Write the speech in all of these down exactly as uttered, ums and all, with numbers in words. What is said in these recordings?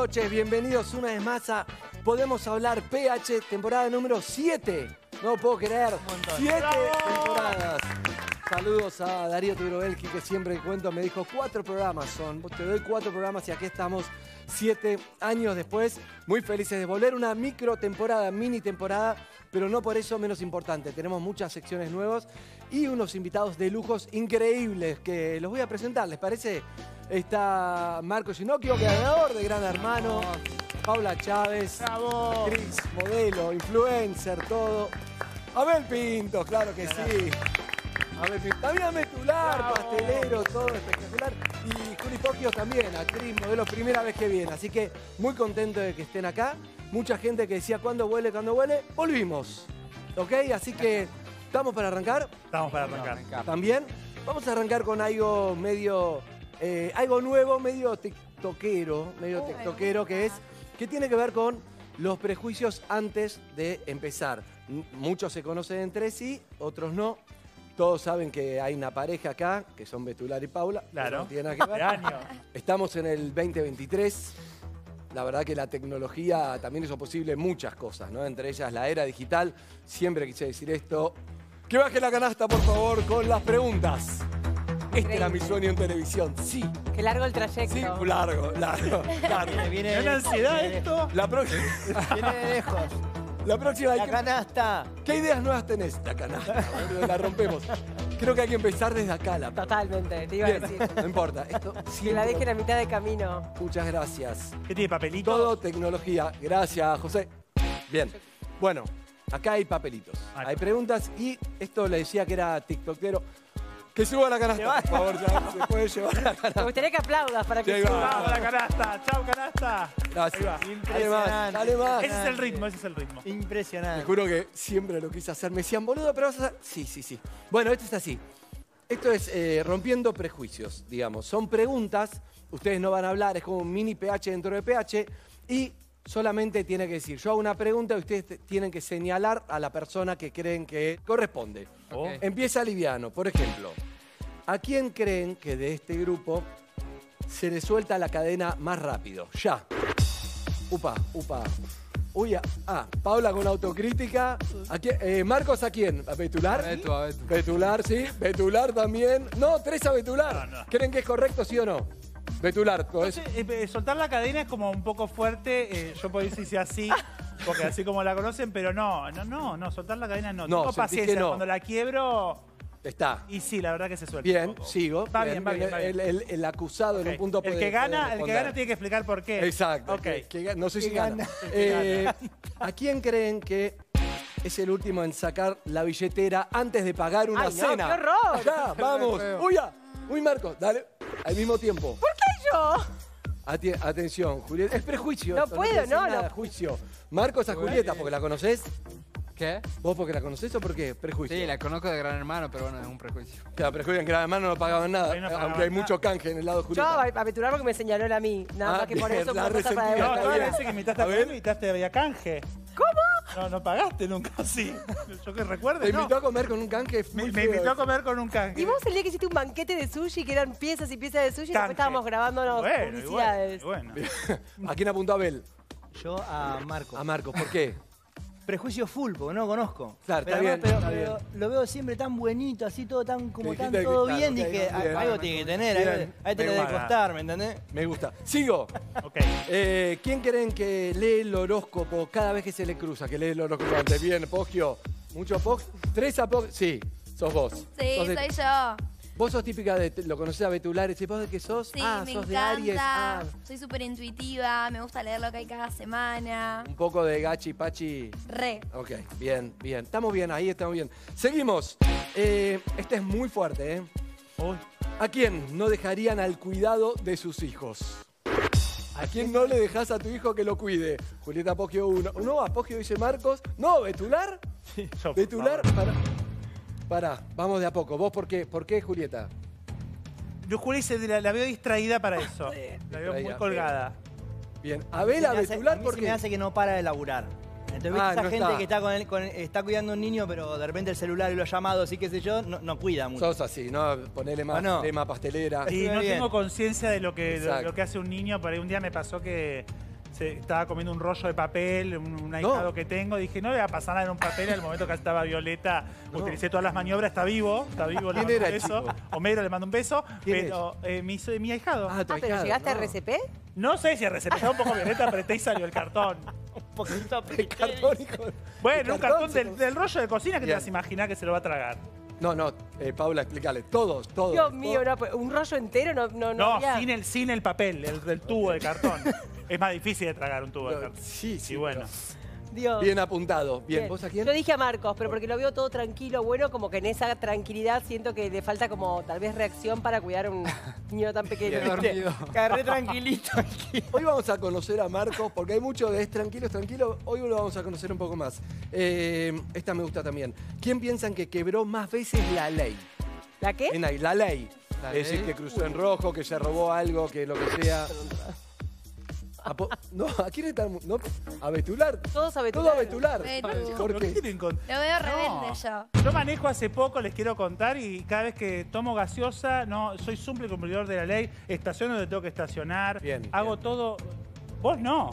noches, bienvenidos una vez más a Podemos Hablar P H, temporada número siete. No lo puedo creer, siete temporadas. Saludos a Darío Tugrobelki, que siempre que cuento me dijo cuatro programas son. Te doy cuatro programas y aquí estamos siete años después. Muy felices de volver, una micro temporada, mini temporada, pero no por eso menos importante. Tenemos muchas secciones nuevas y unos invitados de lujos increíbles que los voy a presentar. ¿Les parece? Está Marco Ginocchio, ganador de Gran Hermano. Paula Chávez, ¡bravo! Cris, modelo, influencer, todo. Abel Pinto, claro que sí. Abel Pinto. También Betular, pastelero, todo espectacular. Y Juli Pocchio también, actriz, modelo, primera vez que viene. Así que muy contento de que estén acá. Mucha gente que decía, ¿cuándo vuele, cuándo vuele? Volvimos. ¿Ok? Así que, ¿estamos para arrancar? Estamos para arrancar. ¿También? Vamos a arrancar con algo medio... Eh, algo nuevo, medio tiktokero, medio tiktokero, que es... que tiene que ver con los prejuicios antes de empezar. M- Muchos se conocen entre sí, otros no. Todos saben que hay una pareja acá, que son Betular y Paula. Claro. No tiene nada que ver. De años. Estamos en el veinte veintitrés. La verdad que la tecnología también hizo posible muchas cosas, ¿no? Entre ellas la era digital. Siempre quise decir esto. Que baje la canasta, por favor, con las preguntas. Este era mi sueño en televisión, sí. Qué largo el trayecto. Sí, largo, largo, largo. Viene, ¿Es una ansiedad esto? La próxima... viene de lejos. La próxima hay La que... canasta. ¿Qué ideas nuevas tenés? La canasta, boludo, la rompemos. Creo que hay que empezar desde acá. La... Totalmente, te iba Bien, a decir. no importa. Esto Que la siempre... dejen a mitad de camino. Muchas gracias. ¿Qué tiene, papelito? Todo tecnología. Gracias, José. Bien. Bueno, acá hay papelitos. Acá. Hay preguntas y esto le decía que era tiktokero. Que suba la canasta, por favor. Ya se puede llevar la Me canasta. gustaría que aplaudas para que Sí, va. suba. ¡Vamos, la canasta! ¡Chau, canasta! Gracias. Ahí va. Dale más, dale más. Ese es el ritmo, ese es el ritmo. Te Impresionante. juro que siempre lo quise hacer. Me decían, boludo, pero vas a hacer... Sí, sí, sí. Bueno, esto es así. Esto es eh, rompiendo prejuicios, digamos. Son preguntas, ustedes no van a hablar, es como un mini P H dentro de P H, y solamente tiene que decir, yo hago una pregunta y ustedes te- tienen que señalar a la persona que creen que corresponde. Oh. Empieza liviano, por ejemplo. ¿A quién creen que de este grupo se le suelta la cadena más rápido? Ya. Upa, upa. Uy, ah, ah, Paula con autocrítica. ¿A quién? Eh, Marcos, ¿a quién? ¿A Betular? A Betu, a Betu. Betular, sí. Betular también. No, tres a Betular. No, no. ¿Creen que es correcto, sí o no? Betular. todo eso. Entonces, eh, eh, soltar la cadena es como un poco fuerte. eh, yo puedo decir si así, porque así como la conocen, pero no, no, no, no, soltar la cadena no. No, Tengo sentís paciencia. que no. Cuando la quiebro, Está. y sí, la verdad que se suelta. Bien, un poco. sigo. Va bien, va bien, va bien. El, el- el acusado en Ok. un punto puede el que gana, puede el que responder. gana tiene que explicar por qué. Exacto. Ok. que- que ga- no sé si Que gana. gana. Eh, ¿A quién creen que es el último en sacar la billetera antes de pagar una Ay, no, cena? qué horror. Ya, vamos. feo. Uy, ya. Uy, Marcos, dale. Al mismo tiempo. ¿Por qué yo? Ati- atención, Julieta. Es prejuicio. No esto, puedo, quiere decir no, nada, no. Juicio. Marcos a Julieta, porque la conoces. ¿Qué? ¿Vos porque la conocés o por qué? Prejuicio. Sí, la conozco de Gran Hermano, pero bueno, es un prejuicio. Claro, prejuicio en Gran Hermano no pagaban nada. Ahí no pagaban aunque hay nada. mucho canje en el lado de Yo Julieta. a a Betular porque me señaló él a mí. Nada Ah, más que por bien, eso la puedo pasar para resentida. No, Está todas bien. las veces que invitaste A a ver. comer, invitaste había canje. ¿Cómo? No, no pagaste nunca así. Yo que recuerde, Te no. invitó a comer con un canje Me, muy me feo invitó a eso. comer con un canje. Y vos el día que hiciste un banquete de sushi, que eran piezas y piezas de sushi, y Canje. después estábamos grabándonos Bueno, y publicidades. bueno, y bueno. ¿A quién apuntó Abel? Yo a Marco. A Marcos. ¿Por qué? Prejuicio full, porque no lo conozco. Claro, pero está además, bien, pero- está pero lo veo siempre tan buenito, así todo tan como Dijiste tan que, todo claro, bien. ok, Dije, bien. "Ah, algo tiene que tener, Bien. ahí, ahí te Me lo debe gusta. costar, ¿me entendés? Me gusta. Sigo. Ok. Eh, ¿Quién creen que lee el horóscopo cada vez que se le cruza? Que lee el horóscopo antes. Bien, Pogio. ¿Mucho Pog? ¿Tres a Pog? Sí, sos vos. Sí, Sos de- soy yo. Vos sos típica de... ¿Lo conocés a Betular? ¿Y vos de qué sos? Sí, ah, me sos encanta. de Aries. Ah, Soy súper intuitiva, me gusta leer lo que hay cada semana. un poco de gachi, pachi. Re. Ok, bien, bien. Estamos bien, ahí estamos bien. Seguimos. Eh, este es muy fuerte, ¿eh? Uy, ¿A quién no dejarían al cuidado de sus hijos? ¿A quién no le dejás a tu hijo que lo cuide? Julieta Pogio uno. No, a Pogio dice Marcos. No, Betular. yo, por Betular. favor. Pará. Pará, vamos de a poco. ¿Vos por qué? ¿Por qué, Julieta? Yo, Juli, se- la, la veo distraída para eso. La veo Distraída. muy colgada. Bien. Abel a Se me hace- Betular, a mí ¿por se qué? me hace que no para de laburar. Entonces, ¿viste Ah, esa no gente está. que está, con el- con el- está cuidando a un niño, pero de repente el celular y los llamados y qué sé yo, no, no cuida mucho? Sos así, ¿no? Ponele más Ah, no. crema pastelera. Y Estuve no bien. tengo conciencia de lo que, lo, Exacto. lo que hace un niño. Por ahí un día me pasó que se estaba comiendo un rollo de papel, un, un ahijado No. que tengo. Dije, no le voy a pasar nada en un papel. En el momento que estaba Violeta, No. utilicé todas las maniobras. Está vivo, está vivo. Le ¿Quién mando un era, beso. chico? Homero le mando un beso. ¿Quién Pero eh, mi, mi ahijado. Ah, tu Ah, pero ahijado, ¿llegaste a no. R C P? No sé si recetaba un poco Violeta, apreté y salió el cartón. Un poquito El cartón, hijo. Bueno, El un cartón se- del, del rollo de cocina que Bien. te vas a imaginar que se lo va a tragar. No, no, eh, Paula, explícale. Todos, todos. Dios mío, no, pues, un rollo entero no, no, no, No, había. sin, el, sin el papel, el, del tubo de cartón. Es más difícil de tragar un tubo de No, cartón. sí, sí, Y bueno. Dios. Bien apuntado. Bien, Bien. ¿vos a quién? Yo dije a Marcos, pero porque lo veo todo tranquilo, bueno, como que en esa tranquilidad siento que le falta como tal vez reacción para cuidar a un niño tan pequeño. Bien. Dormido. Agarré tranquilito. Hoy vamos a conocer a Marcos, porque hay mucho de es tranquilos, tranquilos. Hoy lo vamos a conocer un poco más. Eh, esta me gusta también. ¿Quién piensan que quebró más veces la ley? ¿La qué? En ahí, la ley. La es decir, ley. que cruzó en rojo, que se robó algo, que lo que sea. A po- no, ¿a quién está? No, a Betular. Todos a Todo a Betular. Betular. Betu. ¿Por ¿Lo qué? quieren con- Lo veo No. rebelde yo. Yo manejo hace poco, les quiero contar, y cada vez que tomo gaseosa, no, soy simple cumplidor de la ley, estaciono donde tengo que estacionar, Bien, hago bien. todo. Vos no.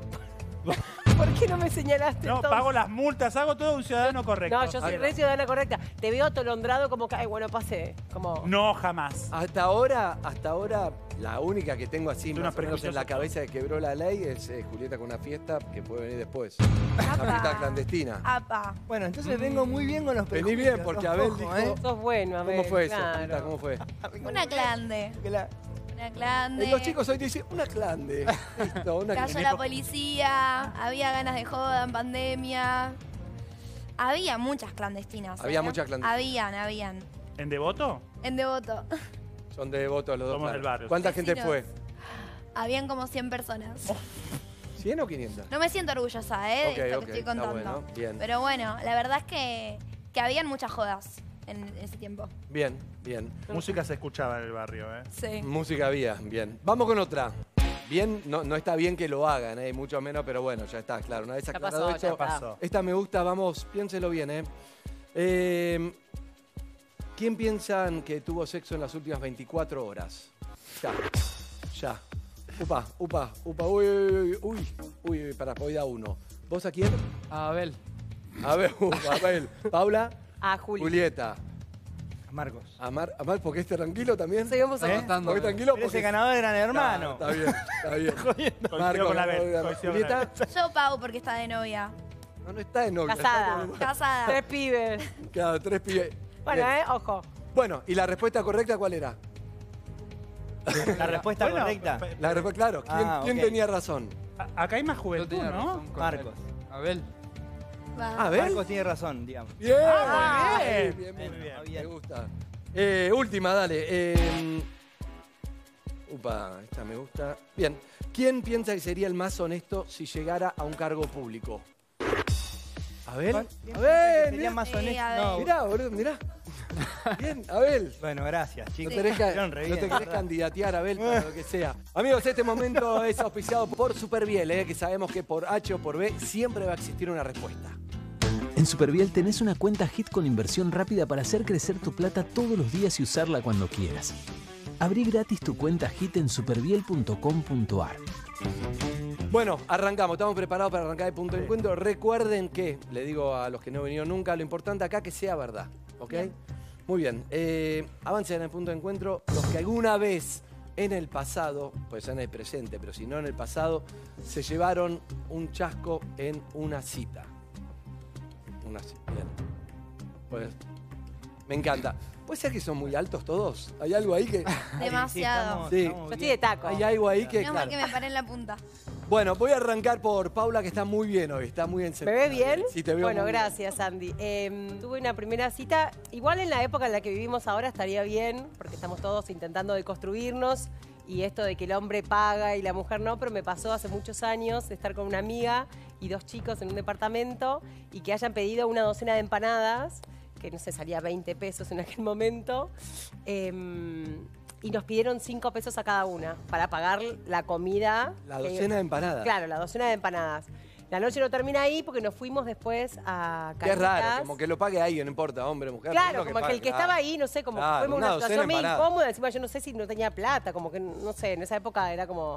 ¿Por qué no me señalaste No, entonces? pago las multas, hago todo un ciudadano correcto. No, yo soy Ahí va. re ciudadana correcta. Te veo atolondrado como que, ay, bueno, pasé. Como... No, jamás. Hasta ahora, hasta ahora, la única que tengo así Tú más no o menos en la prejuicioso. cabeza que quebró la ley es eh, Julieta con una fiesta que puede venir después. Una fiesta Apa. clandestina. Apa. Bueno, entonces vengo muy bien con los Vení prejuicios. bien, porque ojo, Abel dijo- ¿eh? Sos bueno, a ver. ¿Cómo fue eso, claro. Julieta? ¿Cómo fue? Una clande. Que la- Una clande. Eh, Los chicos hoy dicen una clande. Listo, una Cayó clande. la policía, había ganas de joda en pandemia. Había muchas clandestinas. Había ¿eh? muchas clandestinas. Habían, habían. ¿En Devoto? En Devoto. Son de votos los dos. Somos claro. del barrio. ¿Cuánta gente Vecinos. fue? Habían como cien personas. ¿cien o quinientas? No me siento orgullosa, ¿eh? De Ok, esto ok, que estoy está contando. bueno, bien. Pero bueno, la verdad es que, que habían muchas jodas en ese tiempo. Bien, bien. Música se escuchaba en el barrio, ¿eh? Sí. Música había, bien. Vamos con otra. Bien, no, no está bien que lo hagan, ¿eh? Mucho menos, pero bueno, ya está, claro. Una vez Ya aclarado pasó, ya esto, está. Pasó. esta me gusta, vamos, piénselo bien, ¿eh? Eh, ¿Quién piensan que tuvo sexo en las últimas veinticuatro horas? Ya, ya. Upa, upa, upa, uy, uy, uy, uy, uy, para, voy a uno. ¿Vos a quién? Abel. A ver, upa, a ver. Paula, Ah, Juli. Julieta. Marcos. Amar, Amar, porque es tranquilo también. Seguimos ¿Eh? aquí. Contando. Porque tranquilo, Pero porque ese ganador de Gran Hermano. Está bien, está bien. Coincido con la Abel, Marco, coincido con Julieta, Yo pago porque está de novia. no, no está de novia. Casada. está Casada. Tres pibes. con- Claro, tres pibes. Bueno, Bien. eh, ojo. Bueno, ¿y la respuesta correcta cuál era? La respuesta Bueno, correcta. pe- La respuesta, claro, ¿quién, Ah, quién ok. tenía razón? a- Acá hay más Yo juventud, tenía ¿no? razón con Marcos. Abel. Va. A ver. Marcos tiene razón, digamos. Bien, Ah, muy bien. bien, bien, Muy bien, bien. me gusta. Eh, última, dale. eh, upa, esta me gusta. Bien, ¿quién piensa que sería el más honesto si llegara a un cargo público? A ver, a ver, Sería mirá, más Sí, honesto. a ver. No, mirá, boludo, mirá. Bien, Abel. bueno, gracias, No chicos. te querés, ca- Estuvieron re no bien, te la querés verdad. candidatear, Abel, para lo que sea. Amigos, este momento es auspiciado por Superbiel, eh, que sabemos que por H o por B siempre va a existir una respuesta. En Superviel tenés una cuenta Hit con inversión rápida para hacer crecer tu plata todos los días y usarla cuando quieras. Abrí gratis tu cuenta Hit en superviel punto com punto ar. Bueno, arrancamos, estamos preparados para arrancar el punto de encuentro. Recuerden que, le digo a los que no han venido nunca, lo importante acá que sea verdad, ¿ok? Muy bien, eh, avancen en el punto de encuentro. Los que alguna vez en el pasado, pues en el presente, pero si no en el pasado, se llevaron un chasco en una cita. Una cita, bien. Pues, me encanta. ¿Puede ser que son muy altos todos? ¿Hay algo ahí que...? Demasiado. Sí. Yo estoy de taco. Hay algo ahí que... Menos mal claro. que me paré en la punta. Bueno, voy a arrancar por Paula, que está muy bien hoy, está muy ¿Me encendida. ve bien? Sí, te veo Bueno, muy bien. gracias, Andy. Eh, tuve una primera cita, igual en la época en la que vivimos ahora estaría bien, porque estamos todos intentando deconstruirnos y esto de que el hombre paga y la mujer no, pero me pasó hace muchos años de estar con una amiga y dos chicos en un departamento y que hayan pedido una docena de empanadas, que no sé, salía veinte pesos en aquel momento, eh, y nos pidieron cinco pesos a cada una para pagar la comida. La que- docena de empanadas. Claro, la docena de empanadas. La noche no termina ahí porque nos fuimos después a Qué raro, Caritas. como que lo pague ahí, no importa, hombre, mujer. Claro, uno como que pague, el que claro. estaba ahí, no sé, como Claro, que fue una una docena situación de medio empanadas. incómoda. Encima yo no sé si no tenía plata, como que, no sé, en esa época era como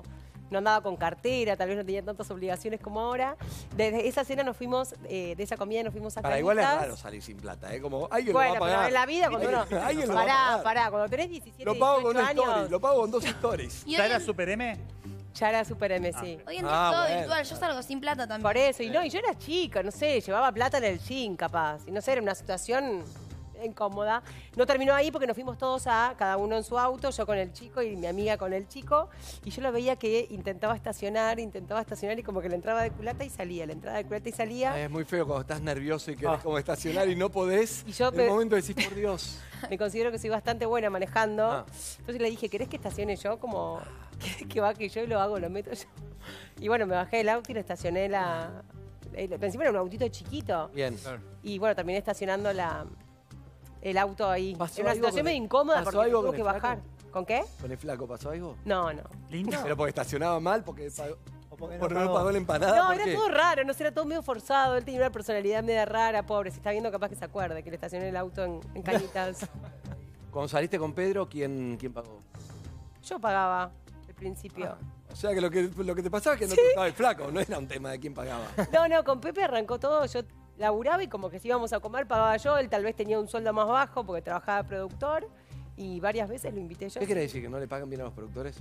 no andaba con cartera, tal vez no tenía tantas obligaciones como ahora. Desde esa cena nos fuimos, eh, de esa comida nos fuimos a Para Cañitas. igual es raro salir sin plata, ¿eh? Como alguien Bueno, lo va a pero pagar. en la vida cuando uno... Alguien lo va a Pará, pagar. pará, cuando tenés diecisiete, Lo pago con dieciocho una story, años, lo pago con dos stories. Y ¿Ya hoy, era en, Super M? ya era Super M, sí. hoy en día Ah, es todo bueno. virtual, yo salgo sin plata también. Por eso, y no, y yo era chica, no sé, llevaba plata en el jean capaz. Y no sé, era una situación incómoda. No terminó ahí porque nos fuimos todos a, cada uno en su auto, yo con el chico y mi amiga con el chico. Y yo lo veía que intentaba estacionar, intentaba estacionar y como que le entraba de culata y salía, le entraba de culata y salía. Ay, es muy feo cuando estás nervioso y querés Ah. como estacionar y no podés. Y yo en me- el momento decís, por Dios. Me considero que soy bastante buena manejando. Ah. Entonces le dije, ¿querés que estacione yo? Como, que, que va que yo y lo hago, lo meto yo. Y bueno, me bajé del auto y le estacioné la... el- encima era un autito chiquito. Bien. Y bueno, terminé estacionando la, el auto ahí. ¿Pasó Era una algo situación con el- medio incómoda pasó porque algo tuvo con que el flaco? bajar. ¿Con qué? ¿Con el flaco pasó algo? No, no. ¿Lindo? Pero porque estacionaba mal, porque pagó, O porque porque no no pagó. pagó la empanada. No, ¿por era qué? todo raro, no sé, era todo medio forzado. Él tenía una personalidad media rara, pobre. Si está viendo, capaz que se acuerde que le estacioné el auto en, en Cañitas. Cuando saliste con Pedro, ¿quién, quién pagó? Yo pagaba al principio. O sea que lo que, lo que te pasaba es que no te gustaba el flaco, no era un tema de quién pagaba. No, no, con Pepe arrancó todo. Yo laburaba y como que si íbamos a comer pagaba yo. Él tal vez tenía un sueldo más bajo porque trabajaba de productor. Y varias veces lo invité yo. ¿Qué quiere decir? ¿Que no le pagan bien a los productores?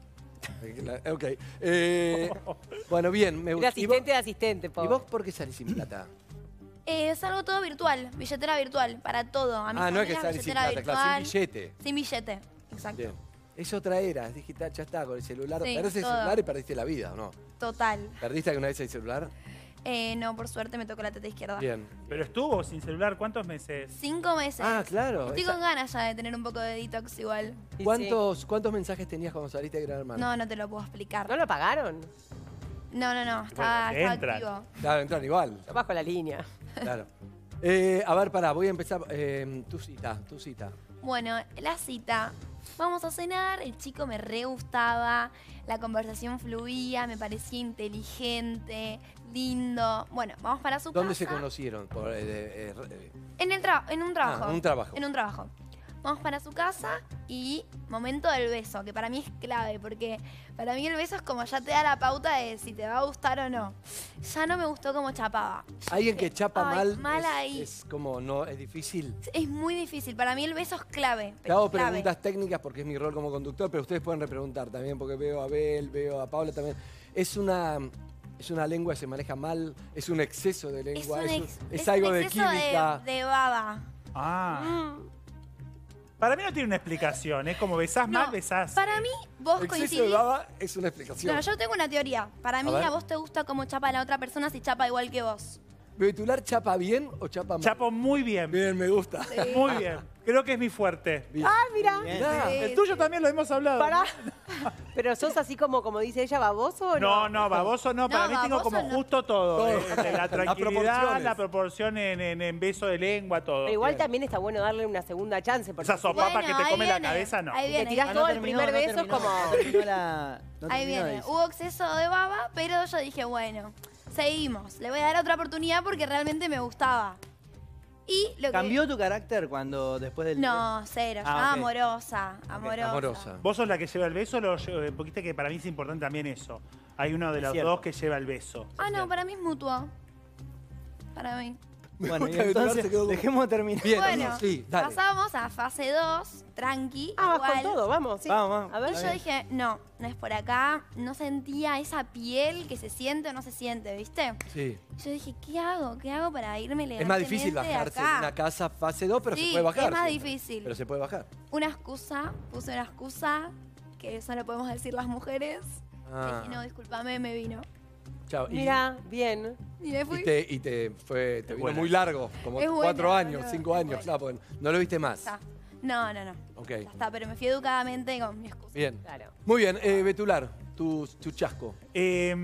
Ok. Eh, bueno, bien, me Era gusta. ¿Y vos, asistente de asistente, ¿Y pobre. vos por qué salís sin plata? Eh, es algo todo virtual, billetera virtual, para todo. A mis Ah, no es que amigas, salís sin billetera plata, claro, sin virtual, billete. Sin billete, exacto. Bien. Es otra era, es digital, ya está, con el celular. Sí, Perdés el todo. celular y perdiste la vida, ¿o no? Total. ¿Perdiste alguna vez el celular? Eh, no, por suerte me tocó la teta izquierda. Bien. Pero estuvo sin celular, ¿cuántos meses? Cinco meses. Ah, claro. Estoy esa- con ganas ya de tener un poco de detox igual. Sí, ¿Cuántos, ¿Cuántos mensajes tenías cuando saliste de Gran Hermano? No, no te lo puedo sí. explicar. ¿No lo pagaron? No, no, no, estaba, Bueno, estaba entran. activo. Claro, entran igual. Yo bajo la línea. Claro. Eh, a ver, pará, voy a empezar. eh, tu cita, tu cita. Bueno, la cita. Vamos a cenar, el chico me re gustaba, la conversación fluía, me parecía inteligente, lindo. Bueno, vamos para su ¿Dónde casa. se conocieron? Por, eh, de- eh, eh, En, el tra- en un trabajo. Ah, un trabajo. En un trabajo. Vamos para su casa y momento del beso, que para mí es clave, porque para mí el beso es como ya te da la pauta de si te va a gustar o no. Ya no me gustó como chapaba. Alguien que chapa Ay, mal, mal es, ahí. es como, no, es difícil. Es muy difícil, para mí el beso es clave. Te hago clave. preguntas técnicas porque es mi rol como conductor, pero ustedes pueden repreguntar también, porque veo a Abel, veo a Paula también. Es una, es una lengua que se maneja mal, es un exceso de Es, lengua, un es, ex- es es algo un de exceso química. de, de baba. Ah. Para mí no tiene una explicación, es como besás No, mal, besás. Para mí, vos Exceso de coincidís. baba es una explicación. No, yo tengo una teoría. Para mí, ver. a vos te gusta cómo chapa la otra persona si chapa igual que vos. ¿Betular chapa bien o chapa mal? Chapo muy bien. Bien, me gusta. Muy bien. Creo que es mi fuerte. Bien. Ah, mira. Bien. Mirá. Sí. El tuyo también lo hemos hablado. Pará. Pero sos así como, como dice ella, baboso o no? No, no, baboso no. Para No, mí tengo baboso como no. justo todo. Todo. eh, de la Las tranquilidad, proporciones. la proporción en, en- en beso de lengua, todo. Pero igual Bien. también está bueno darle una segunda chance. Porque Esa sopa Bueno, que te ahí come la viene, cabeza, no. ahí si te viene. tirás Ah, todo el terminó, primer no beso es terminó, como... no terminó la- no Ahí terminó, viene. dice. Hubo exceso de baba, pero yo dije, bueno, seguimos. Le voy a dar otra oportunidad porque realmente me gustaba. Y lo que... ¿Cambió tu carácter cuando después del... No, cero. Ah, ya ok. amorosa, amorosa. Amorosa. ¿Vos sos la que lleva el beso? Lo, lle- eh, porque viste que para mí es importante también eso. Hay uno de Es los cierto. dos que lleva el beso. Ah, no, para mí es mutuo. Para mí. Bueno, y gusta que Betular se entonces quedó como- dejemos terminar. Bien, Bueno, sí, dale. pasamos a fase dos, tranqui. Ah, vas con igual. todo, vamos. Sí. Vamos, vamos. A ver. Y yo dije, no, no es por acá. No sentía esa piel que se siente o no se siente, ¿viste? Sí. Yo dije, ¿qué hago? ¿Qué hago para irme Es más difícil elegantemente bajarse acá? en una casa fase dos, pero Sí, se puede bajar. es más siempre. difícil. Pero se puede bajar. Una excusa, puse una excusa, que eso no podemos decir las mujeres. Ah, Dije, no, discúlpame, me vino. chao. Y- Mira, bien. Y me fui. Y te, y te fue, te vino buena. muy largo, como Es buena, cuatro años, boludo. cinco años, Es claro, porque no lo viste más. Está. No, no, no. Ok, Ya está, pero me fui educadamente con mi excusa. bien. Claro. Muy bien, eh, Betular, tu, tu chasco. Eh,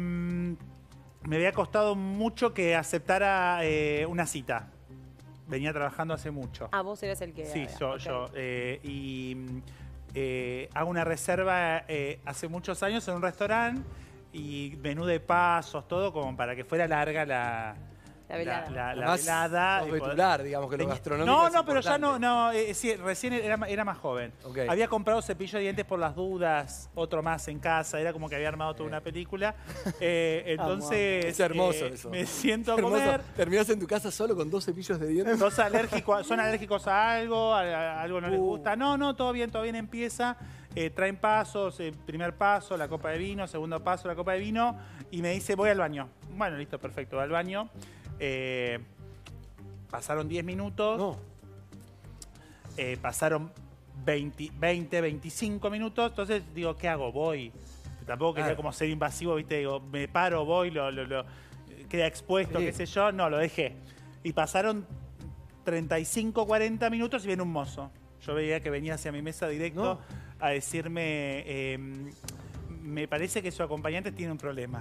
me había costado mucho que aceptara eh, una cita. Venía trabajando hace mucho. Ah, vos eres el que... Sí, yo. ok. yo eh, y mm, eh, hago una reserva eh, hace muchos años en un restaurante y menú de pasos, todo como para que fuera larga la, La velada. La, la- la Además, velada. sos y vetular, digamos que lo Tenía- gastronómico No, es no, pero ya no, importante. no eh, sí, recién era, ma- era más joven. Ok. Había comprado cepillo de dientes por las dudas, otro más en casa, era como que había armado toda una película. Eh, entonces, Es hermoso eh, eso. me siento a Hermoso. comer. Terminás en tu casa solo con dos cepillos de dientes. Sos alérgico, son alérgicos a algo, a, a algo no les Uh. gusta. No, no, todo bien, todo bien empieza. Eh, traen pasos, eh, primer paso, la copa de vino, segundo paso, la copa de vino, y me dice, voy al baño. Bueno, listo, perfecto, voy al baño. Eh, pasaron diez minutos, No. eh, pasaron veinte, veinte, veinticinco minutos, entonces digo, ¿qué hago? Voy. Tampoco quería Claro. como ser invasivo, ¿viste? Digo, me paro, voy, lo, lo, lo- queda expuesto, Sí. qué sé yo. No, lo dejé. Y pasaron treinta y cinco, cuarenta minutos y viene un mozo. Yo veía que venía hacia mi mesa directo No. a decirme, eh, me parece que su acompañante tiene un problema.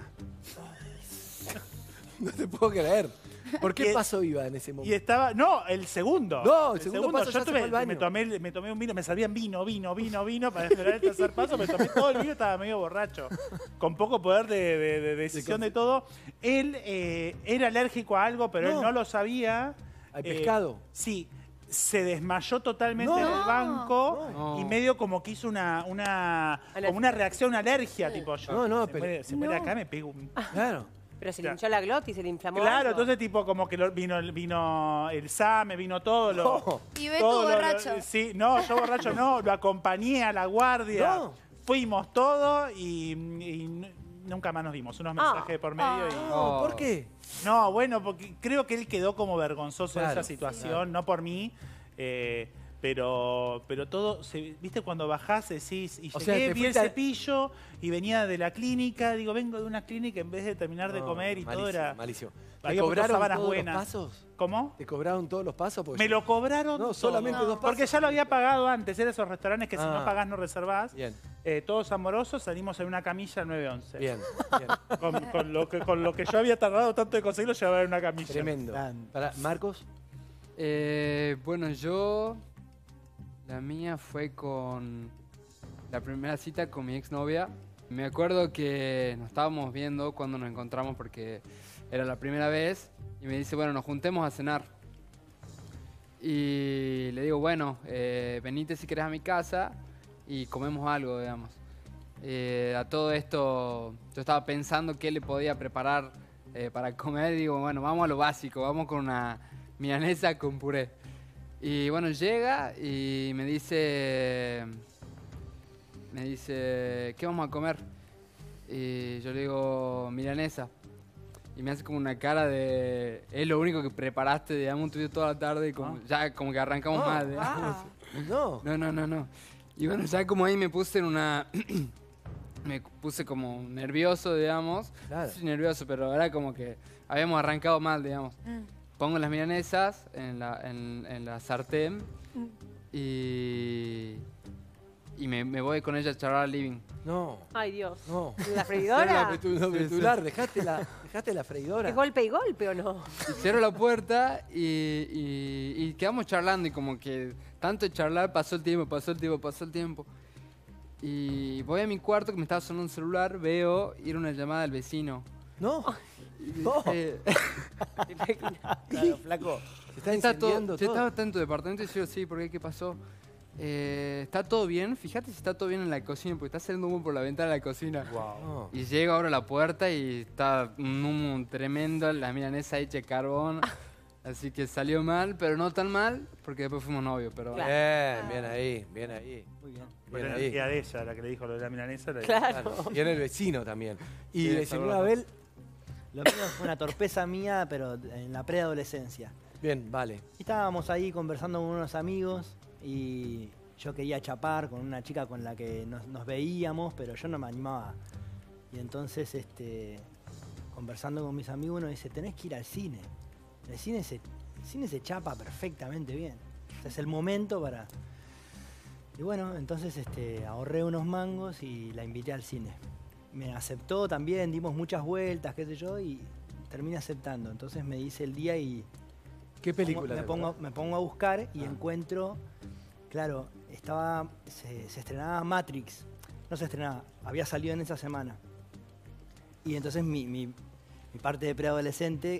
No te puedo creer. ¿Por qué Y- paso iba en ese Y momento? estaba, no, el segundo. No, el segundo paso Yo ya se tuve- fue al baño. me, tomé, me tomé un vino, me servían vino, vino, vino, vino para esperar el tercer paso. Me tomé todo el vino, estaba medio borracho. Con poco poder de, de- de decisión de todo. Él eh, era alérgico a algo, pero No. él no lo sabía. ¿Al Eh, pescado? Sí. Se desmayó totalmente No. en el banco No. y medio como que hizo una, una, como una reacción, una alergia. Tipo, yo, No, no, se pero- muere, se muere acá, me pego un... Claro. Pero se le Claro. hinchó la glotis, se le inflamó. Claro, algo. entonces tipo como que lo- vino, vino el SAME, vino todo lo... No. Y Beto todo lo- borracho. lo- sí, no, yo borracho no, lo acompañé a la guardia. No. Fuimos todos y, y n- nunca más nos vimos. Unos Ah. mensajes por medio y... No, ¿por qué? No, bueno, porque creo que él quedó como vergonzoso de Claro, esa situación, no por mí, eh, pero, pero todo, se- viste cuando bajás decís, y O llegué, sea, te vi el fuiste a- cepillo y venía de la clínica, digo, vengo de una clínica en vez de terminar de No, comer y todo malísimo, era... Malísimo. ¿Te Había puesto cobraron sábanas todos buenas. los pasos? ¿Cómo? ¿Te cobraron todos los pasos? Porque Me yo- lo cobraron No, todo. solamente dos pasos. Porque ya lo había pagado antes, eran esos restaurantes que si Ah. no pagás no reservás. Bien, Eh, todos amorosos, salimos en una camilla nueve once. bien, bien. Con, con lo que, con lo que yo había tardado tanto de conseguirlo, llevaba en una camilla. Tremendo. Grande. Para, Marcos, Eh, bueno, yo. La mía fue con. La primera cita con mi exnovia. Me acuerdo que nos estábamos viendo cuando nos encontramos porque era la primera vez. Y me dice, bueno, nos juntemos a cenar. Y le digo, bueno, eh, venite si querés a mi casa y comemos algo, digamos. Eh, a todo esto, yo estaba pensando qué le podía preparar eh, para comer. Y digo, bueno, vamos a lo básico, vamos con una milanesa con puré. Y bueno, llega y me dice, me dice, ¿qué vamos a comer? Y yo le digo, milanesa. Y me hace como una cara de, es lo único que preparaste, digamos, tuve toda la tarde y como, ya como que arrancamos No, mal, digamos. ah, no. No, no, no, no. Y bueno, ya como ahí me puse en una, me puse como nervioso, digamos. Claro. Sí, nervioso, pero era como que habíamos arrancado mal, digamos. Mm. Pongo las milanesas en la, en, en la sartén y, y me, me voy con ella a charlar al living. No, Ay, Dios. no. ¿La Era la freidora? petu- la petular, dejaste la, dejaste la freidora. ¿Es golpe y golpe o no? Y cierro la puerta y, y- y quedamos charlando y como que tanto charlar pasó el tiempo, pasó el tiempo, pasó el tiempo. Y voy a mi cuarto que me estaba sonando un celular, veo ir una llamada del vecino. No, Y no. dice, Claro, flaco. Se está está todo, incendiando ¿se todo. estaba en tu departamento? Y yo, sí, ¿por qué? ¿Qué pasó? Eh, ¿Está todo bien? Fíjate si está todo bien en la cocina, porque está saliendo humo por la ventana de la cocina. No. Y llego, abro la puerta y está un humo tremendo, la milanesa hecha de carbón. Así que salió mal, pero no tan mal, porque después fuimos novios, pero... Claro. Bien, bien ahí, bien ahí. Muy bien. Pero Bien era ahí. tía de ella, la que le dijo lo de la milanesa. la- Claro. Claro. Y en el vecino también. Y Sí, de está señora bueno. Abel, Lo mío fue una torpeza mía, pero en la preadolescencia. bien, vale. Y estábamos ahí conversando con unos amigos y yo quería chapar con una chica con la que nos, nos veíamos, pero yo no me animaba. Y entonces, este, conversando con mis amigos, uno dice, tenés que ir al cine. El cine se, el cine se chapa perfectamente bien. O sea, es el momento para... Y bueno, entonces este, ahorré unos mangos y la invité al cine. Me aceptó también, dimos muchas vueltas, qué sé yo, y terminé aceptando. Entonces me dice el día y ¿Qué película? me te pongo, acordás? me pongo a buscar y Ah. encuentro, claro, estaba, se, se estrenaba Matrix, no se estrenaba, había salido en esa semana. Y entonces mi, mi- mi parte de preadolescente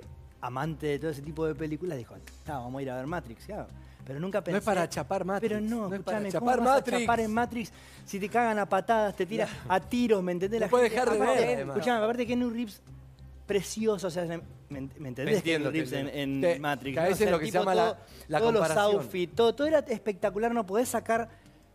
amante de todo ese tipo de películas, dijo, ah, vamos a ir a ver Matrix, ya. Pero nunca pensé... No es para chapar Matrix. Pero no, no es escuchame, para ¿cómo chapar vas a Matrix? chapar en Matrix si te cagan a patadas, te tiras a tiros, ¿me entendés? No La puedes gente- dejar de aparte, ver, además. Escuchame, aparte que Keanu Reeves, precioso, o sea, ¿me, me entendés? Te entiendo, Keanu Reeves te en, entiendo. en Te- Matrix. que a ¿no? veces O sea, lo que se tipo llama la- la todos los comparación. outfits, todo, todo era espectacular, no podés sacar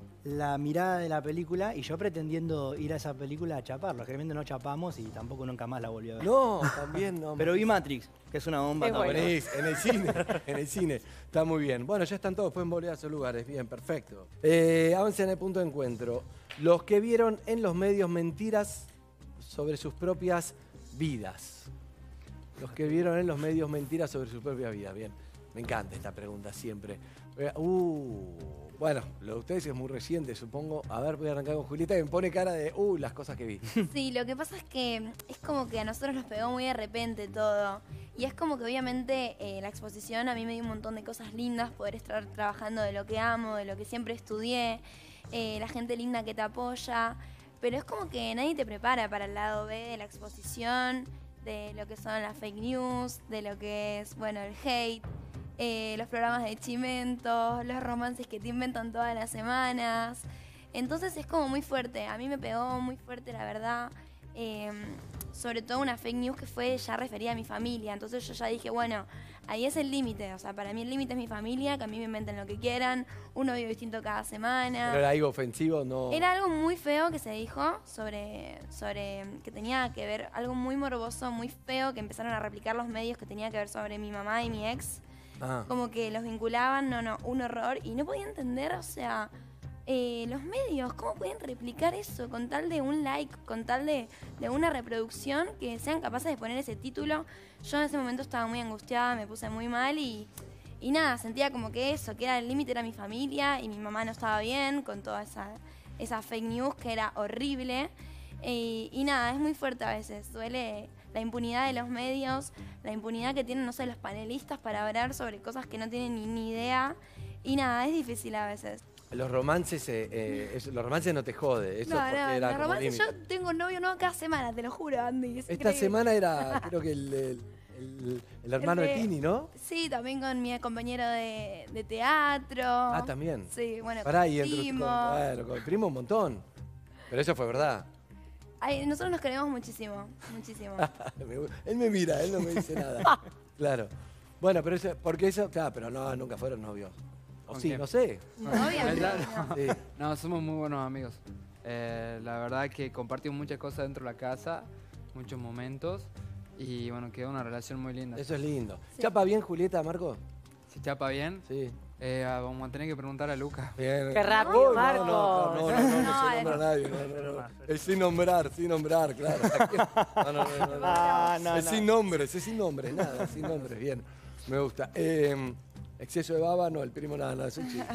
la mirada de la película y yo pretendiendo ir a esa película a chapar. Lógicamente no chapamos y tampoco nunca más la volví a ver. No, también no. Pero vi Matrix, que es una bomba. Es también. bueno. Venís, en el cine, en el cine. Está muy bien. Bueno, ya están todos, pueden volver a sus lugares. Bien, perfecto. Eh, avancen al punto de encuentro. Los que vieron en los medios mentiras sobre sus propias vidas. Los que vieron en los medios mentiras sobre sus propias vidas. Bien, me encanta esta pregunta siempre. Eh, Uh, bueno, lo de ustedes es muy reciente, supongo. A ver, voy a arrancar con Julieta, que me pone cara de, uh, las cosas que vi. Sí, lo que pasa es que es como que a nosotros nos pegó muy de repente todo. Y es como que obviamente eh, la exposición a mí me dio un montón de cosas lindas, poder estar trabajando de lo que amo, de lo que siempre estudié, eh, la gente linda que te apoya. Pero es como que nadie te prepara para el lado B de la exposición, de lo que son las fake news, de lo que es, bueno, el hate. Eh, los programas de chimentos, los romances que te inventan todas las semanas. Entonces es como muy fuerte. A mí me pegó muy fuerte, la verdad. Eh, sobre todo una fake news que fue ya referida a mi familia. Entonces yo ya dije, bueno, ahí es el límite. O sea, para mí el límite es mi familia, que a mí me inventen lo que quieran. Uno vive distinto cada semana. ¿Pero era algo ofensivo? No. Era algo muy feo que se dijo sobre, sobre que tenía que ver, algo muy morboso, muy feo, que empezaron a replicar los medios, que tenía que ver sobre mi mamá y mi ex. Ah. Como que los vinculaban, no, no, un horror. Y no podía entender, o sea, eh, los medios, ¿cómo pueden replicar eso con tal de un like, con tal de, de una reproducción, que sean capaces de poner ese título? Yo en ese momento estaba muy angustiada, me puse muy mal y, y nada, sentía como que eso, que era el límite, era mi familia y mi mamá no estaba bien con toda esa, esa fake news que era horrible. Eh, y nada, es muy fuerte a veces, duele la impunidad de los medios, la impunidad que tienen, no sé, los panelistas para hablar sobre cosas que no tienen ni, ni idea. Y nada, es difícil a veces. Los romances, eh, eh, eso- los romances no te jode. Eso No, porque no, era los como romances, límite. yo tengo novio nuevo cada semana, te lo juro, Andy. es Esta increíble. semana era, creo que el, el, el- el hermano El de de- Tini, ¿no? Sí, también con mi compañero de, de teatro. Ah, también. Sí, bueno, Pará, con y entre primo. con, bueno, con el primo un montón. Pero eso fue verdad. Ay, nosotros nos queremos muchísimo, muchísimo. Me gu- él me mira, él no me dice nada. Claro. Bueno, pero eso, porque eso, claro, pero no, nunca fueron novios. O ¿Con sí, quién? no sé. Obviamente. ¿Verdad? no. Sí. No, somos muy buenos amigos. Eh, la verdad que compartimos muchas cosas dentro de la casa, muchos momentos y bueno, quedó una relación muy linda. Eso es lindo. Sí. ¿Chapa bien Julieta, Marco? Si chapa bien, Sí. eh, ah, vamos a tener que preguntar a Lucas. Bien. Qué rápido, Uy, Marco. No, no, no, no, no, no, no No, se nombra a no. nadie. No, no, no. Es sin nombrar, sin nombrar, claro. No, no, no, no, no. Ah, no, es no. sin nombres, es sin nombres, nada, sin nombres, bien. Me gusta. Eh, exceso de baba, no, el primo nada, nada, es un chiste.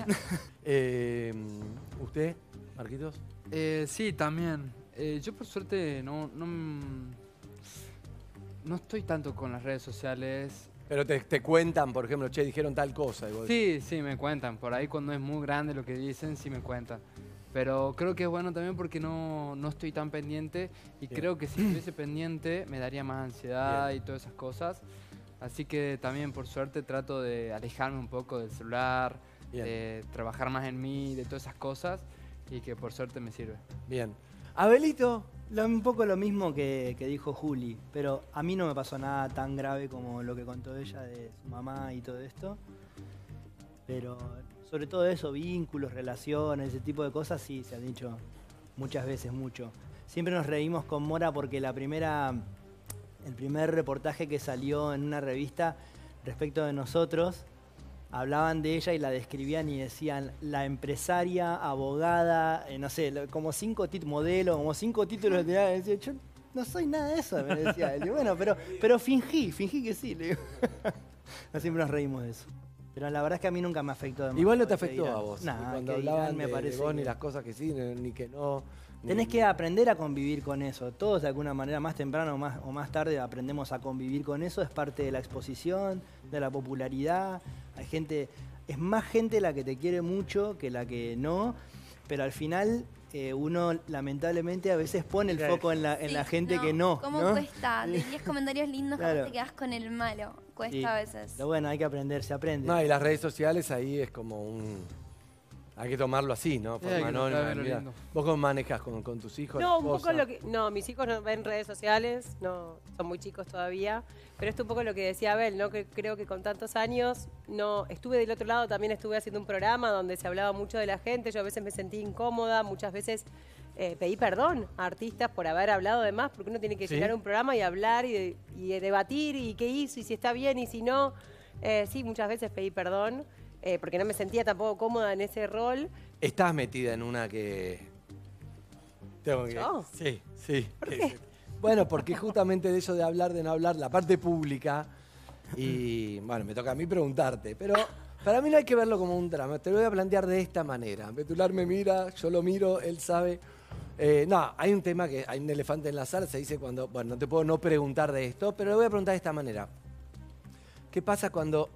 Eh, ¿Usted, Marquitos? Eh, sí, también. Eh, yo por suerte no, no, mm, no estoy tanto con las redes sociales. Pero te, te cuentan, por ejemplo, che, dijeron tal cosa. Y vos- Sí, sí, me cuentan. Por ahí cuando es muy grande lo que dicen, sí me cuentan. Pero creo que es bueno también porque no, no estoy tan pendiente y Bien. creo que si estuviese pendiente me daría más ansiedad Bien. y todas esas cosas. Así que también por suerte trato de alejarme un poco del celular, Bien. de trabajar más en mí, de todas esas cosas y que por suerte me sirve. Bien. Abelito, Lo- un poco lo mismo que, que dijo Juli, pero a mí no me pasó nada tan grave como lo que contó ella de su mamá y todo esto. Pero sobre todo eso, vínculos, relaciones, ese tipo de cosas, sí, se han dicho muchas veces mucho. Siempre nos reímos con Mora porque la primera, el primer reportaje que salió en una revista respecto de nosotros, hablaban de ella y la describían y decían la empresaria, abogada, eh, no sé, lo- como cinco títulos, modelo, como cinco títulos de edad. Decía, yo no soy nada de eso, me decía él. Y bueno, pero, pero fingí, fingí que sí, le digo. No, siempre nos reímos de eso. Pero la verdad es que a mí nunca me afectó demasiado. igual no te que afectó dirán. a vos. Nah, cuando que hablaban dirán, me de, parece de vos, que- ni las cosas que sí, ni, ni que no. ni- Tenés que aprender a convivir con eso. Todos de alguna manera, más temprano o más, o más tarde, aprendemos a convivir con eso. Es parte de la exposición, de la popularidad. Hay gente, es más gente la que te quiere mucho que la que no. Pero al final, eh, uno lamentablemente a veces pone el Sí. foco en la, en Sí, la gente que no. ¿Cómo ¿no? cuesta? De diez comentarios lindos, Claro. capaz te quedás con el malo. Cuesta Y a veces. Pero bueno, hay que aprender, se aprende. No, y las redes sociales ahí es como un... Hay que tomarlo así, ¿no? Sí, hay Forma que anónima. tomarlo Mira, lindo. ¿vos cómo manejas con, con tus hijos? No, la un poco esposa? lo que. No, mis hijos no ven redes sociales, no, son muy chicos todavía. Pero esto un poco lo que decía Abel, ¿no? Que creo que con tantos años, no, estuve del otro lado, también estuve haciendo un programa donde se hablaba mucho de la gente. Yo a veces me sentí incómoda, muchas veces eh, pedí perdón a artistas por haber hablado de más, porque uno tiene que ¿Sí? llenar un programa y hablar y, de- y de debatir y qué hizo y si está bien y si no. Eh, sí, muchas veces pedí perdón, eh, porque no me sentía tampoco cómoda en ese rol. Estás metida en una que... Tengo que... ¿Yo? Sí, sí. Que- Bueno, porque justamente de eso de hablar, de no hablar, la parte pública, y bueno, me toca a mí preguntarte, pero para mí no hay que verlo como un drama, te lo voy a plantear de esta manera. Betular me mira, yo lo miro, él sabe. Eh, no, hay un tema que hay un elefante en la sala, se dice cuando, bueno, no te puedo no preguntar de esto, pero le voy a preguntar de esta manera. ¿Qué pasa cuando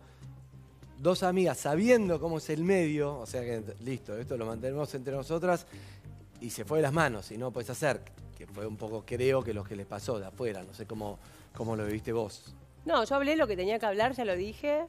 dos amigas, sabiendo cómo es el medio, o sea que listo, esto lo mantenemos entre nosotras, y se fue de las manos y no puedes hacer, que fue un poco, creo que lo que les pasó de afuera, no sé cómo, cómo lo viviste vos. No, yo hablé lo que tenía que hablar, ya lo dije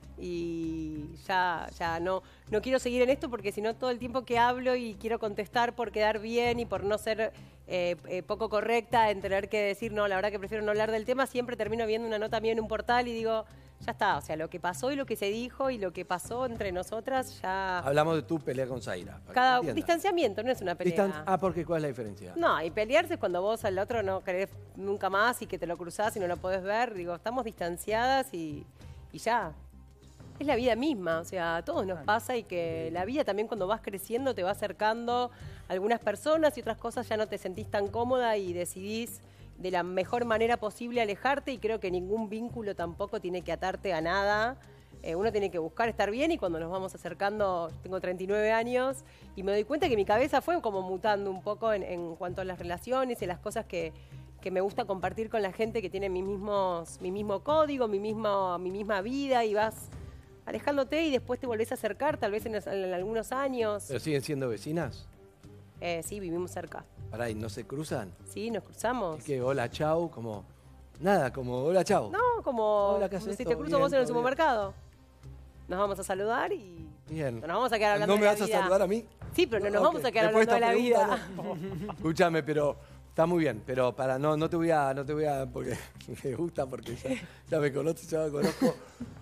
y ya, ya no, no quiero seguir en esto porque si no todo el tiempo que hablo y quiero contestar por quedar bien y por no ser eh, eh, poco correcta en tener que decir, no, la verdad que prefiero no hablar del tema, siempre termino viendo una nota mía en un portal y digo, ya está, o sea, lo que pasó y lo que se dijo y lo que pasó entre nosotras ya... Hablamos de tu pelea con Zaira. para que Cada entiendas. distanciamiento, no es una pelea. Distan- ah, porque ¿cuál es la diferencia? No, y pelearse es cuando vos al otro no querés nunca más y que te lo cruzás y no lo podés ver. Digo, estamos distanciadas y, y ya. Es la vida misma, o sea, a todos nos pasa y que la vida también cuando vas creciendo te va acercando a algunas personas y otras cosas ya no te sentís tan cómoda y decidís de la mejor manera posible alejarte y creo que ningún vínculo tampoco tiene que atarte a nada. Eh, uno tiene que buscar estar bien y cuando nos vamos acercando, tengo treinta y nueve años y me doy cuenta que mi cabeza fue como mutando un poco en, en cuanto a las relaciones y las cosas que, que me gusta compartir con la gente que tiene mis mismos, mi mismo código, mi, mismo, mi misma vida y vas alejándote y después te volvés a acercar, tal vez en, en algunos años. ¿Pero siguen siendo vecinas? Eh, sí, vivimos cerca. Pará, ¿y no se cruzan? Sí, nos cruzamos. Es que hola, chau, como... Nada, como hola, chau. No, como Hola, ¿qué haces? si te ¿Todo cruzo bien? vos en el ¿Todo bien? supermercado. Nos vamos a saludar y Bien. no nos vamos a quedar hablando ¿No me de la vas a vida. saludar a mí? Sí, pero no nos Ok, vamos a quedar después hablando de la esta vida. pregunta, no. Escúchame, pero está muy bien, pero para no, no te voy a, no te voy a, porque me gusta, porque ya, ya me conoces, ya me conozco.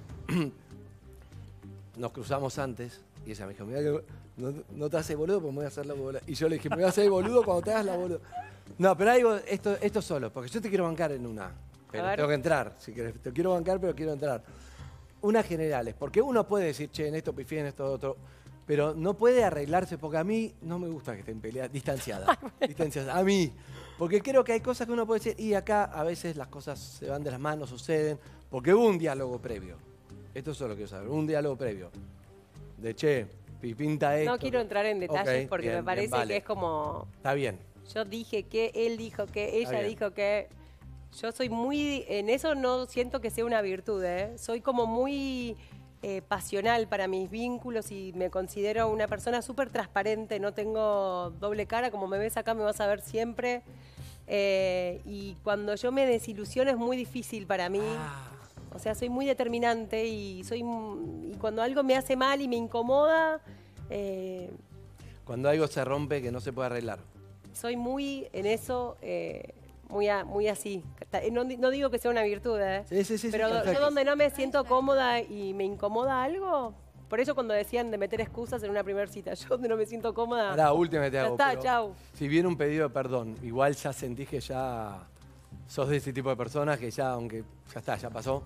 Nos cruzamos antes y ella me dijo, mira que no, no te haces boludo porque me voy a hacer la boluda. Y yo le dije, me voy a hacer boludo cuando te hagas la boluda. No, pero algo, esto, esto solo, porque yo te quiero bancar en una. Pero ver. tengo que entrar, si querés. Te quiero bancar, pero quiero entrar. Unas generales, porque uno puede decir, che, en esto pifié, en esto otro, pero no puede arreglarse, porque a mí no me gusta que estén peleadas, distanciadas, distanciadas, a mí, porque creo que hay cosas que uno puede decir, y acá a veces las cosas se van de las manos, suceden, porque hubo un diálogo previo, esto solo quiero saber, un diálogo previo, de che, pi- pinta esto. No quiero entrar en detalles Ok, porque bien, me parece bien, vale. que es como... Está bien, Yo dije que, él dijo que, ella bien. dijo que... Yo soy muy... En eso no siento que sea una virtud, ¿eh? Soy como muy eh, pasional para mis vínculos y me considero una persona súper transparente. No tengo doble cara. Como me ves acá me vas a ver siempre. Eh, y cuando yo me desilusiono es muy difícil para mí. O sea, soy muy determinante y, soy, y cuando algo me hace mal y me incomoda... eh, cuando algo se rompe que no se puede arreglar. soy muy en eso, eh, muy, a- muy así. No, di- no digo que sea una virtud, ¿eh? Sí, sí, sí, sí, pero do- perfecto. yo donde no me siento cómoda y me incomoda algo, por eso cuando decían de meter excusas en una primera cita, yo donde no me siento cómoda, Ahora, última que te ya hago. está, pero chau. Si viene un pedido de perdón, igual ya sentís que ya sos de ese tipo de personas que ya, aunque ya está, ya pasó.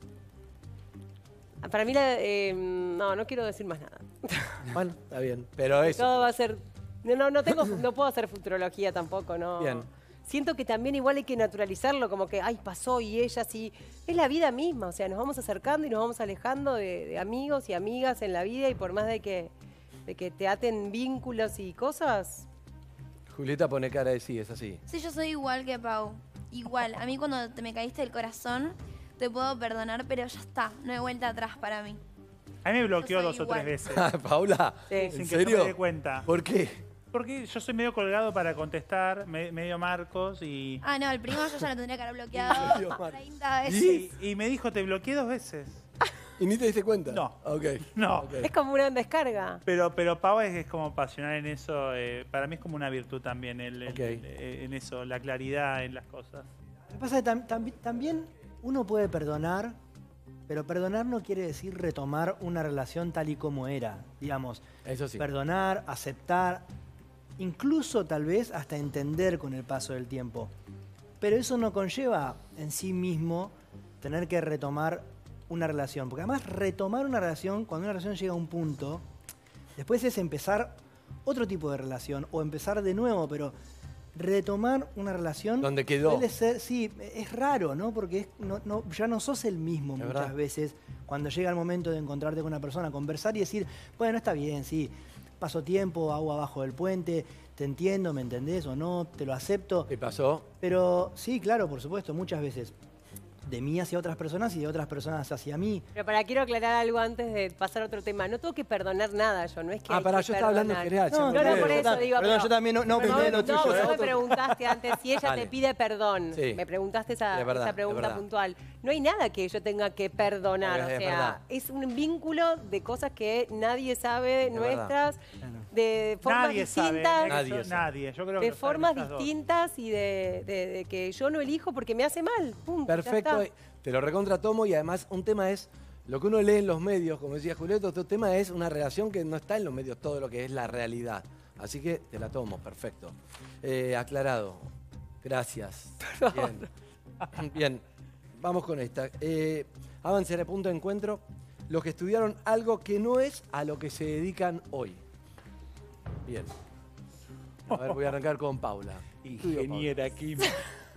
Para mí, la- eh, no, no quiero decir más nada. Bueno, está bien. Pero eso. Todo va a ser... No, no, no, tengo, no puedo hacer futurología tampoco, ¿no? Bien. Siento que también igual hay que naturalizarlo, como que, ay, pasó y ella sí. Es la vida misma, o sea, nos vamos acercando y nos vamos alejando de, de amigos y amigas en la vida y por más de que, de que te aten vínculos y cosas, Julieta pone cara de sí, es así. Sí, yo soy igual que Pau. Igual. A mí cuando te me caíste del corazón, te puedo perdonar, pero ya está. No hay vuelta atrás para mí. A mí me bloqueó Yo soy dos o tres igual. veces. Paula, Sí. ¿en Sin que yo serio? me dé cuenta. ¿Por qué? Porque yo soy medio colgado para contestar, me- medio Marcos y... Ah, no, el primo yo ya lo tendría que haber bloqueado Dios, Mar- treinta veces. Y, y me dijo, te bloqueé dos veces. ¿Y ni te diste cuenta? No. Ok. No. Ok. Es como una descarga. Pero, pero Pau es, es como pasional en eso. eh, para mí es como una virtud también el, el- Ok. eh, en eso, la claridad en las cosas. Lo que pasa es que tam- tam- también uno puede perdonar, pero perdonar no quiere decir retomar una relación tal y como era. Digamos, Eso sí. perdonar, aceptar, incluso tal vez hasta entender con el paso del tiempo. Pero eso no conlleva en sí mismo tener que retomar una relación. Porque además retomar una relación, cuando una relación llega a un punto, después es empezar otro tipo de relación o empezar de nuevo, pero retomar una relación... Donde quedó. Suele ser, sí, es raro, ¿no? Porque es- no- no- ya no sos el mismo Es muchas verdad. veces cuando llega el momento de encontrarte con una persona, conversar y decir, bueno, está bien, sí, paso tiempo, agua abajo del puente, te entiendo, me entendés o no, te lo acepto. ¿Qué pasó? Pero sí, claro, por supuesto, muchas veces. De mí hacia otras personas y de otras personas hacia mí. Pero para quiero aclarar algo antes de pasar a otro tema. No tengo que perdonar nada yo, no es que Ah, hay pará, que yo estaba hablando en perdonar. general. ya No, me no, olvidé. por eso Perdón, digo. perdón, pero- yo también no- no pero opité lo no, tuyo, vos ¿eh? me preguntaste antes si ella Dale. te pide perdón. Sí. Me preguntaste esa, Es verdad, esa es pregunta verdad. puntual. No hay nada que yo tenga que perdonar. Es- o es sea, verdad. es un vínculo de cosas que nadie sabe, Es nuestras, de formas Nadie sabe. distintas. mira que Nadie yo- sabe. nadie. Yo creo que De lo saben formas estas dos. distintas y de, de- de que yo no elijo porque me hace mal. Punto, ya Perfecto, está. te lo recontra tomo y además un tema es lo que uno lee en los medios, como decía Julieta, otro tema es una relación que no está en los medios todo lo que es la realidad. Así que te la tomo, perfecto. Eh, aclarado. Gracias. Bien. Bien, vamos con esta. Eh, avance de punto de encuentro. Los que estudiaron algo que no es a lo que se dedican hoy. Bien. A ver, voy a arrancar con Paula. Ingeniera química.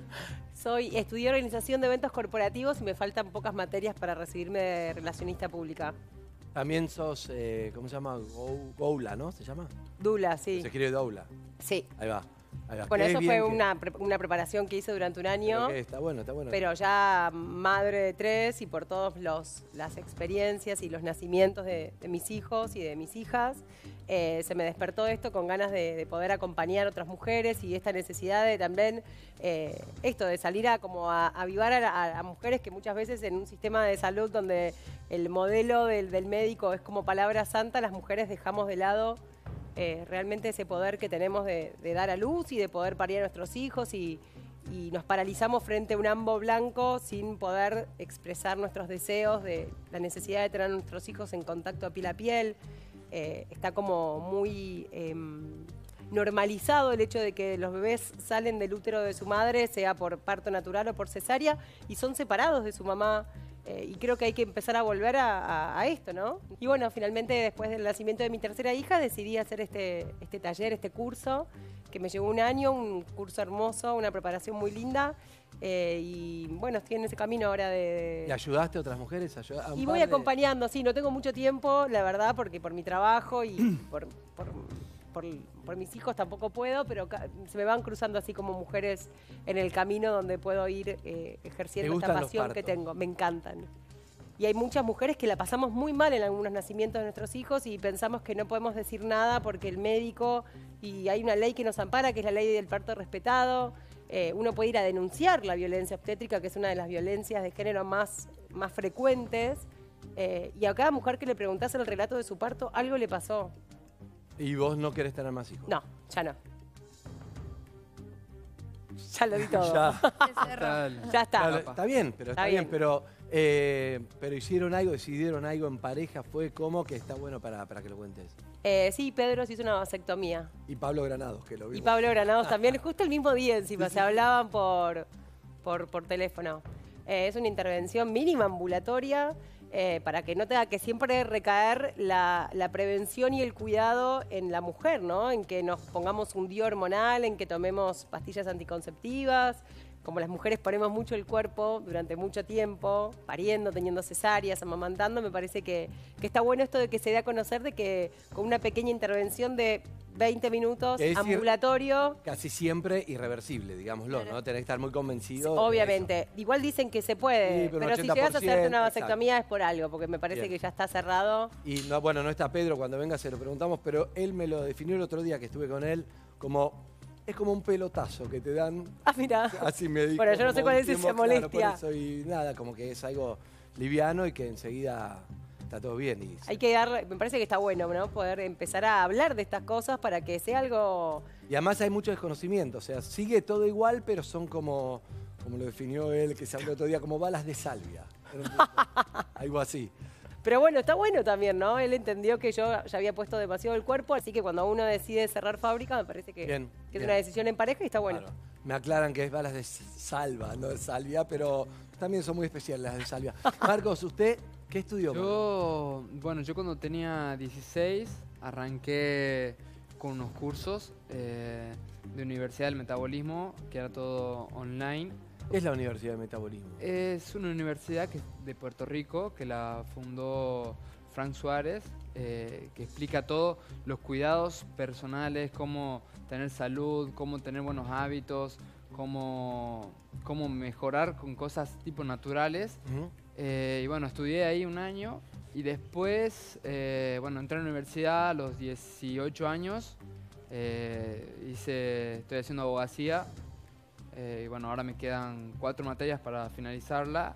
Soy, estudié organización de eventos corporativos y me faltan pocas materias para recibirme de relacionista pública. También sos, eh, ¿cómo se llama? Go- Goula, ¿no? ¿Se llama? Dula, sí. Se escribe Doula. Sí. Ahí va. Ahí va. Bueno, Qué eso bien fue que- una, pre- una preparación que hice durante un pero año, que está bueno, está bueno. pero ya madre de tres y por todas las experiencias y los nacimientos de, de mis hijos y de mis hijas, eh, se me despertó esto con ganas de, de poder acompañar a otras mujeres y esta necesidad de también, eh, esto de salir a como a, a avivar a, a- a mujeres que muchas veces en un sistema de salud donde el modelo del, del médico es como palabra santa, las mujeres dejamos de lado eh, realmente ese poder que tenemos de, de dar a luz y de poder parir a nuestros hijos y, y nos paralizamos frente a un ambo blanco sin poder expresar nuestros deseos de la necesidad de tener a nuestros hijos en contacto piel a piel. Eh, está como muy eh, normalizado el hecho de que los bebés salen del útero de su madre, sea por parto natural o por cesárea, y son separados de su mamá. Eh, y creo que hay que empezar a volver a, a- a esto, ¿no? Y bueno, finalmente después del nacimiento de mi tercera hija decidí hacer este, este taller, este curso, que me llevó un año, un curso hermoso, una preparación muy linda. eh, y bueno, estoy en ese camino ahora de... ¿Y ayudaste a otras mujeres? Ayuda- a un Y par voy de- acompañando, sí, no tengo mucho tiempo, la verdad, porque por mi trabajo y por, por, por- por mis hijos tampoco puedo, pero ca- se me van cruzando así como mujeres en el camino donde puedo ir eh, ejerciendo esta gustan los pasión que partos? tengo. Me encantan. Y hay muchas mujeres que la pasamos muy mal en algunos nacimientos de nuestros hijos y pensamos que no podemos decir nada porque el médico, y hay una ley que nos ampara, que es la ley del parto respetado. Eh, uno puede ir a denunciar la violencia obstétrica, que es una de las violencias de género más, más frecuentes. Eh, y a cada mujer que le preguntás el relato de su parto, algo le pasó. ¿Y vos no querés tener más hijos? No, ya no. Ya lo di todo. Ya. Se cerró. Tal. Ya está. Claro, está bien, pero está, Está bien, bien. pero, eh, pero hicieron algo, decidieron algo en pareja, fue como que está bueno para, para que lo cuentes. Eh, sí, Pedro se hizo una vasectomía. Y Pablo Granados, que lo vimos. Y Pablo Granados también, justo el mismo día encima, se hablaban por, por, por teléfono. Eh, es una intervención mínima ambulatoria eh, para que no tenga que siempre recaer la, la prevención y el cuidado en la mujer, ¿no? En que nos pongamos un D I U hormonal, en que tomemos pastillas anticonceptivas, como las mujeres ponemos mucho el cuerpo durante mucho tiempo, pariendo, teniendo cesáreas, amamantando, me parece que, que está bueno esto de que se dé a conocer de que con una pequeña intervención de veinte minutos, Es decir, ambulatorio. Casi siempre irreversible, digámoslo, ¿no? Tenés que estar muy convencido. de Obviamente. eso. Igual dicen que se puede, Sí, pero un pero si llegas a hacerte una ochenta por ciento, vasectomía es por algo, porque me parece Bien. que ya está cerrado. Y no, bueno, no está Pedro, cuando venga se lo preguntamos, pero él me lo definió el otro día que estuve con él como, es como un pelotazo que te dan, Ah, mira. así me dijo. Bueno, yo no sé como cuál un es esa tiempo, claro, molestia. por eso, y nada, como que es algo liviano y que enseguida está todo bien. Y Hay que dar, me parece que está bueno, ¿no? Poder empezar a hablar de estas cosas para que sea algo... Y además hay mucho desconocimiento, o sea, sigue todo igual, pero son como, como lo definió él, que se habló el otro día, como balas de salvia. Algo así. Pero bueno, está bueno también, ¿no? Él entendió que yo ya había puesto demasiado el cuerpo, así que cuando uno decide cerrar fábrica, me parece que, Bien, que es bien. una decisión en pareja y está bueno. Claro. Me aclaran que es balas de salva, no de salvia, pero también son muy especiales las de salvia. Marcos, ¿usted qué estudió? Yo, bueno, yo cuando tenía dieciséis arranqué con unos cursos eh, de Universidad del Metabolismo, que era todo online. ¿Qué es la Universidad de Metabolismo? Es una universidad que, de Puerto Rico que la fundó Frank Suárez, eh, que explica todo, los cuidados personales, cómo tener salud, cómo tener buenos hábitos, cómo, cómo mejorar con cosas tipo naturales. Uh-huh. Eh, y bueno, estudié ahí un año y después, eh, bueno, entré a la universidad a los dieciocho años, eh, hice, estoy haciendo abogacía. Eh, y bueno, ahora me quedan cuatro materias para finalizarla.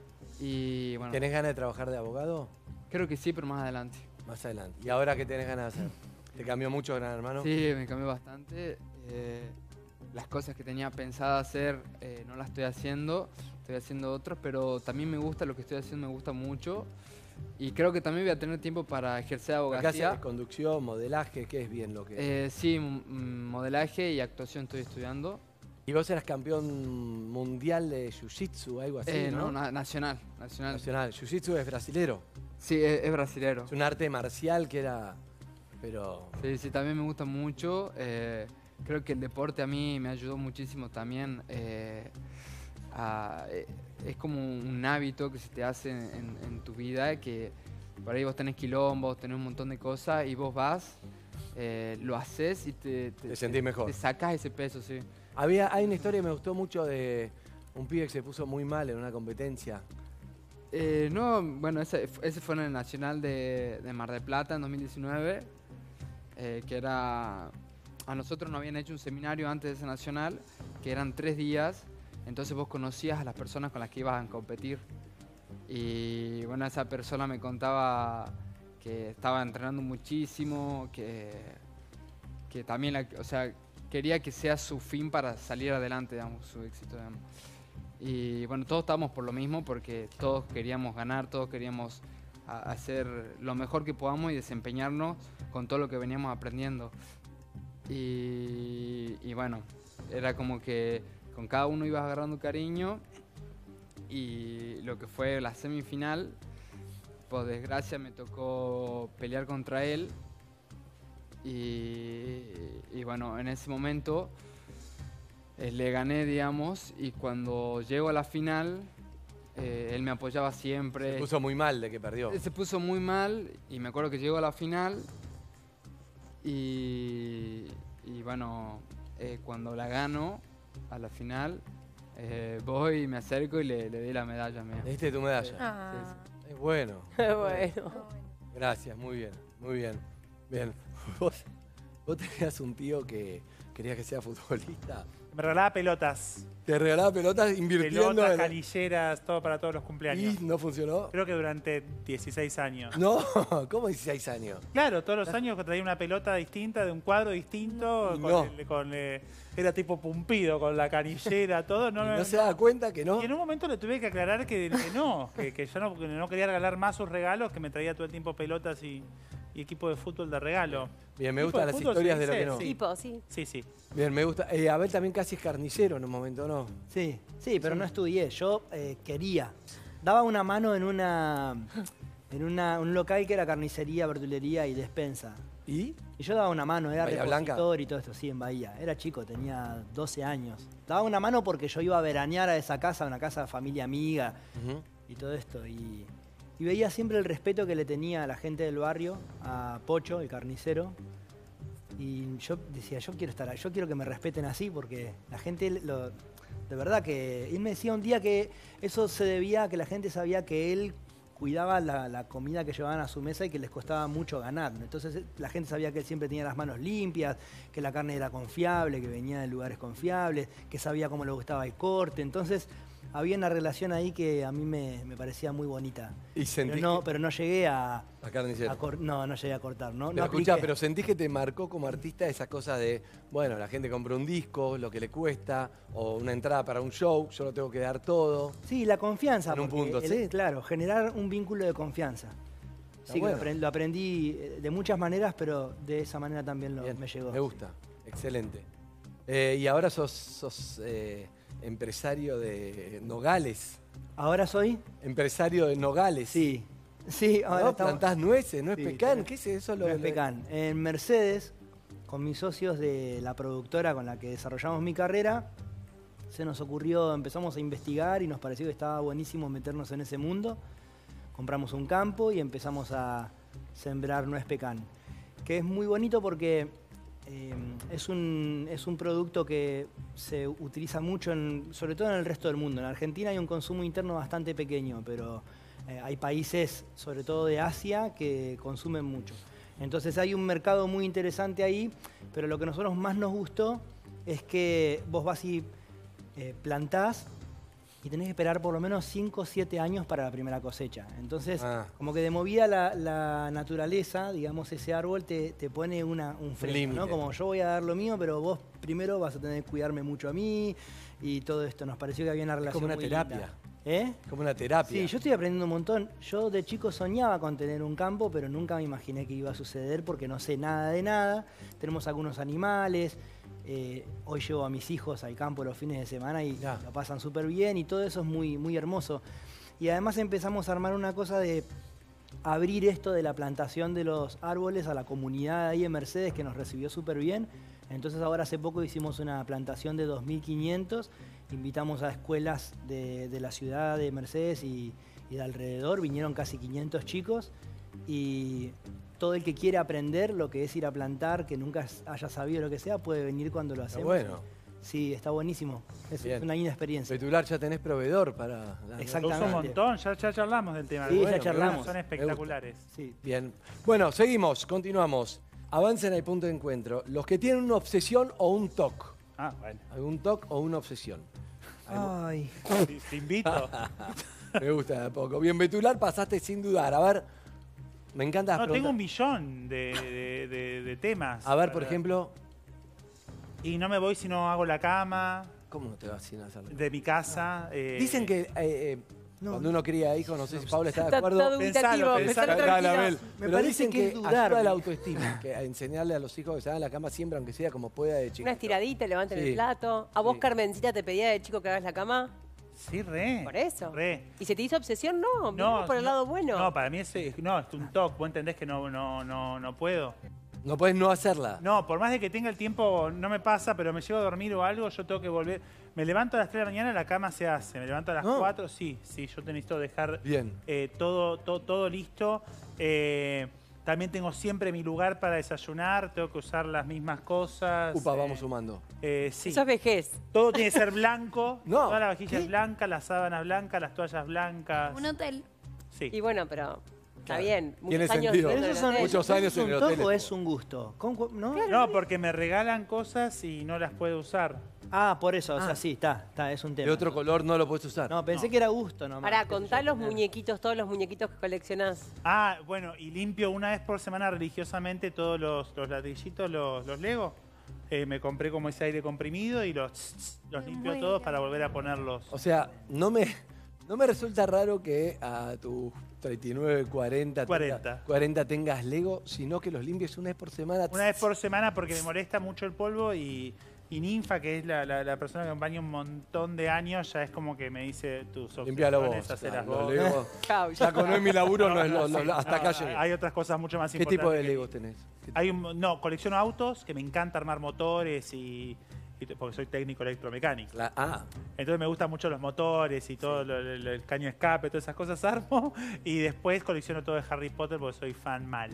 Y bueno, ¿Tenés ganas de trabajar de abogado? creo que sí, pero más adelante. Más adelante. ¿Y ahora qué tenés ganas de hacer? ¿Te cambió mucho, Gran Hermano? Sí, me cambió bastante. Eh, las cosas que tenía pensado hacer eh, no las estoy haciendo. Estoy haciendo otras, pero también me gusta lo que estoy haciendo, me gusta mucho. Y creo que también voy a tener tiempo para ejercer ¿Lo que abogacía. haces? ¿Conducción, modelaje? ¿Qué es bien lo que...? Eh, sí, m- modelaje y actuación estoy estudiando. ¿Y vos eras campeón mundial de Jiu-Jitsu, algo así, Eh, no? no, na- nacional, nacional. Nacional. Jiu-Jitsu es brasilero. Sí, es, es brasilero. Es un arte marcial que era... Pero... Sí, sí, también me gusta mucho. Eh, creo que el deporte a mí me ayudó muchísimo también. eh, a- eh, es como un hábito que se te hace en, en tu vida, que por ahí vos tenés quilombos, tenés un montón de cosas y vos vas, eh, lo haces y te, Te sentís mejor. Te sacás ese peso, sí. Había, hay una historia que me gustó mucho de un pibe que se puso muy mal en una competencia. Eh, no, bueno, ese, ese fue en el Nacional de, de Mar del Plata en dos mil diecinueve, eh, que era... A nosotros nos habían hecho un seminario antes de ese Nacional, que eran tres días, entonces vos conocías a las personas con las que ibas a competir. Y bueno, esa persona me contaba que estaba entrenando muchísimo, que, que también, la, o sea, quería que sea su fin para salir adelante, digamos, su éxito, digamos. Y bueno, todos estábamos por lo mismo porque todos queríamos ganar, todos queríamos a- hacer lo mejor que podamos y desempeñarnos con todo lo que veníamos aprendiendo. Y, y bueno, era como que con cada uno ibas agarrando cariño y lo que fue la semifinal, por desgracia me tocó pelear contra él y, y bueno, en ese momento eh, le gané, digamos, y cuando llego a la final, eh, él me apoyaba siempre. Se puso muy mal de que perdió. Se puso muy mal y me acuerdo que llegó a la final y, y bueno, eh, cuando la gano a la final, eh, voy y me acerco y le, le di la medalla mía. ¿Le diste tu medalla? Ah. Es bueno. Bueno. Gracias, muy bien, muy bien. Bien. ¿Vos, vos tenías un tío que quería que sea futbolista. Me regalaba pelotas. Te regalaba pelotas invirtiendo Pelotas, en... canilleras, todo para todos los cumpleaños. ¿Y no funcionó? Creo que durante dieciséis años. No, ¿cómo dieciséis años? Claro, todos los años que traía una pelota distinta, de un cuadro distinto, Y con no. el- con, eh, era tipo pumpido, con la canillera, todo. No, ¿Y no, no se daba cuenta que no? Y en un momento le tuve que aclarar que, que no, que, que yo no, que no quería regalar más sus regalos, que me traía todo el tiempo pelotas y, y equipo de fútbol de regalo. Bien, me ¿Equipo gustan de las fútbol historias se de lo dice? que no. Sí. Tipo, sí. Sí, sí. Bien, me gusta. Eh, Abel también casi es carnicero en un momento, ¿no? Sí, sí, pero no estudié. Yo eh, quería. Daba una mano en una en una, un local que era carnicería, verdulería y despensa. ¿Y ¿Y? Y yo daba una mano, era ¿Bahía repositor y todo esto, sí, en Bahía. Era chico, tenía doce años. Daba una mano porque yo iba a veranear a esa casa, una casa de familia amiga Uh-huh. y todo esto. Y, y veía siempre el respeto que le tenía a la gente del barrio, a Pocho, el carnicero. Y yo decía, yo quiero estar, yo quiero que me respeten así porque la gente, lo, de verdad que... Él me decía un día que eso se debía a que la gente sabía que él cuidaba la, la comida que llevaban a su mesa y que les costaba mucho ganar. Entonces la gente sabía que él siempre tenía las manos limpias, que la carne era confiable, que venía de lugares confiables, que sabía cómo le gustaba el corte. Entonces había una relación ahí que a mí me, me parecía muy bonita. ¿Y sentís pero, no, que- pero no llegué a... A carnicero. a cor- no, no llegué a cortar. No, Pero no escuchá, apliqué. pero sentís que te marcó como artista esa cosa de, bueno, la gente compra un disco, lo que le cuesta, o una entrada para un show, yo lo tengo que dar todo. Sí, la confianza. En un porque punto, el- sí. Claro, generar un vínculo de confianza. Sí, que bueno. lo, aprend- lo aprendí eh, de muchas maneras, pero de esa manera también lo, Bien, me llegó. Me gusta, excelente. Eh, y ahora sos, sos eh, empresario de Nogales. ¿Ahora soy? Empresario de Nogales. Sí. Sí, ahora ¿No? estamos- Plantás nueces, no es Sí, pecan. tenés- ¿Qué es eso? Lo, No es lo- pecan. En Mercedes, con mis socios de la productora con la que desarrollamos mi carrera, se nos ocurrió, empezamos a investigar y nos pareció que estaba buenísimo meternos en ese mundo. Compramos un campo y empezamos a sembrar nuez pecan, que es muy bonito porque eh, es, un, es un producto que se utiliza mucho, en- sobre todo en el resto del mundo. En Argentina hay un consumo interno bastante pequeño, pero eh, hay países, sobre todo de Asia, que consumen mucho. Entonces hay un mercado muy interesante ahí, pero lo que a nosotros más nos gustó es que vos vas y eh, plantás y tenés que esperar por lo menos cinco o siete años para la primera cosecha. Entonces, Ah. como que de movida la, la naturaleza, digamos, ese árbol te, te pone una, un freno, límite. ¿no? Como yo voy a dar lo mío, pero vos primero vas a tener que cuidarme mucho a mí y todo esto. Nos pareció que había una Es relación como una muy terapia. linda. ¿Eh? Como una terapia. Sí, yo estoy aprendiendo un montón. Yo de chico soñaba con tener un campo, pero nunca me imaginé que iba a suceder porque no sé nada de nada. Tenemos algunos animales. eh, hoy llevo a mis hijos al campo los fines de semana y Ya. lo pasan súper bien y todo eso es muy, muy hermoso. Y además empezamos a armar una cosa de abrir esto de la plantación de los árboles a la comunidad ahí en Mercedes que nos recibió súper bien. Entonces ahora hace poco hicimos una plantación de dos mil quinientos, invitamos a escuelas de, de la ciudad de Mercedes y, y de alrededor, vinieron casi quinientos chicos y todo el que quiere aprender lo que es ir a plantar, que nunca haya sabido lo que sea, puede venir cuando lo Está hacemos. bueno. Sí, está buenísimo. Es Bien. una linda experiencia. Petular, ya tenés proveedor para... la- Lo Exactamente. uso un montón, ya, ya charlamos del tema. Sí, ya Bueno, charlamos. Son espectaculares. Sí. Bien. Bueno, seguimos, continuamos. Avancen al punto de encuentro. Los que tienen una obsesión o un toc. Ah, bueno. ¿Algún toc o una obsesión? Ay. Te, te invito. Me gusta de a poco. Bien, Betular, pasaste sin dudar. A ver, me encanta las No, tengo un preguntas. millón de, de- de- de temas. A ver, por para- ejemplo, Y no me voy si no hago la cama ¿cómo no te vas sin hacerlo? de mi casa. eh, Dicen que eh, eh, No. cuando uno cría hijos, no sé si Paula está de Está acuerdo. todo Pensalo, dubitativo, pensalo. pensalo Dale, tranquilo. Abel. Me Pero parece dicen que que, es dudar, ayuda a la ¿no? autoestima, que a enseñarle a los hijos que se hagan la cama siempre, aunque sea como pueda de chico. Una estiradita, levanten Sí. el plato. ¿A vos, Sí. Carmencita, te pedía de chico que hagas la cama? Sí, re. Por eso. Re. ¿Y se te hizo obsesión? No, No, no por el no, lado bueno. No, para mí es, no, es un toque. Vos entendés que no, no, no, no puedo. No puedes no hacerla. No, por más de que tenga el tiempo, no me pasa, pero me llego a dormir o algo, yo tengo que volver. Me levanto a las tres de la mañana, la cama se hace. Me levanto a las No. cuatro, sí, sí, yo te necesito dejar Bien. eh, todo, todo, todo listo. Eh, también tengo siempre mi lugar para desayunar, tengo que usar las mismas cosas. Upa, eh, vamos sumando. eh, sí. Eso es vejez. Todo tiene que ser blanco. No. Toda la vajilla ¿Qué? es blanca, las sábanas blancas, las toallas blancas. Un hotel. Sí. Y bueno, pero está Claro. bien. Muchos Tiene años sentido. viviendo Pero en esos el son, hotel. Muchos ¿eso años es un en el toque hotel o es es como- un gusto? ¿Con cu- ¿No? No, porque me regalan cosas y no las puedo usar. Ah, por eso, o Ah. sea, sí, está, está, es un tema. De otro color no lo puedes usar. No, pensé No. que era gusto nomás. Para qué sé contar yo. los muñequitos, todos los muñequitos que coleccionás. Ah, bueno, y limpio una vez por semana religiosamente todos los, los ladrillitos, los, los Lego. Eh, me compré como ese aire comprimido y los, los Me limpio muero. todos para volver a ponerlos. O sea, no me, no me resulta raro que a tus treinta y nueve, cuarenta, cuarenta. tenga- cuarenta tengas Lego, sino que los limpies una vez por semana. Una vez por semana porque me molesta mucho el polvo y, Y Ninfa, que es la, la, la persona que me acompaña un montón de años, ya es como que me dice tus Limpialo vos. obsesiones, hacelas Claro, vos. los Legos. Chau, Ya con hoy mi laburo no es lo- lo- lo- hasta No, acá llegué. Hay otras cosas mucho más ¿Qué importantes. tipo de que- Legos tenés? Hay un, no, colecciono autos, que me encanta armar motores y, y te- porque soy técnico electromecánico. La- ah, Entonces me gustan mucho los motores y todo lo- lo- lo- el caño de escape, todas esas cosas armo. Y después colecciono todo de Harry Potter porque soy fan mal.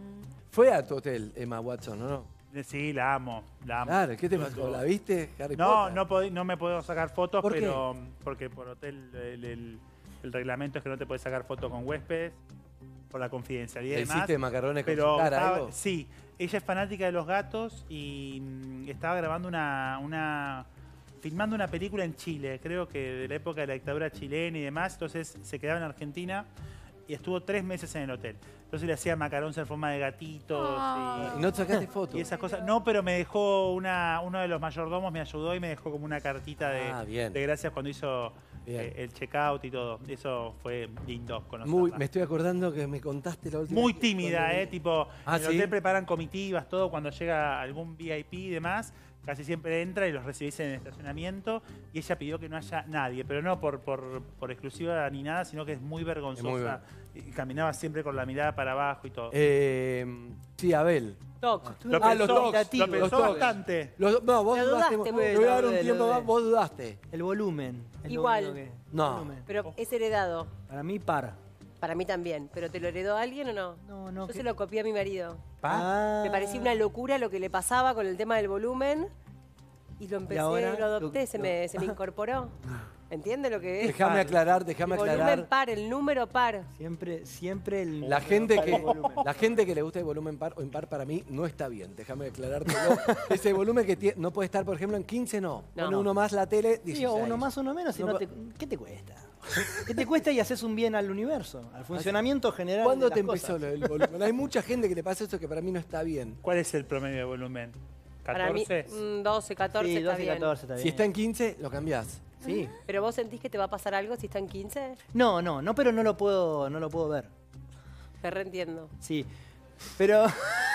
fue a tu hotel, Emma Watson, ¿o no? Sí, la amo, la amo. Claro, ¿qué te pasó? ¿La viste, Harry No, Potter? no, pod- no me puedo sacar fotos, ¿Por qué? pero porque por hotel el, el- el reglamento es que no te puedes sacar fotos con huéspedes por la confidencialidad y ¿Le demás. hiciste macarrones con Pero su cara, estaba- algo? sí, ella es fanática de los gatos y mm, estaba grabando una, una filmando una película en Chile, creo que de la época de la dictadura chilena y demás, entonces se quedaba en Argentina y estuvo tres meses en el hotel. Entonces le hacía macarons en forma de gatitos ¿Y no te sacaste fotos? y, y esas cosas. No, pero me dejó una, uno de los mayordomos me ayudó y me dejó como una cartita de, Ah, bien. de gracias cuando hizo Bien. eh, el checkout y todo. Eso fue lindo conocerla. Muy, me estoy acordando que me contaste la última Muy vez tímida, cuando- ¿eh? Tipo, Ah, en el ¿sí? hotel preparan comitivas, todo. Cuando llega algún V I P y demás, casi siempre entra y los recibís en el estacionamiento. Y ella pidió que no haya nadie, pero no por, por, por exclusiva ni nada, sino que es muy vergonzosa. Es muy ver- y caminaba siempre con la mirada para abajo y todo. Eh, sí, Abel. Toc. lo ah, pensó, los dogs, lo los pensó dogs. bastante. Los- no, vos Lo dudaste. dudaste, Te muy voy a dar un bien. tiempo Lo de- más, vos dudaste. El volumen. es lo Igual. único que- No. el volumen. Pero es heredado. Para mí, par. Para mí también. ¿Pero te lo heredó alguien o no? No, no. Yo que- se lo copié a mi marido. Ah. Me parecía una locura lo que le pasaba con el tema del volumen. Y lo empecé, ahora? lo adopté, Lo- se, me, se me incorporó. ¿Entiende lo que es? Déjame aclarar, déjame El volumen aclarar. par, el número par. Siempre, siempre el. La gente, el que, volumen. la gente que le gusta el volumen par o impar para mí no está bien. Déjame aclarártelo. Ese volumen que tiene, no puede estar, por ejemplo, en quince, no. No. Con No. uno más la tele, Sí, dieciséis. o uno más, uno menos, si No no po- te, ¿qué te cuesta? ¿Qué te cuesta y haces un bien al universo? Al funcionamiento general. ¿Cuándo de las te empezó cosas? lo del volumen? Hay mucha gente que le pasa eso que para mí no está bien. ¿Cuál es el promedio de volumen? Para mí, ¿catorce? mm, doce, catorce Sí, está doce, bien. catorce está bien. Si está en quince, lo cambiás. Sí. ¿Pero vos sentís que te va a pasar algo si está en quince? No, no, no, pero no lo puedo, no lo puedo ver. Te reentiendo. Sí. Pero.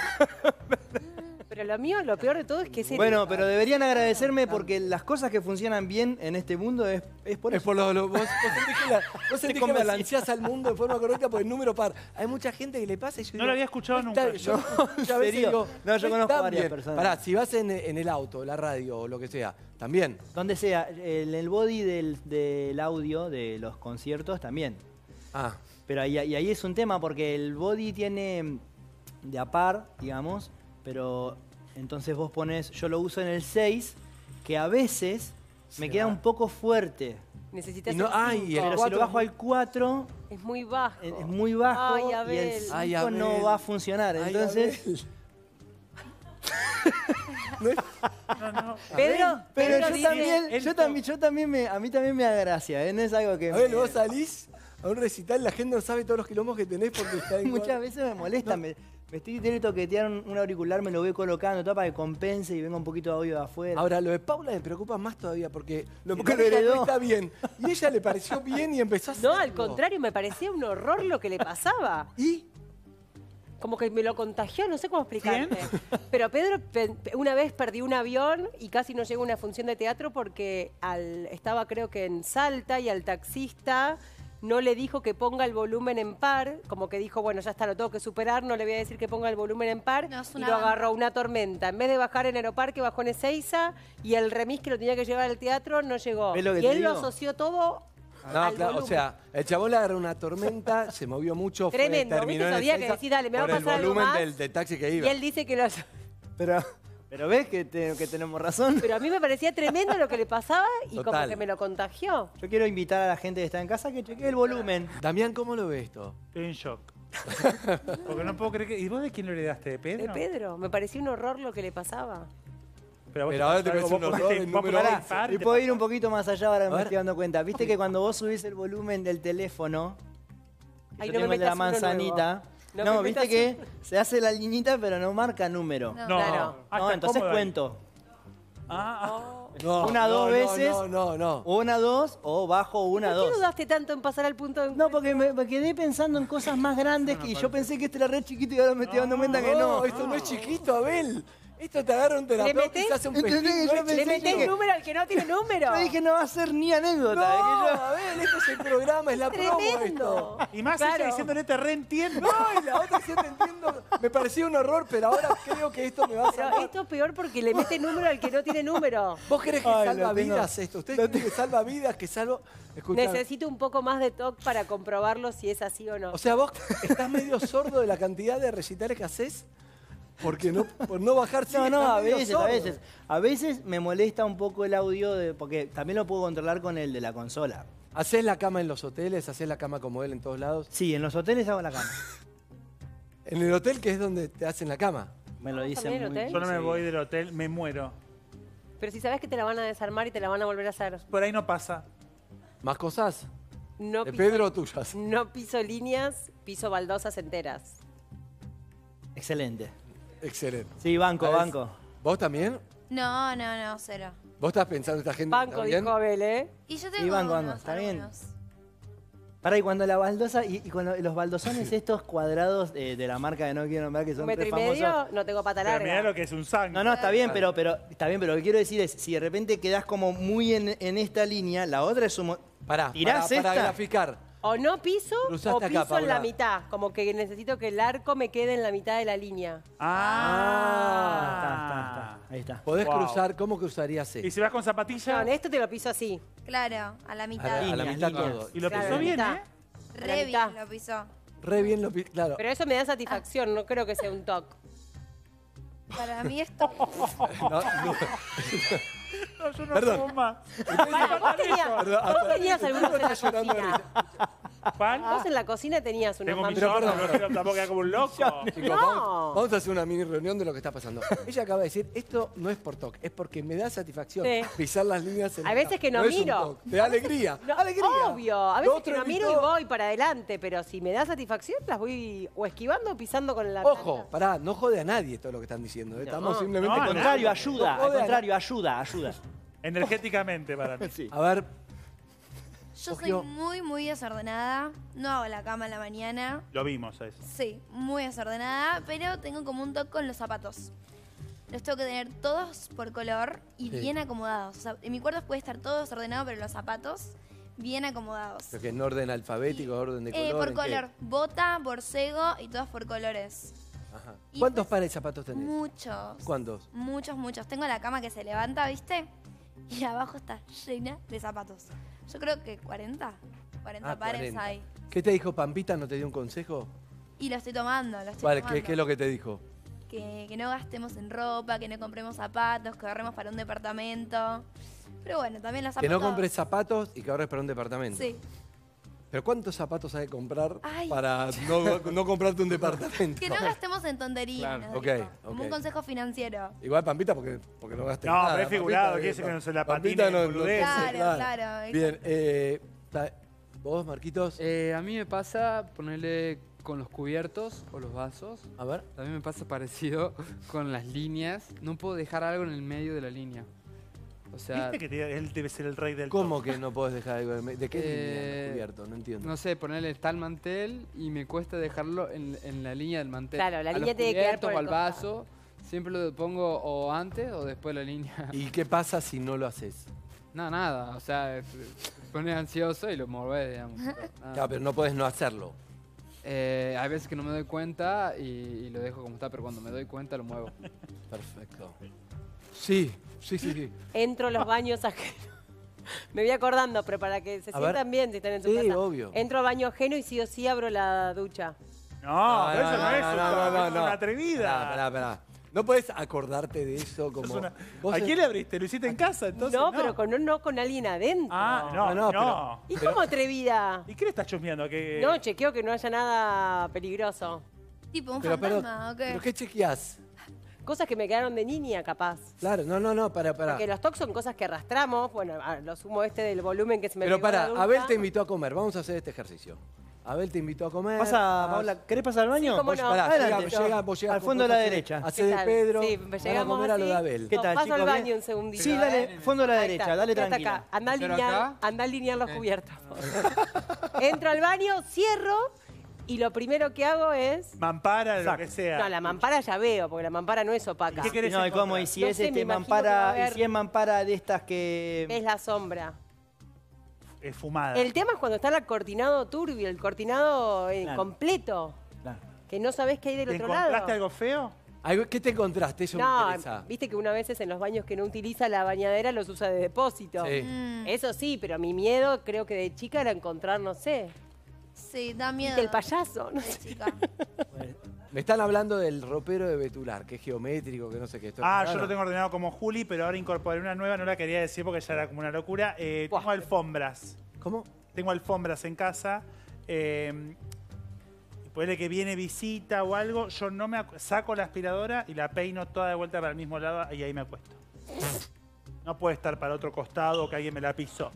Pero lo mío, lo peor de todo es que es Bueno, heredado. pero deberían agradecerme porque las cosas que funcionan bien en este mundo es, es por Es eso. por lo, lo- vos, vos sentís que, la, vos sentís que convencí. balanceás al mundo de forma correcta por el número par. Hay mucha gente que le pasa y yo No digo, lo había escuchado está- nunca. Yo, ¿En yo a veces serio? digo, No, yo conozco está varias bien. personas. Pará, si vas en, en el auto, la radio o lo que sea, también. Donde sea, en el body del, del audio de los conciertos también. Ah, Pero ahí, y ahí es un tema porque el body tiene de a par, digamos, pero entonces vos pones, yo lo uso en el seis, que a veces me Se queda va. un poco fuerte. Necesitas Y no- el ay, cinco. y el Pero si cuatro lo bajo al cuatro, Es muy bajo. es es muy bajo Ay, y el Abel. cinco Ay, Abel. no va a funcionar. ay, Entonces, Abel. No, no. Pedro, pero Pedro yo dice- también, él yo no. también, yo también me, a mí también me da gracia, ¿eh? No es algo que Abel, me- vos salís a un recital, la gente no sabe todos los quilombos que tenés porque está en muchas veces me molesta, me, me estoy teniendo que toquetear un, un auricular, me lo voy colocando todo para que compense y venga un poquito de audio de afuera. Ahora, lo de Paula me preocupa más todavía porque lo Porque que lo heredó. no está bien. Y ella le pareció bien y empezó a hacerlo. No, al contrario, me parecía un horror lo que le pasaba. ¿Y? Como que me lo contagió, no sé cómo explicarte. Pero Pedro, pe- pe- una vez perdí un avión y casi no llegó a una función de teatro porque al, estaba creo que en Salta y al taxista no le dijo que ponga el volumen en par, como que dijo, bueno, ya está, lo tengo que superar, no le voy a decir que ponga el volumen en par, No, es y una lo banda. agarró una tormenta. En vez de bajar en Aeroparque, bajó en Ezeiza y el remis que lo tenía que llevar al teatro no llegó. ¿Ves lo que y te él lo digo? asoció todo No, al claro, o volumen. sea, el chabón le agarró una tormenta, se movió mucho, fue, Tremendo, terminó ¿viste? en Esos días que Ezeiza decís, dale, me va a por pasar el algo volumen más. del, del taxi que Y iba. él dice que lo... Pero, pero ves que, te- que tenemos razón. Pero a mí me parecía tremendo lo que le pasaba y como Total. que me lo contagió. Yo quiero invitar a la gente que está en casa que chequee el volumen. Damián, ¿cómo lo ves esto? Estoy en shock. Porque no puedo creer que... ¿Y vos de quién lo heredaste? ¿De Pedro? De Pedro, me parecía un horror lo que le pasaba. Pero, vos Pero ahora te pasó parece algo, un vos horror pusiste- el vos número pusiste once. par, Y te puedo pasó- ir un poquito más allá ahora que A me ver. estoy dando cuenta. Viste que cuando vos subís el volumen del teléfono, Ay, yo no me tengo el de la metas uno manzanita. nuevo. No No, me viste metas que se hace la liñita pero no marca número. No. No, Claro. Ah, No, está entonces cómodo ahí. cuento. Ah, No, Una, no, dos no, veces. No, no, no. Una, dos o bajo una, ¿Por qué dos. dudaste tanto en pasar al punto de No, porque me, me quedé pensando en cosas más grandes que- y yo pensé que este era re chiquito y ahora me estoy dando cuenta que no. esto no es chiquito, Abel. Esto te agarra un terapeuta y metés? se hace un ¿Entendés festín. que no yo es ¿Le pensé metés que- número al que no tiene número? Yo dije, no va a ser ni anécdota. No, de que yo- a ver, esto es el programa, es la promo esto. Tremendo. Y más Claro. ella diciéndole te reentiendo. No, y la otra sí te entiendo. Me parecía un horror, pero ahora creo que esto me va a Pero salvar. esto es peor porque le mete número al que no tiene número. ¿Vos crees que Ay, salva lo tengo. vidas esto? ¿Ustedes creen que salva vidas, que salvo...? Escuchá. Necesito un poco más de toque para comprobarlo si es así o no. O sea, vos estás medio sordo de la cantidad de recitales que haces porque no, por no bajar... sí, No, no, estás a medio veces, a sordo. veces. A veces me molesta un poco el audio, de, porque también lo puedo controlar con el de la consola. ¿Hacés la cama en los hoteles? ¿Hacés la cama como él en todos lados? Sí, en los hoteles hago la cama. En el hotel, que es donde te hacen la cama. Me lo dicen ¿También muy hotel? Yo no me sí. voy del hotel, me muero. Pero si sabes que te la van a desarmar y te la van a volver a hacer. Por ahí no pasa. ¿Más cosas? No ¿De piso- Pedro o tuyas? No piso líneas, piso baldosas enteras. Excelente. Excelente. Sí, banco, ¿Sabes? banco. ¿Vos también? No, no, no, cero. ¿Vos estás pensando esta gente Banco, está bien? dijo Abel, ¿eh? Y yo Sí, tengo banco, banco, unos, está bien. algunos. Para y cuando la baldosa y, y cuando los baldosones estos cuadrados eh, de la marca que no quiero nombrar que Un son metro re y famosos. medio, no tengo pata Pero mirá larga. lo que es un sang. No, no, está bien, pero, pero está bien, pero lo que quiero decir es, si de repente quedás como muy en, en esta línea, la otra es un... mo- Pará, ¿Tirás para, para esta? graficar. O no piso Cruzaste o acá, piso en la Paula. mitad. Como que necesito que el arco me quede en la mitad de la línea. Ah. Está, está, está. Ahí está. Podés Wow. cruzar, ¿cómo cruzarías Y esto? si vas con No, zapatilla. en esto te lo piso así. Claro, a la A mitad. la, a la Líneas, mitad líneas. todo. Y lo Claro, pisó la bien, mitad. ¿eh? La Re mitad. bien lo pisó. Re bien lo pi- claro. Pero eso me da satisfacción, no creo que sea un toque. Para mí esto... No, no. No, yo no Perdón. como más. Vos tenías, Perdón, vos hasta- tenías algunos en la está llorando de cocina. ¿Cuál? Vos en la cocina tenías unos Tengo mi mamitos. short, no quiero tampoco quedar como un loco. Chicos, No. vamos, vamos a hacer una mini reunión de lo que está pasando. Ella acaba de decir, esto no es por toque, es porque me da satisfacción Sí. pisar las líneas en Hay la veces cama. que no es un miro. toque, te da alegría. No, alegría. Obvio, a Lo veces que otro no miro y evitó- voy para adelante, pero si me da satisfacción las voy o esquivando o pisando con la Ojo, planta. pará, no jode a nadie todo lo que están diciendo. ¿eh? Estamos No. simplemente... No, Al no. contrario, No ayuda. Al jode a contrario, ayuda, ayuda. Energéticamente para mí. Sí. A ver, Yo Cogió- soy muy, muy desordenada. No hago la cama en la mañana. Lo vimos a eso. Sí, muy desordenada, pero tengo como un toque con los zapatos. Los tengo que tener todos por color y Sí. bien acomodados. O sea, en mi cuarto puede estar todo desordenado, pero los zapatos bien acomodados. pero que en orden alfabético, orden de Eh, color. por ¿en qué? color. Bota, borcego y todos por colores. Ajá. Y ¿Cuántos pues- pares de zapatos tenés? Muchos. ¿Cuántos? Muchos, muchos. Tengo la cama que se levanta, ¿viste? Y abajo está llena de zapatos. Yo creo que cuarenta. cuarenta Ah, pares cuarenta. hay. ¿Qué te dijo Pampita? ¿No te dio un consejo? Y lo estoy tomando, lo estoy Vale, tomando. ¿qué, qué es lo que te dijo? que, que no gastemos en ropa, que no compremos zapatos, que ahorremos para un departamento. Pero bueno, también los Que zapatos... no compres zapatos y que ahorres para un departamento. Sí. ¿Pero cuántos zapatos hay que comprar Ay. para no, no comprarte un departamento? Que no gastemos en tonterías. Claro. nos Ok, dijo. Como ok. un consejo financiero. Igual Pampita porque, porque no gastes No, nada. pero es figurado, Pampita, quiere decir que no se la Pampita patine en boludeces. Claro, claro, Bien, exacto. eh, ta- ¿vos, Marquitos? Eh, a mí me pasa ponerle con los cubiertos o los vasos. A ver. También me pasa parecido con las líneas. No puedo dejar algo en el medio de la línea. O sea, ¿Viste que te- él debe ser el rey del ¿Cómo top? que no podés dejar algo en medio? ¿De qué Eh, línea cubierto? No entiendo. no sé, ponerle está el mantel y me cuesta dejarlo en, en la línea del mantel. Claro, la A línea los tiene que quedar cubiertos por o el al costado. vaso, siempre lo pongo o antes o después de la línea. ¿Y qué pasa si no lo haces? No, nada, o sea, te pones ansioso y lo movés, digamos. Nada. Claro, pero no podés no hacerlo. Eh, hay veces que no me doy cuenta y, y lo dejo como está, pero cuando me doy cuenta lo muevo. Perfecto. Sí, sí, sí, sí. Entro a los baños ajenos. Me voy acordando, pero para que se A ver. sientan bien si están en su Sí, casa. obvio. Entro a baño ajeno y sí o sí abro la ducha. No, pero eso no, es, un top, es una atrevida. Pará, pará, pará. No podés acordarte de eso como... Es una- vos ¿A en- quién le abriste? ¿Lo hiciste en casa? Entonces, no, no, pero con, no con alguien adentro. Ah, no, No, no. no, ¿Y cómo atrevida? ¿Y qué le estás chusmeando? Que... No, chequeo que no haya nada peligroso. Tipo un Pero, pero, fantasma, ¿o qué? ¿pero qué chequeás? Cosas que me quedaron de niña, capaz. Claro, no, no, no, para, para. Porque los tocs son cosas que arrastramos. Bueno, a- lo sumo este del volumen que se me Pero pegó para, de adulta. Abel te invitó a comer. Vamos a hacer este ejercicio. Abel te invitó a comer. Pasa, vas- Paula, ¿querés pasar al baño? Sí, cómo Vos, no. pará, Adelante. llega- llega- vos llegás Al con- fondo a la vos hacés- derecha. Hacés ¿Qué de tal? Pedro. Sí, van a llegamos comer a lo así. de Abel. ¿Qué tal, Paso chicos? al ¿Bien? baño un segundito. Sí, dale, fondo a la Ahí derecha, está, dale quédate tranquila. acá. Andá a ¿Pero alinear, acá? andá a alinear los Ok. cubiertos. Entro al baño, cierro Y lo primero que hago es... Mampara, lo Exacto. que sea. No, la mampara ya veo, porque la mampara no es opaca. ¿Qué querés No, y encontrar? como, y si No es sé, me este imagino que mampara, va a y haber- si es mampara de estas que... Es la sombra. Es fumada. El tema es cuando está el cortinado turbio, el cortinado eh, Claro. completo, Claro. que no sabés qué hay del ¿Te otro encontraste lado. algo feo? Algo- ¿Qué te encontraste? Eso me No, interesa. viste que una vez en los baños que no utiliza la bañadera los usa de depósito. Sí. Mm, Eso sí, pero mi miedo creo que de chica era encontrar, no sé, sí, da miedo. del payaso. No De sé. chica. Bueno, Me están hablando del ropero de Betular, que es geométrico, que no sé qué. Esto es Ah, raro. yo lo tengo ordenado como Juli, pero ahora incorporé una nueva, no la quería decir porque ya era como una locura. Eh, Buah. tengo alfombras. ¿Cómo? Tengo alfombras en casa. Eh, Puede que viene visita o algo, yo no me acu- saco la aspiradora y la peino toda de vuelta para el mismo lado y ahí me acuesto. No puede estar para otro costado o que alguien me la pisó.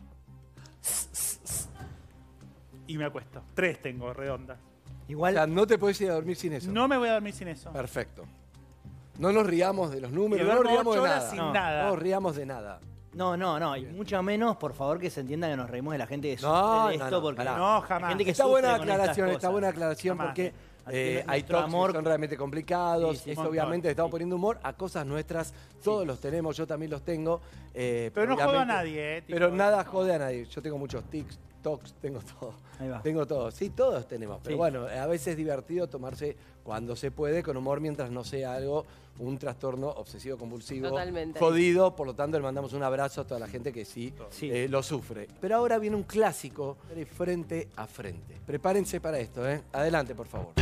Y me acuesto. Tres tengo redondas. O igual, sea, no te puedes ir a dormir sin eso. No me voy a dormir sin eso. Perfecto. No nos riamos de los números, Y no nos duermo riamos de ocho horas nada. sin No, nada. no nos riamos de nada. no, no, no, y mucho menos, por favor, que se entienda que nos reímos de la gente que No, sufre de no, esto, no, porque pará. No, hay jamás. gente que Está sufre buena con estas aclaración, está cosas. buena aclaración Jamás. porque Así eh, que hay nuestro talks que amor- son realmente complicados. Sí, sí, Esto un montón. obviamente le estamos Sí. poniendo humor a cosas nuestras. Todos los tenemos, yo también los tengo. eh, Pero no jodo a obviamente- nadie, eh. tipo- Pero nada jode a nadie. Yo tengo muchos tics, tocs, tengo todo. Ahí va. Tengo todo. Sí, todos tenemos. Pero Sí. bueno, a veces es divertido tomarse cuando se puede con humor mientras no sea algo, un trastorno obsesivo compulsivo. Totalmente. Jodido. Por lo tanto, le mandamos un abrazo a toda la gente que sí, Sí. eh, lo sufre. Pero ahora viene un clásico de frente a frente. Prepárense para esto, ¿eh? Adelante, por favor.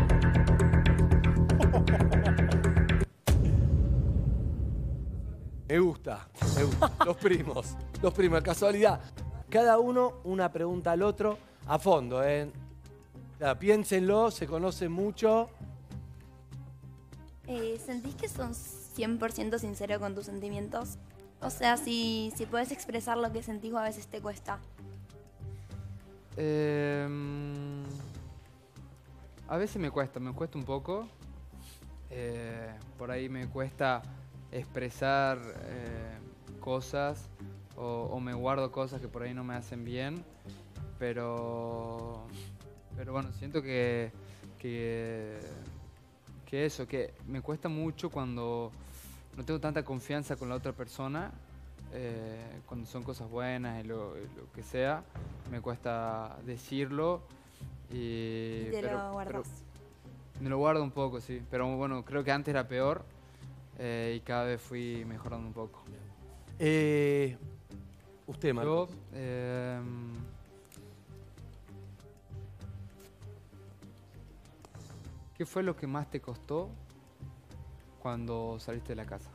Me gusta, me gusta. Los primos, los primos, casualidad. Cada uno una pregunta al otro a fondo, ¿eh? O sea, piénsenlo, se conocen mucho. Eh, ¿Sentís que sos cien por ciento sincero con tus sentimientos? O sea, si, si puedes expresar lo que sentís o a veces te cuesta. Eh, a veces me cuesta, me cuesta un poco. Eh, por ahí me cuesta expresar eh, cosas o, o me guardo cosas que por ahí no me hacen bien. Pero, pero bueno, siento que, que, que eso, que me cuesta mucho cuando no tengo tanta confianza con la otra persona. Eh, cuando son cosas buenas y lo, y lo que sea, me cuesta decirlo. Y, Y te pero- lo guardas. pero me lo guardo un poco, sí. Pero bueno, creo que antes era peor eh, y cada vez fui mejorando un poco. Eh, usted, Yo, Marcos. eh, ¿qué fue lo que más te costó cuando saliste de la casa?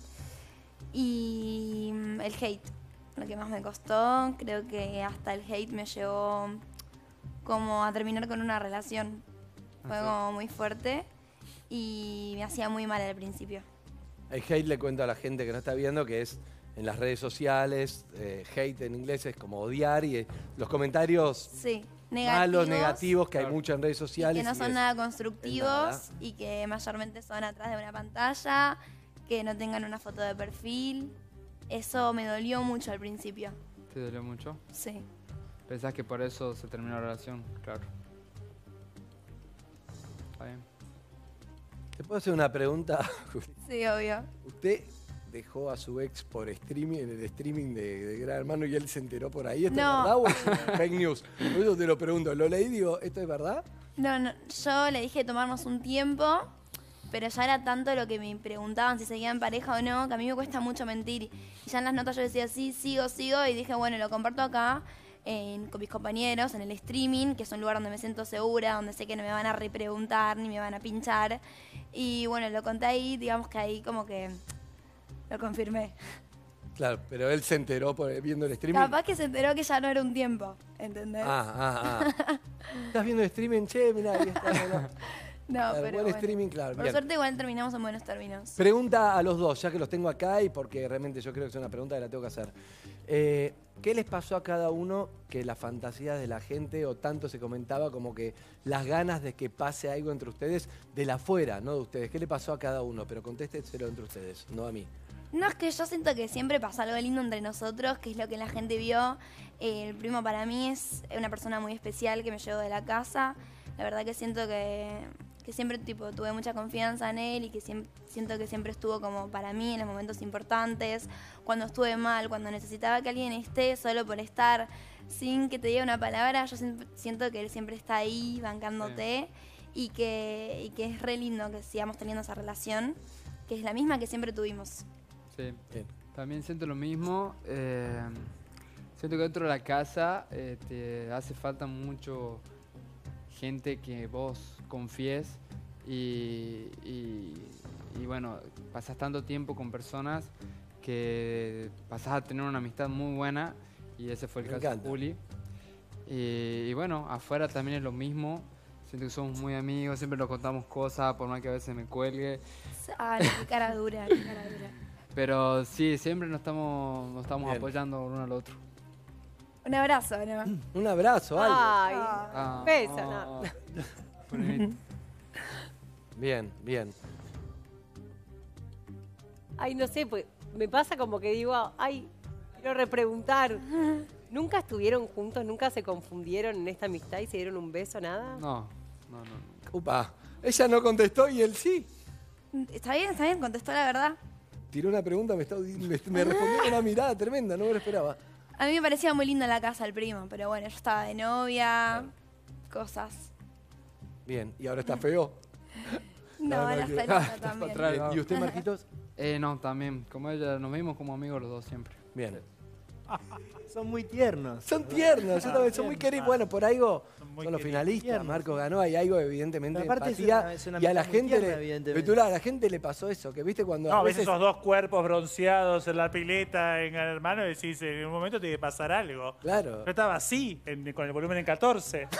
Y mm, el hate, lo que más me costó, creo que hasta el hate me llevó como a terminar con una relación. Fue Ah, sí. como muy fuerte y me hacía muy mal al principio. El hate le cuento a la gente que no está viendo que es en las redes sociales, eh, hate en inglés es como odiar y eh, los comentarios Sí, negativos. malos, negativos que hay Claro. mucho en redes y sociales. que no y son es- nada constructivos nada. y que mayormente son atrás de una pantalla, que no tengan una foto de perfil. Eso me dolió mucho al principio. ¿Te dolió mucho? Sí. ¿Pensás que por eso se terminó la relación? Claro. Está bien. ¿Te puedo hacer una pregunta? Sí, obvio. ¿Usted dejó a su ex por streaming, en el streaming de, de Gran Hermano y él se enteró por ahí? ¿Esto No. es verdad o es fake news? Por eso te lo pregunto. Lo leí y digo, ¿esto es verdad? No, no, yo le dije tomarnos un tiempo, pero ya era tanto lo que me preguntaban si seguía en pareja o no, que a mí me cuesta mucho mentir. Y ya en las notas yo decía, sí, sigo, sigo, y dije, bueno, lo comparto acá en- con mis compañeros, en el streaming, que es un lugar donde me siento segura, donde sé que no me van a repreguntar ni me van a pinchar. Y bueno, lo conté ahí, digamos que ahí como que lo confirmé. Claro, pero él se enteró por, viendo el streaming. Capaz que se enteró que ya no era un tiempo, ¿entendés? Ah, ah, ah. ¿Estás viendo el streaming? Che, mirá, ahí está. mirá. no, Claro, pero buen bueno. streaming, claro. Por bien. suerte igual terminamos en buenos términos. Pregunta a los dos, ya que los tengo acá y porque realmente yo creo que es una pregunta que la tengo que hacer. Eh, ¿Qué les pasó a cada uno que las fantasías de la gente o tanto se comentaba como que las ganas de que pase algo entre ustedes de la afuera, no de ustedes? ¿Qué le pasó a cada uno? Pero contéstenselo entre ustedes, no a mí. No, es que yo siento que siempre pasa algo lindo entre nosotros, que es lo que la gente vio. Eh, el primo para mí es una persona muy especial que me llevó de la casa. La verdad que siento que, que siempre tipo, tuve mucha confianza en él y que siempre, siento que siempre estuvo como para mí en los momentos importantes, cuando estuve mal, cuando necesitaba que alguien esté solo por estar, sin que te diga una palabra, yo siento que él siempre está ahí bancándote sí. y, que, y que es re lindo que sigamos teniendo esa relación, que es la misma que siempre tuvimos. Sí, bien. También siento lo mismo. Eh, siento que dentro de la casa eh, te hace falta mucho gente que vos confíes y, y, y bueno, pasas tanto tiempo con personas que pasás a tener una amistad muy buena y ese fue el Me caso encanta. de Juli. Y, y bueno, afuera también es lo mismo. Siento que somos muy amigos, siempre nos contamos cosas, por más que a veces me cuelgue. Ay, qué cara dura, qué cara dura. Pero sí, siempre nos estamos, nos estamos Bien. apoyando uno al otro. Un abrazo, ¿no? Un abrazo, algo. Ay, Ah, beso, oh, no. bonito. Bien, bien. Ay, no sé, pues me pasa como que digo, ay, quiero repreguntar. ¿Nunca estuvieron juntos? ¿Nunca se confundieron en esta amistad y se dieron un beso, nada? No, no, no. Upa, ella no contestó y él sí. Está bien, está bien, contestó la verdad. Tiró una pregunta, me, está, me, me respondió con una mirada tremenda, no me lo esperaba. A mí me parecía muy linda la casa del primo, pero bueno, yo estaba de novia, cosas. Bien, y ahora está feo. No, No, no, la que- pelota Ah, también. atrás. Bien, ¿y usted, Marquitos? Eh, no, también. Como ella, nos vimos como amigos los dos siempre. Bien. Son muy tiernos. Son tiernos, yo también, son muy queridos. Bueno, por algo Son son, muy los queridos. finalistas, Tiernos. Marco ganó, hay algo evidentemente de Pero aparte es empatía. una- es una y a la amistad muy gente tierna, le, evidentemente. Betula, a la gente le pasó eso, que viste cuando No, a ves veces... esos dos cuerpos bronceados en la pileta, en el hermano, y decís, en un momento tiene que pasar algo. Claro. Yo estaba así, en- con el volumen en catorce.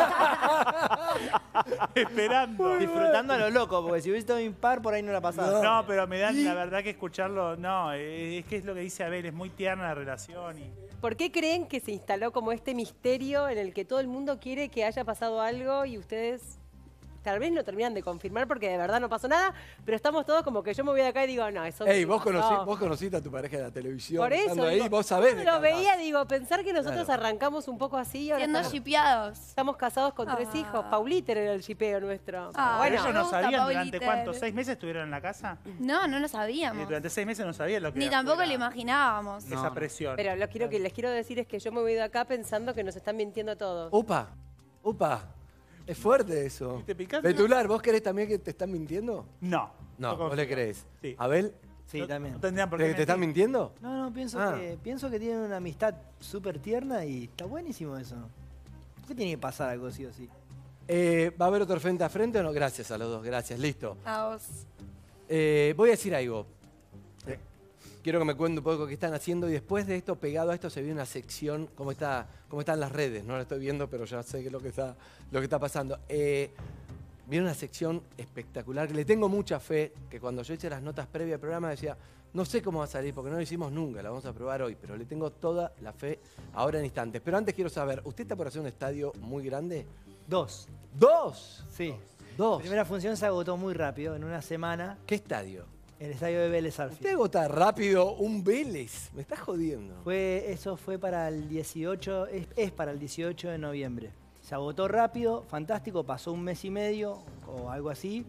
Esperando. Disfrutando a lo loco, porque si hubiese estado impar, por ahí no la pasaba. No, pero me dan la verdad que escucharlo, no, eh, es que es lo que dice Abel, es muy tierna la relación. Y... ¿Por qué creen que se instaló como este misterio en el que todo el mundo quiere que haya pasado algo y ustedes tal vez no terminan de confirmar porque de verdad no pasó nada, pero estamos todos como que yo me voy de acá y digo, no, eso Ey, sí vos, pasó. conocí, vos conociste a tu pareja de la televisión. Por eso, estando ahí, digo, vos sabés de lo qué veía, hablás. digo, pensar que nosotros Claro. arrancamos un poco así y ahora Siendo estamos, shipeados. estamos casados con tres Ah. hijos. Pauliter era el shipeo nuestro. Ah, Pero bueno, ellos no me gusta sabían Paulita. durante cuánto, seis meses estuvieron en la casa. No, no lo Y sabíamos. durante seis meses no sabían lo que Ni era tampoco fuera lo imaginábamos. esa No, no. presión. pero lo quiero que les quiero decir es que yo me voy de acá pensando que nos están mintiendo a todos. Upa, upa. Es fuerte eso. ¿Y te picás? Betular, ¿vos querés también que te están mintiendo? No. No, vos confío. le crees. Sí. ¿Abel? Sí, No- también. No tendrían por ¿Te, qué te están mentir. mintiendo? No, no, pienso, Ah. que, pienso que tienen una amistad súper tierna y está buenísimo eso. ¿Por qué tiene que pasar algo sí o sí? Eh, ¿Va a haber otro frente a frente o no? Gracias a los dos, gracias. Listo. A vos. Eh, voy a decir algo. Eh, quiero que me cuente un poco qué están haciendo y después de esto, pegado a esto, se viene una sección, cómo, está, cómo están las redes. No la estoy viendo, pero ya sé qué es lo que está, lo que está pasando. Eh, viene una sección espectacular que le tengo mucha fe, que cuando yo hice las notas previas al programa decía, no sé cómo va a salir porque no lo hicimos nunca, la vamos a probar hoy, pero le tengo toda la fe ahora en instantes. Pero antes quiero saber, ¿usted está por hacer un estadio muy grande? Dos. ¡Dos! Sí. Dos. La primera función se agotó muy rápido, en una semana, ¿Qué estadio? el estadio de Vélez Usted Arfield. agota rápido un Vélez. Me estás jodiendo. Fue, eso fue para el dieciocho, es, es para el dieciocho de noviembre. Se agotó rápido, fantástico, pasó un mes y medio o algo así.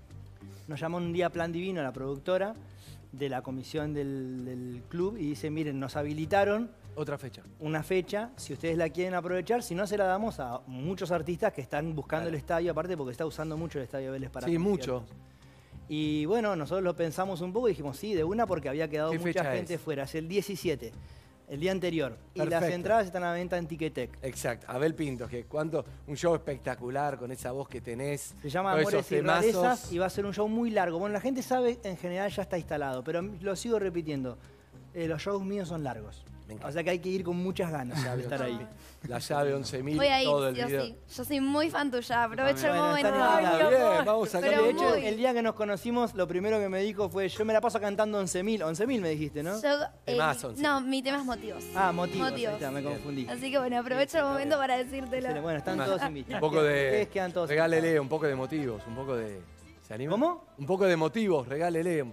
Nos llamó un día Plan Divino, la productora de la comisión del, del club, y dice, miren, nos habilitaron Otra fecha. una fecha, si ustedes la quieren aprovechar, si no se la damos a muchos artistas que están buscando Claro. el estadio, aparte porque está usando mucho el estadio Vélez para Sí, conciertos. mucho. Y bueno, nosotros lo pensamos un poco y dijimos, sí, de una porque había quedado ¿Qué mucha fecha gente es? fuera. Es el diecisiete, el día anterior. Y las Perfecto. entradas están a la venta en Ticketek. Exacto. Abel Pinto, que cuánto, un show espectacular con esa voz que tenés. Se llama todos Amores esos y temazos. Rarezas y va a ser un show muy largo. Bueno, la gente sabe, en general ya está instalado, pero lo sigo repitiendo. Eh, los shows míos son largos. Me encanta. O sea que hay que ir con muchas ganas de estar ahí. La llave once mil, Voy a ir, todo el sí o video. sí. Yo soy muy fan tuya. Aprovecho el Bueno, momento. están invitados. Bien, vamos a Pero De sacar hecho, muy- el día que nos conocimos, lo primero que me dijo fue, yo me la paso cantando once mil. once mil me dijiste, ¿no? Yo, eh, Temazo, sí. no, mi tema es motivos. Ah, motivos. Motivos. Ahí está, me confundí. Así que bueno, aprovecho el momento para decírtelo. Excelente. Bueno, están todos invitados. Un poco de. Ustedes quedan todos Regálele invitados. un poco de motivos, un poco de. ¿Se anima? ¿Cómo? Un poco de motivos, regálele.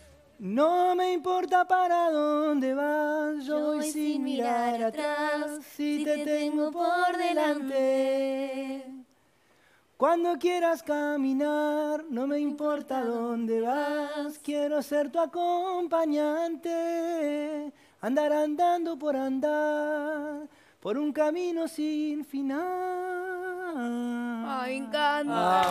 No me importa para dónde vas, yo Yo voy voy sin mirar atrás, si te tengo por delante. Cuando quieras caminar, no me importa dónde vas, quiero ser tu acompañante, andar andando por andar, por un camino sin final. Ay, me encanta.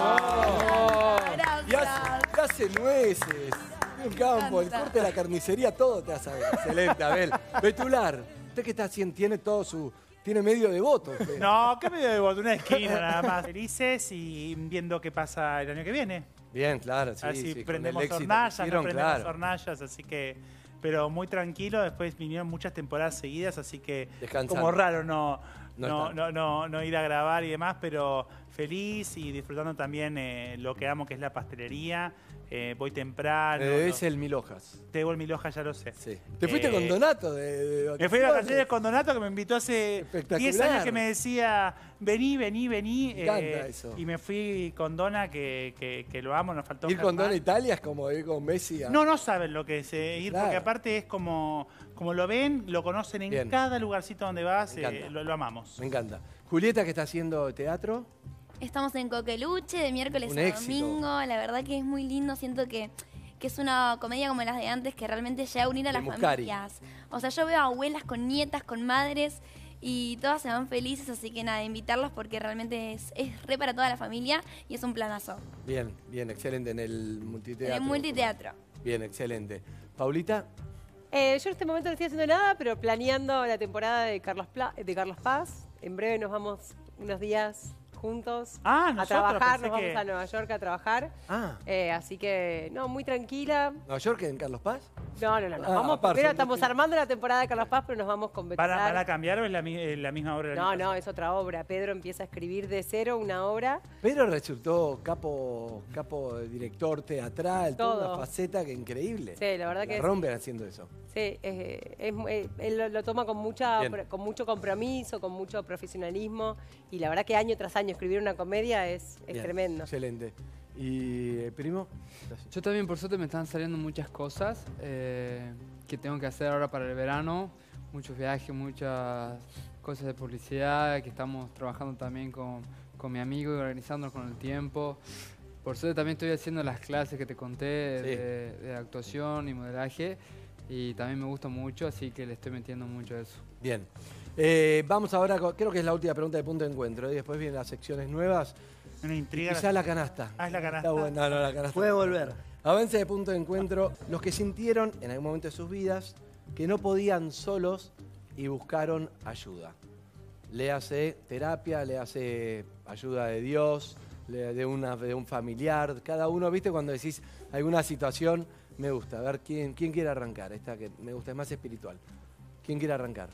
Ah, Gracias. Y hace, y hace nueces. Un campo, el corte de la carnicería, todo te hace. Excelente, Abel. Betular, usted que está haciendo, tiene todo su. Tiene medio de voto. Usted. No, ¿qué medio de voto? Una esquina nada más. Felices y viendo qué pasa el año que viene. Bien, claro, sí. Así sí, con prendemos el éxito que hornallas, no hicieron, prendemos claro. hornallas, así que... Pero muy tranquilo, después vinieron muchas temporadas seguidas, así que Descansando. como raro no, No no, estar. no, no, no ir a grabar y demás, pero feliz y disfrutando también eh, lo que amo, que es la pastelería. Eh, voy temprano. Eh, no- es el mil hojas. Te debo el mil hojas, ya lo sé. Sí. Te fuiste Eh, con Donato de, de Me fui de vacaciones vacaciones. con Donato, que me invitó hace Espectacular. diez años, que me decía, vení, vení, vení. Me encanta eso. Y me fui con Dona, que, que, que lo amo, nos faltó Ir con Germán. Dona Italia es como ir con Messi a... No, no saben lo que es eh, ir, Claro. porque aparte es como, como lo ven, lo conocen en Bien. cada lugarcito donde vas, Me eh, encanta. lo, lo amamos. Me encanta. Julieta, que está haciendo teatro. Estamos en Coqueluche de miércoles Un a éxito. domingo. La verdad que es muy lindo. Siento que, que es una comedia como las de antes que realmente llega a unir a De las Muscari. familias. O sea, yo veo abuelas con nietas, con madres y todas se van felices. Así que nada, invitarlos porque realmente es, es re para toda la familia y es un planazo. Bien, bien, excelente en el multiteatro. En el multiteatro. Bien, excelente. Paulita, Eh, yo en este momento no estoy haciendo nada, pero planeando la temporada de Carlos, Pla- de Carlos Paz. En breve nos vamos unos días juntos Ah, a nosotros, trabajar, pensé nos que- vamos a Nueva York a trabajar. ah, Eh, así que, no, muy tranquila. Nueva York en Carlos Paz. No, no, no. Nos Ah, vamos, aparte, primero son estamos distintos. armando la temporada de Carlos Paz, pero nos vamos con ¿Van a, Betular. van a cambiar o es la, mi- eh, la misma obra? del No, año no, es otra obra. Pedro empieza a escribir de cero una obra. Pero resultó capo, capo director teatral, toda Todo. una faceta que increíble. Sí, la verdad que La sí. rompen haciendo eso. Sí, eh, es- eh, él lo, lo toma con, mucha, Bien. con mucho compromiso, con mucho profesionalismo. Y la verdad que año tras año escribir una comedia es, es Bien, tremendo. Excelente. ¿Y eh, primo? Yo también, por suerte, me están saliendo muchas cosas eh, que tengo que hacer ahora para el verano. Muchos viajes, muchas cosas de publicidad, que estamos trabajando también con, con mi amigo y organizándonos con el tiempo. Por suerte también estoy haciendo las clases que te conté Sí. de, de actuación y modelaje. Y también me gusta mucho, así que le estoy metiendo mucho a eso. Bien. Eh, vamos ahora, con- creo que es la última pregunta de punto de encuentro. Y después vienen las secciones nuevas. Una intriga. Quizá la canasta. Ah, es la canasta. Está bueno. No, no, la canasta. Puede volver. Avance de punto de encuentro. Los que sintieron en algún momento de sus vidas que no podían solos y buscaron ayuda. Léase terapia, léase ayuda de Dios, le- de, una, de un familiar. Cada uno, ¿viste? Cuando decís alguna situación, me gusta. A ver, ¿quién, quién quiere arrancar? Esta que me gusta, es más espiritual. ¿Quién quiere arrancar?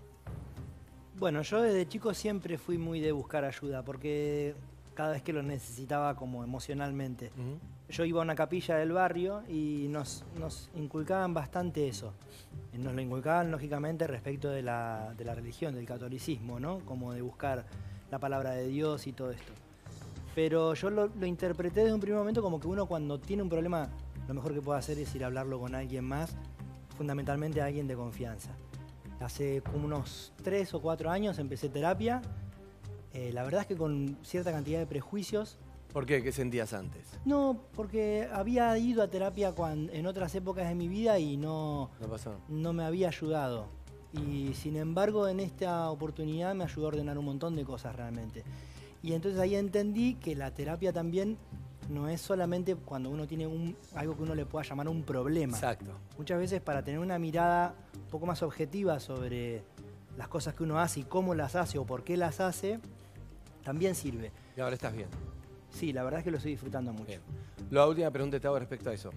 Bueno, yo desde chico siempre fui muy de buscar ayuda, porque cada vez que lo necesitaba como emocionalmente. Yo iba a una capilla del barrio y nos, nos inculcaban bastante eso. Nos lo inculcaban, lógicamente, respecto de la, de la religión, del catolicismo, ¿no? Como de buscar la palabra de Dios y todo esto. Pero yo lo, lo interpreté desde un primer momento como que uno cuando tiene un problema, lo mejor que puede hacer es ir a hablarlo con alguien más, fundamentalmente alguien de confianza. Hace como unos tres o cuatro años empecé terapia. Eh, la verdad es que con cierta cantidad de prejuicios. ¿Por qué? ¿Qué sentías antes? No, porque había ido a terapia cuan- en otras épocas de mi vida y no, No pasó. no me había ayudado. Y sin embargo, en esta oportunidad me ayudó a ordenar un montón de cosas realmente. Y entonces ahí entendí que la terapia también no es solamente cuando uno tiene un, algo que uno le pueda llamar un problema. Exacto. Muchas veces para tener una mirada un poco más objetiva sobre las cosas que uno hace y cómo las hace o por qué las hace, también sirve. Y ahora estás bien. Sí, la verdad es que lo estoy disfrutando mucho. Bien. La última pregunta que te hago respecto a eso.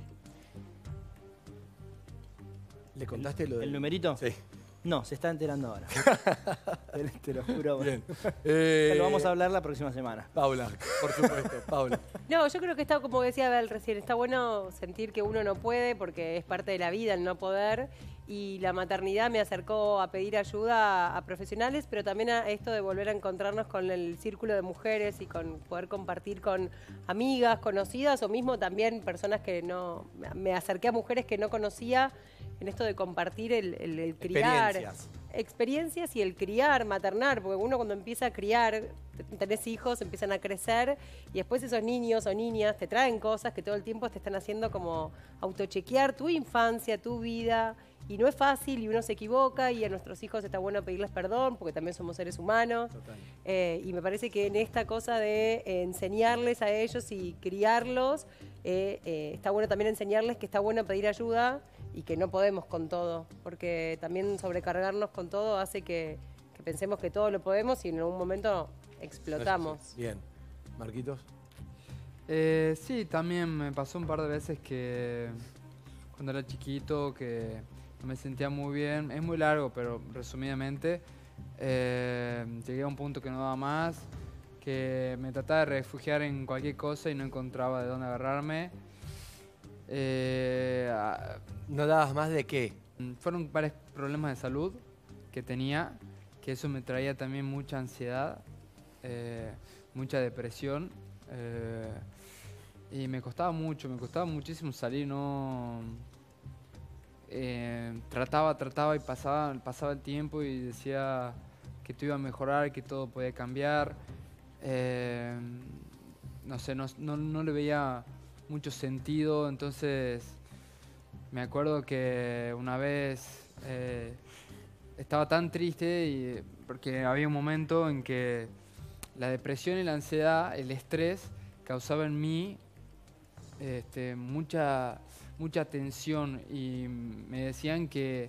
¿Le contaste lo del... ¿El numerito? Sí. No, se está enterando ahora. te, te lo juro. Bien. Te Eh, lo vamos a hablar la próxima semana. Paula, por supuesto, Paula. No, yo creo que está, como decía Abel recién, está bueno sentir que uno no puede porque es parte de la vida el no poder. Y la maternidad me acercó a pedir ayuda a, a profesionales, pero también a esto de volver a encontrarnos con el círculo de mujeres y con poder compartir con amigas, conocidas o mismo también personas que no... Me acerqué a mujeres que no conocía en esto de compartir el, el- el criar. Experiencias. experiencias y el criar, maternar, porque uno cuando empieza a criar, tenés hijos, empiezan a crecer y después esos niños o niñas te traen cosas que todo el tiempo te están haciendo como autochequear tu infancia, tu vida. Y no es fácil y uno se equivoca y a nuestros hijos está bueno pedirles perdón porque también somos seres humanos. Eh, y me parece que en esta cosa de eh, enseñarles a ellos y criarlos, eh, eh, está bueno también enseñarles que está bueno pedir ayuda y que no podemos con todo, porque también sobrecargarnos con todo hace que, que pensemos que todo lo podemos y en algún momento explotamos. Eso sí. Bien. Marquitos. Eh, sí, también me pasó un par de veces que cuando era chiquito que no me sentía muy bien. Es muy largo, pero resumidamente eh, llegué a un punto que no daba más, que me trataba de refugiar en cualquier cosa y no encontraba de dónde agarrarme. Eh, a- ¿No dabas más de qué? Fueron varios problemas de salud que tenía, que eso me traía también mucha ansiedad, eh, mucha depresión. eh, y me costaba mucho, me costaba muchísimo salir, no... eh, trataba, trataba y pasaba, pasaba el tiempo y decía que todo iba a mejorar, que todo podía cambiar. Eh, no sé, no, no, no le veía mucho sentido, entonces me acuerdo que una vez eh, estaba tan triste y, porque había un momento en que la depresión y la ansiedad, el estrés, causaba en mí este, mucha, mucha tensión y me decían que,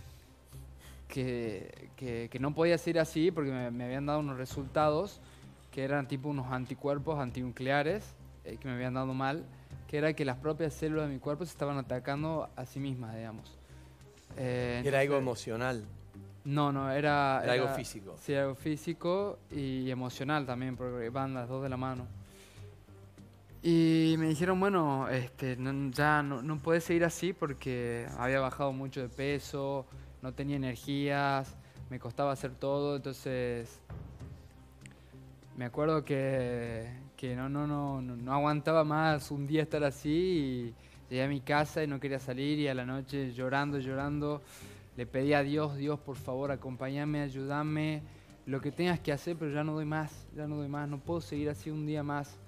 que, que, que no podía ser así porque me, me habían dado unos resultados que eran tipo unos anticuerpos antinucleares eh, que me habían dado mal, que era que las propias células de mi cuerpo se estaban atacando a sí mismas, digamos. Eh, Era algo entonces- emocional. No, no, era... Era algo físico. Sí, algo físico y emocional también, porque van las dos de la mano. Y me dijeron, bueno, este, no- ya no, no puedes seguir así porque había bajado mucho de peso, no tenía energías, me costaba hacer todo, entonces me acuerdo que, que no, no, no, no, no aguantaba más un día estar así y llegué a mi casa y no quería salir y a la noche llorando, llorando, le pedí a Dios, Dios, por favor, acompáñame, ayúdame, lo que tengas que hacer, pero ya no doy más, ya no doy más, no puedo seguir así un día más.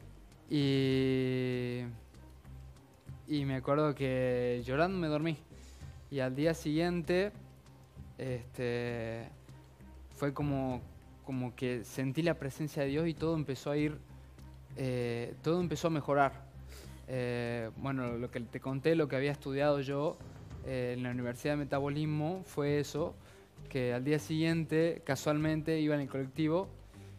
Y, y me acuerdo que llorando me dormí. Y al día siguiente, este, fue como, como que sentí la presencia de Dios y todo empezó a ir, eh, todo empezó a mejorar. Eh, bueno, lo que te conté, lo que había estudiado yo eh, en la Universidad de Metabolismo fue eso, que al día siguiente, casualmente, iba en el colectivo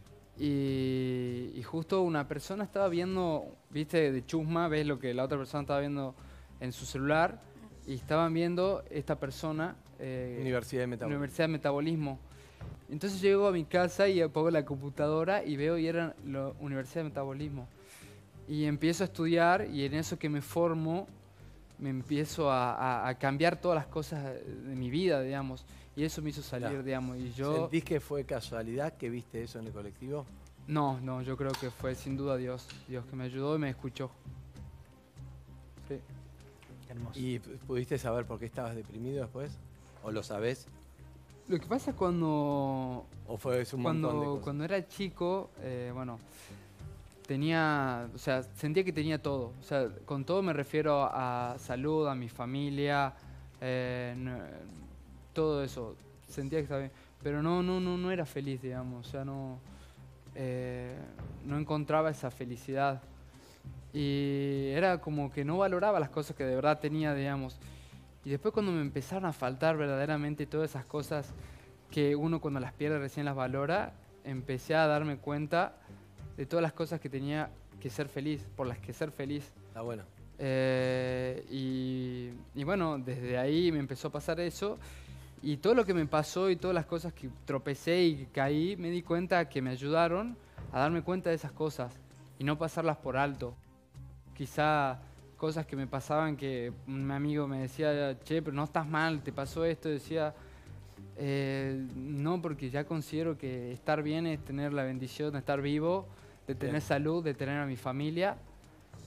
y, y justo una persona estaba viendo, viste, de chusma, ves lo que la otra persona estaba viendo en su celular y estaban viendo esta persona, eh, Universidad de Metabolismo. Universidad de Metabolismo. Entonces llego a mi casa y pongo la computadora y veo y era la Universidad de Metabolismo. Y empiezo a estudiar y en eso que me formo, me empiezo a, a- a cambiar todas las cosas de mi vida, digamos. Y eso me hizo salir, Claro. digamos. Y yo... ¿Sentís que fue casualidad que viste eso en el colectivo? No, no, yo creo que fue sin duda Dios. Dios que me ayudó y me escuchó. Sí. Hermoso. ¿Y p- pudiste saber por qué estabas deprimido después? ¿O lo sabés? Lo que pasa es cuando... ¿O fue es un montón de Cuando, cosas? cuando era chico, eh, bueno, tenía, o sea, sentía que tenía todo. O sea, con todo me refiero a salud, a mi familia, eh, no- todo eso. Sentía que estaba bien. Pero no, no, no, no era feliz, digamos. O sea, no, eh, no encontraba esa felicidad. Y era como que no valoraba las cosas que de verdad tenía, digamos. Y después cuando me empezaron a faltar verdaderamente todas esas cosas que uno cuando las pierde recién las valora, empecé a darme cuenta de todas las cosas que tenía que ser feliz, por las que ser feliz. Está bueno. Eh, y, y bueno, desde ahí me empezó a pasar eso. Y todo lo que me pasó y todas las cosas que tropecé y que caí, me di cuenta que me ayudaron a darme cuenta de esas cosas y no pasarlas por alto. Quizá cosas que me pasaban que un amigo me decía, che, pero no estás mal, te pasó esto, decía, eh, no, porque ya considero que estar bien es tener la bendición de estar vivo, de tener Bien. salud, de tener a mi familia.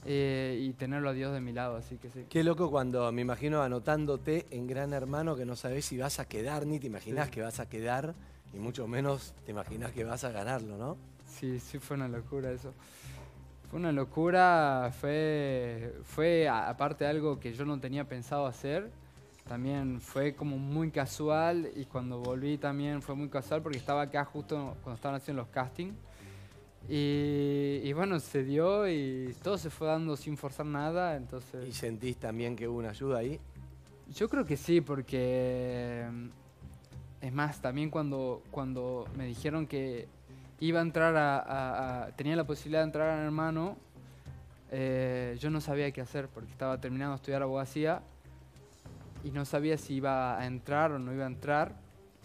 eh, y tenerlo a Dios de mi lado, así que sí. Qué loco cuando me imagino anotándote en Gran Hermano que no sabés si vas a quedar, ni te imaginás Sí. que vas a quedar, y mucho menos te imaginás que vas a ganarlo, ¿no? Sí, sí, fue una locura eso. Fue una locura, fue, fue a- aparte algo que yo no tenía pensado hacer. También fue como muy casual y cuando volví también fue muy casual porque estaba acá justo cuando estaban haciendo los castings. Y, y bueno, se dio y todo se fue dando sin forzar nada, entonces... ¿Y sentís también que hubo una ayuda ahí? Yo creo que sí, porque es más, también cuando, cuando me dijeron que iba a entrar a, a- a- tenía la posibilidad de entrar a Gran Hermano, eh, yo no sabía qué hacer porque estaba terminando de estudiar abogacía y no sabía si iba a entrar o no iba a entrar.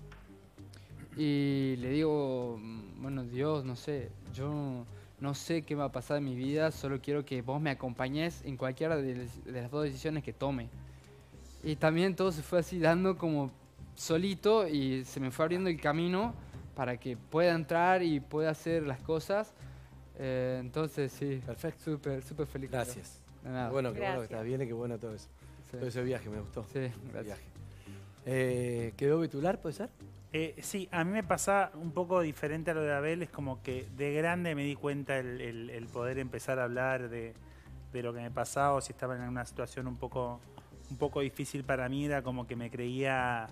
Y le digo, mm, bueno, Dios, no sé, yo no sé qué va a pasar en mi vida, solo quiero que vos me acompañes en cualquiera de, de las dos decisiones que tome. Y también todo se fue así dando como solito y se me fue abriendo el camino para que pueda entrar y pueda hacer las cosas. Eh, entonces sí, Perfecto. súper, súper feliz. con Gracias. eso. De nada. Qué bueno, qué bueno que Gracias. estás bien y qué bueno todo eso. Sí. Todo ese viaje me gustó. Sí, El gracias. viaje. Eh, ¿Quedó Betular, puede ser? Eh, sí, a mí me pasa un poco diferente a lo de Abel, es como que de grande me di cuenta el, el- el poder empezar a hablar de, de lo que me pasaba, o si estaba en una situación un poco, un poco difícil para mí, era como que me creía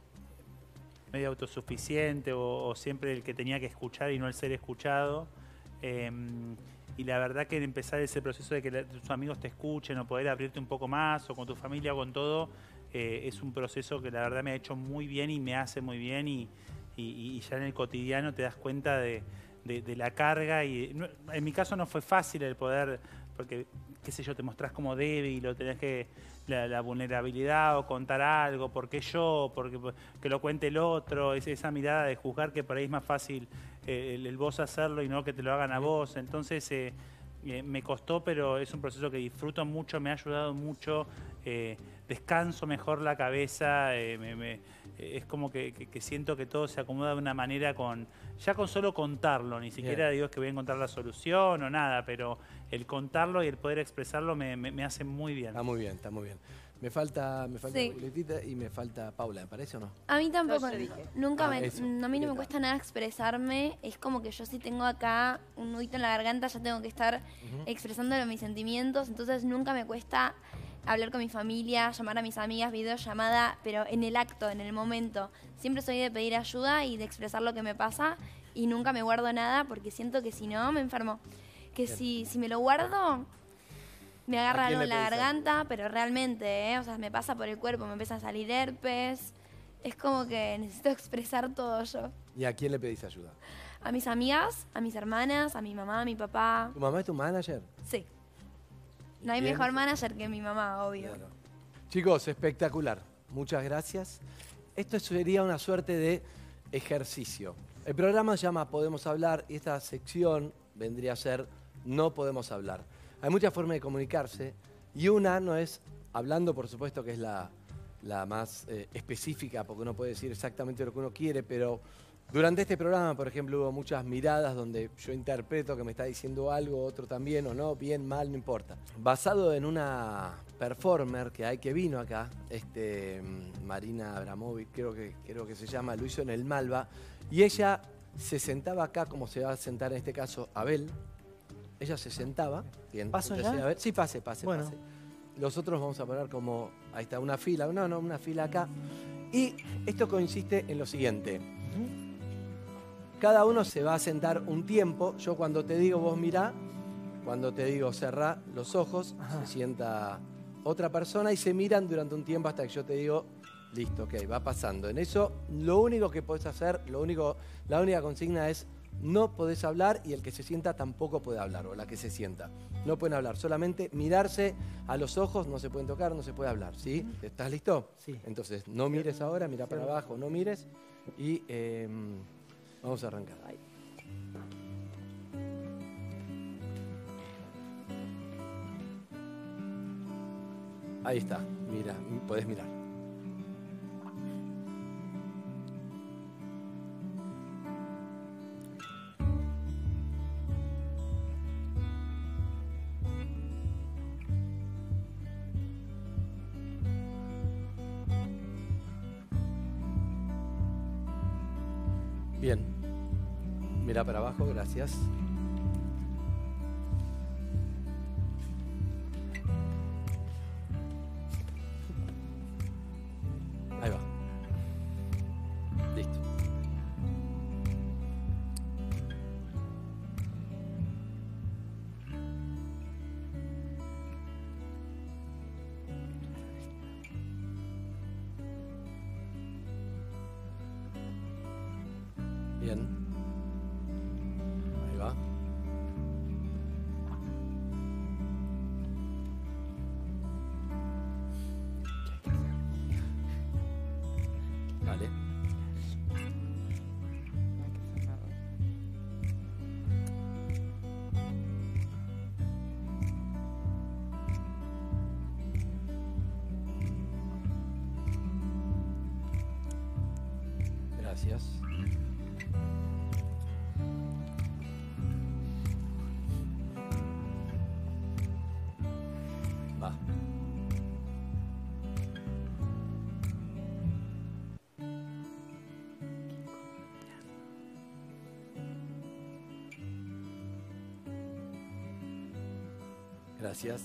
medio autosuficiente o, o siempre el que tenía que escuchar y no el ser escuchado. Eh, y la verdad que empezar ese proceso de que la- tus amigos te escuchen o poder abrirte un poco más o con tu familia o con todo, eh, es un proceso que la verdad me ha hecho muy bien y me hace muy bien y, y- y ya en el cotidiano te das cuenta de, de- de la carga y no- en mi caso no fue fácil el poder, porque qué sé yo, te mostrás como débil o tenés que la, la vulnerabilidad o contar algo, porque yo, porque que lo cuente el otro, es esa mirada de juzgar que por ahí es más fácil eh, el, el vos hacerlo y no que te lo hagan a vos. Entonces eh, eh, me costó, pero es un proceso que disfruto mucho, me ha ayudado mucho, eh, descanso mejor la cabeza, eh, me- me- eh, es como que, que- que siento que todo se acomoda de una manera con, ya con solo contarlo, ni siquiera digo que voy a encontrar la solución o nada, pero el contarlo y el poder expresarlo me, me- me hace muy bien. Está muy bien, está muy bien. Me falta, me falta Sí. Julietita y me falta Paula, ¿me parece o no? A mí tampoco, No, yo dije. nunca Ah, me, eso, a mí no Julieta. me cuesta nada expresarme, es como que yo si tengo acá un nudito en la garganta ya tengo que estar expresándole mis sentimientos, entonces nunca me cuesta hablar con mi familia, llamar a mis amigas, videollamada, pero en el acto, en el momento. Siempre soy de pedir ayuda y de expresar lo que me pasa y nunca me guardo nada porque siento que si no me enfermo. Que Bien. si, si me lo guardo, me agarra ¿A quién algo en le la pedís ayuda? garganta, pero realmente, ¿eh? O sea, me pasa por el cuerpo, me empieza a salir herpes. Es como que necesito expresar todo yo. ¿Y a quién le pedís ayuda? A mis amigas, a mis hermanas, a mi mamá, a mi papá. ¿Tu mamá es tu manager? Sí. No hay ¿Quién? mejor manager que mi mamá, obvio. Claro. Chicos, espectacular. Muchas gracias. Esto sería una suerte de ejercicio. El programa se llama Podemos Hablar y esta sección vendría a ser No Podemos Hablar. Hay muchas formas de comunicarse y una no es hablando, por supuesto, que es la, la más eh, específica, porque uno puede decir exactamente lo que uno quiere, pero durante este programa, por ejemplo, hubo muchas miradas donde yo interpreto que me está diciendo algo, otro también o no, bien, mal, no importa. Basado en una performer que hay que vino acá, este, mm, Marina Abramovic, creo que, creo que se llama, lo hizo en el Malva, y ella se sentaba acá, como se va a sentar en este caso Abel. Ella se sentaba. Bien, ¿Paso entonces, ya? Abel- sí, pase, pase, Bueno. pase. Los otros vamos a poner como, ahí está, una fila, no, no, una fila acá. Y esto consiste en lo siguiente. Cada uno se va a sentar un tiempo. Yo cuando te digo vos mirá, cuando te digo cerrá los ojos, Ajá. se sienta otra persona y se miran durante un tiempo hasta que yo te digo, listo, ok, va pasando. En eso, lo único que podés hacer, lo único, la única consigna es no podés hablar y el que se sienta tampoco puede hablar, o la que se sienta. No pueden hablar, solamente mirarse a los ojos, no se pueden tocar, no se puede hablar, ¿sí? ¿Estás listo? Sí. Entonces, no mires ahora, mira para abajo, no mires y eh, vamos a arrancar. Ahí está, mira, podés mirar. Bien. Mira para abajo, gracias. Ahí va. Listo. Bien. Ahí va. Vale. Gracias. Va. Gracias.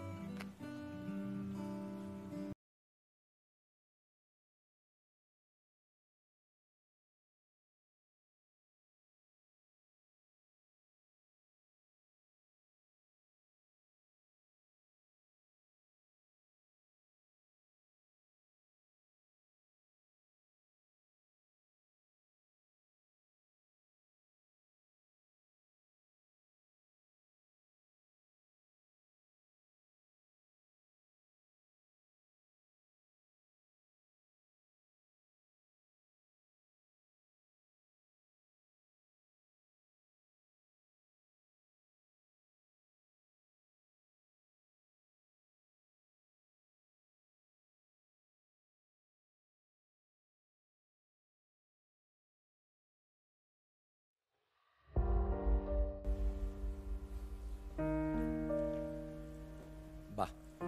Va.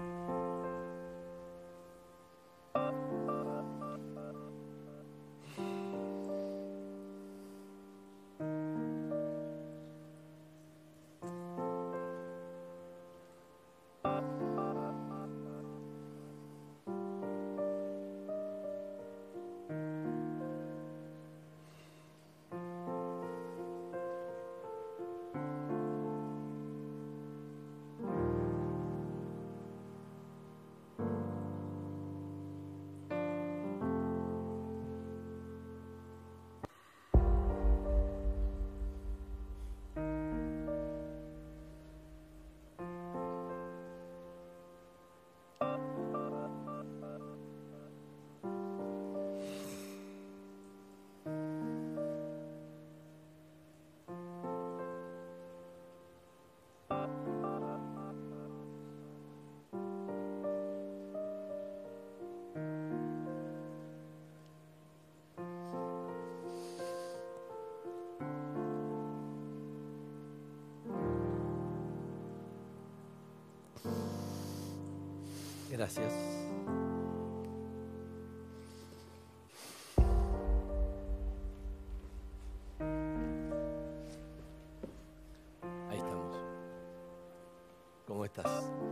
Gracias. Ahí estamos. ¿Cómo estás?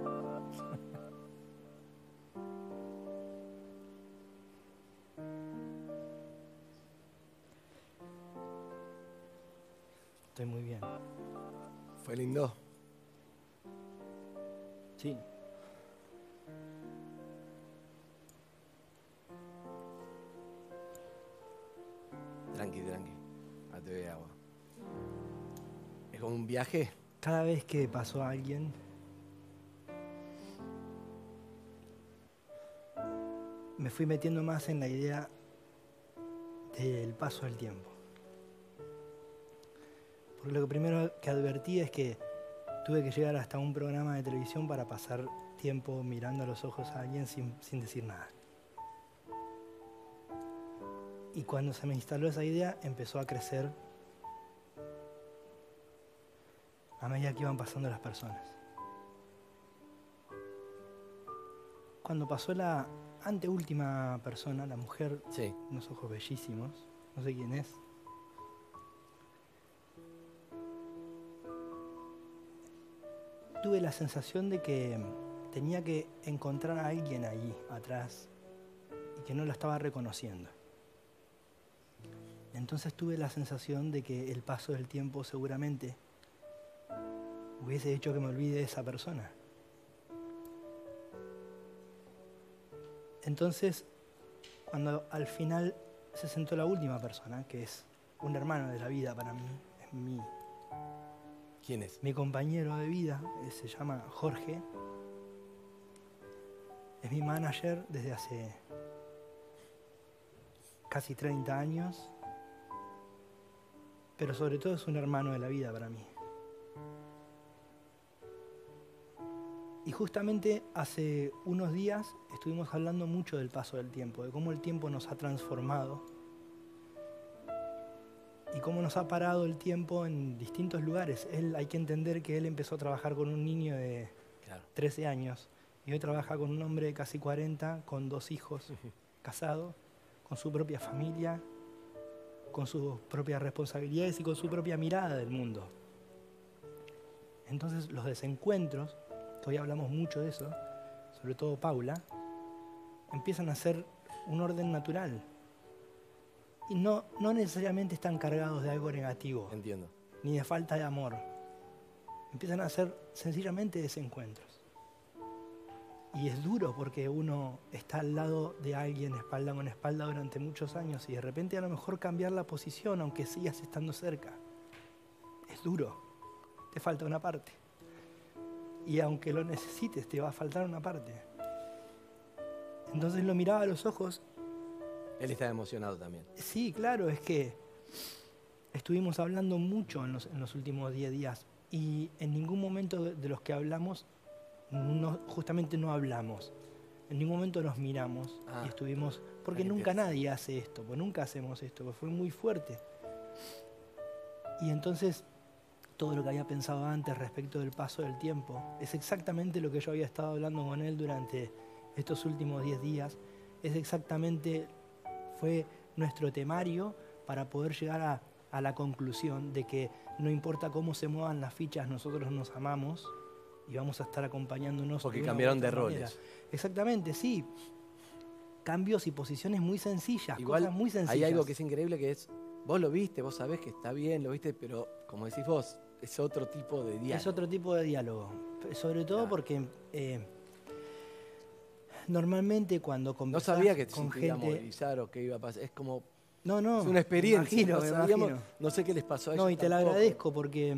Estoy muy bien. ¿Fue lindo? Sí. Tranqui, tranqui. Ah, te doy agua. ¿Es como un viaje? Cada vez que pasó alguien, me fui metiendo más en la idea del paso del tiempo. Porque lo primero que advertí es que tuve que llegar hasta un programa de televisión para pasar tiempo mirando a los ojos a alguien sin, sin decir nada. Y cuando se me instaló esa idea, empezó a crecer a medida que iban pasando las personas. Cuando pasó la anteúltima persona, la mujer, Sí. unos ojos bellísimos, no sé quién es, tuve la sensación de que tenía que encontrar a alguien allí, atrás, y que no la estaba reconociendo. Entonces tuve la sensación de que el paso del tiempo seguramente hubiese hecho que me olvide de esa persona. Entonces, cuando al final se sentó la última persona, que es un hermano de la vida para mí, es mi, ¿Quién es? mi compañero de vida, eh, se llama Jorge, es mi manager desde hace casi treinta años, pero sobre todo es un hermano de la vida para mí. Y justamente hace unos días estuvimos hablando mucho del paso del tiempo, de cómo el tiempo nos ha transformado y cómo nos ha parado el tiempo en distintos lugares. Él, hay que entender que él empezó a trabajar con un niño de Claro. trece años y hoy trabaja con un hombre de casi cuarenta, con dos hijos, casado, con su propia familia, con sus propias responsabilidades y con su propia mirada del mundo. Entonces los desencuentros, que hoy hablamos mucho de eso, sobre todo Paula, empiezan a ser un orden natural. Y no, no necesariamente están cargados de algo negativo, Entiendo. ni de falta de amor. Empiezan a ser sencillamente desencuentros. Y es duro porque uno está al lado de alguien espalda con espalda durante muchos años y de repente a lo mejor cambiar la posición aunque sigas estando cerca. Es duro. Te falta una parte. Y aunque lo necesites, te va a faltar una parte. Entonces lo miraba a los ojos. Él está emocionado también. Sí, claro, es que estuvimos hablando mucho en los, en los últimos diez días y en ningún momento de, de los que hablamos, no, justamente no hablamos. En ningún momento nos miramos Ah, y estuvimos... Porque ahí nunca empieza. nadie hace esto, pues nunca hacemos esto, pues fue muy fuerte. Y entonces todo lo que había pensado antes respecto del paso del tiempo es exactamente lo que yo había estado hablando con él durante estos últimos diez días. Es exactamente... Fue nuestro temario para poder llegar a, a la conclusión de que no importa cómo se muevan las fichas, nosotros nos amamos y vamos a estar acompañándonos. Porque de una u cambiaron otra de manera. roles. Exactamente, sí. Cambios y posiciones muy sencillas, Igual cosas muy sencillas. hay algo que es increíble que es, vos lo viste, vos sabés que está bien, lo viste, pero como decís vos, es otro tipo de diálogo. Es otro tipo de diálogo. Sobre todo Claro. porque eh, normalmente cuando No conversás sabía que con se iba a gente... movilizar o que iba a pasar. Es como No, no. es una experiencia. Me imagino, no, me sabíamos- imagino. no sé qué les pasó a ellos. No, y te lo tampoco. agradezco porque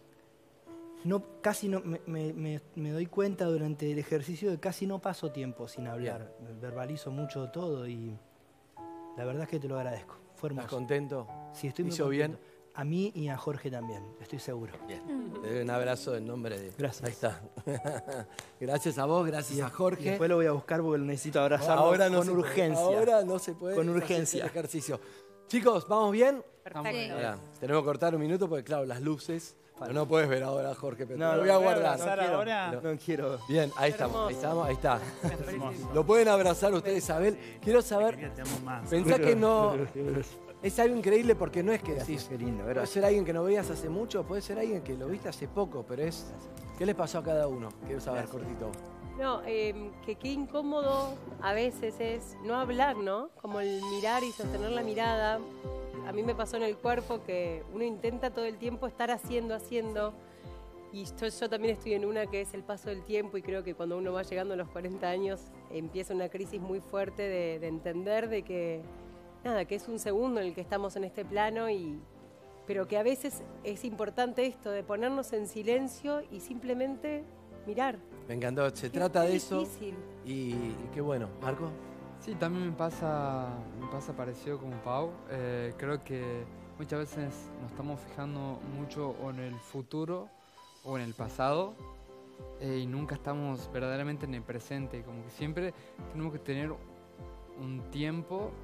no, casi no, me, me- me- me doy cuenta durante el ejercicio de que casi no paso tiempo sin hablar. Verbalizo mucho todo y la verdad es que te lo agradezco. Fue ¿Estás hermoso. contento? Sí, estoy muy ¿Hizo contento. A mí y a Jorge también, estoy seguro. Bien. Te doy un abrazo en nombre de... Gracias. Ahí está. Gracias a vos, gracias a Y Jorge. después lo voy a buscar porque lo necesito abrazarlo Ahora no con se puede, urgencia. Ahora no se puede. Con hacer urgencia. el ejercicio. Chicos, ¿vamos bien? Perfecto. Sí. Ahora, tenemos que cortar un minuto porque, claro, las luces. Pero no puedes ver ahora, Jorge, pero No, te lo no, voy a no, guardar. abrazar quiero, ahora. No quiero. Bien, ahí estamos, Hermoso. ahí estamos, ahí está. Hermoso. Lo pueden abrazar ustedes, Isabel. Quiero saber, Querida, te amo más. pensá que no... Es algo increíble porque no es que decís, Qué lindo, puede gracias. ser alguien que no veías hace mucho, puede ser alguien que lo viste hace poco, pero es... ¿Qué les pasó a cada uno? Quiero saber, cortito. No, eh, que qué incómodo a veces es no hablar, ¿no? Como el mirar y sostener la mirada. A mí me pasó en el cuerpo que uno intenta todo el tiempo estar haciendo, haciendo. Y yo, yo también estoy en una que es el paso del tiempo y creo que cuando uno va llegando a los cuarenta años empieza una crisis muy fuerte de, de entender de que, nada, que es un segundo en el que estamos en este plano y... Pero que a veces es importante esto de ponernos en silencio y simplemente mirar. Me encantó, se Qué- trata qué de eso difícil. y, y qué bueno. ¿Marco? Sí, también me pasa, me pasa parecido como Pau. Eh, creo que muchas veces nos estamos fijando mucho o en el futuro o en el pasado eh, y nunca estamos verdaderamente en el presente. Como que siempre tenemos que tener un tiempo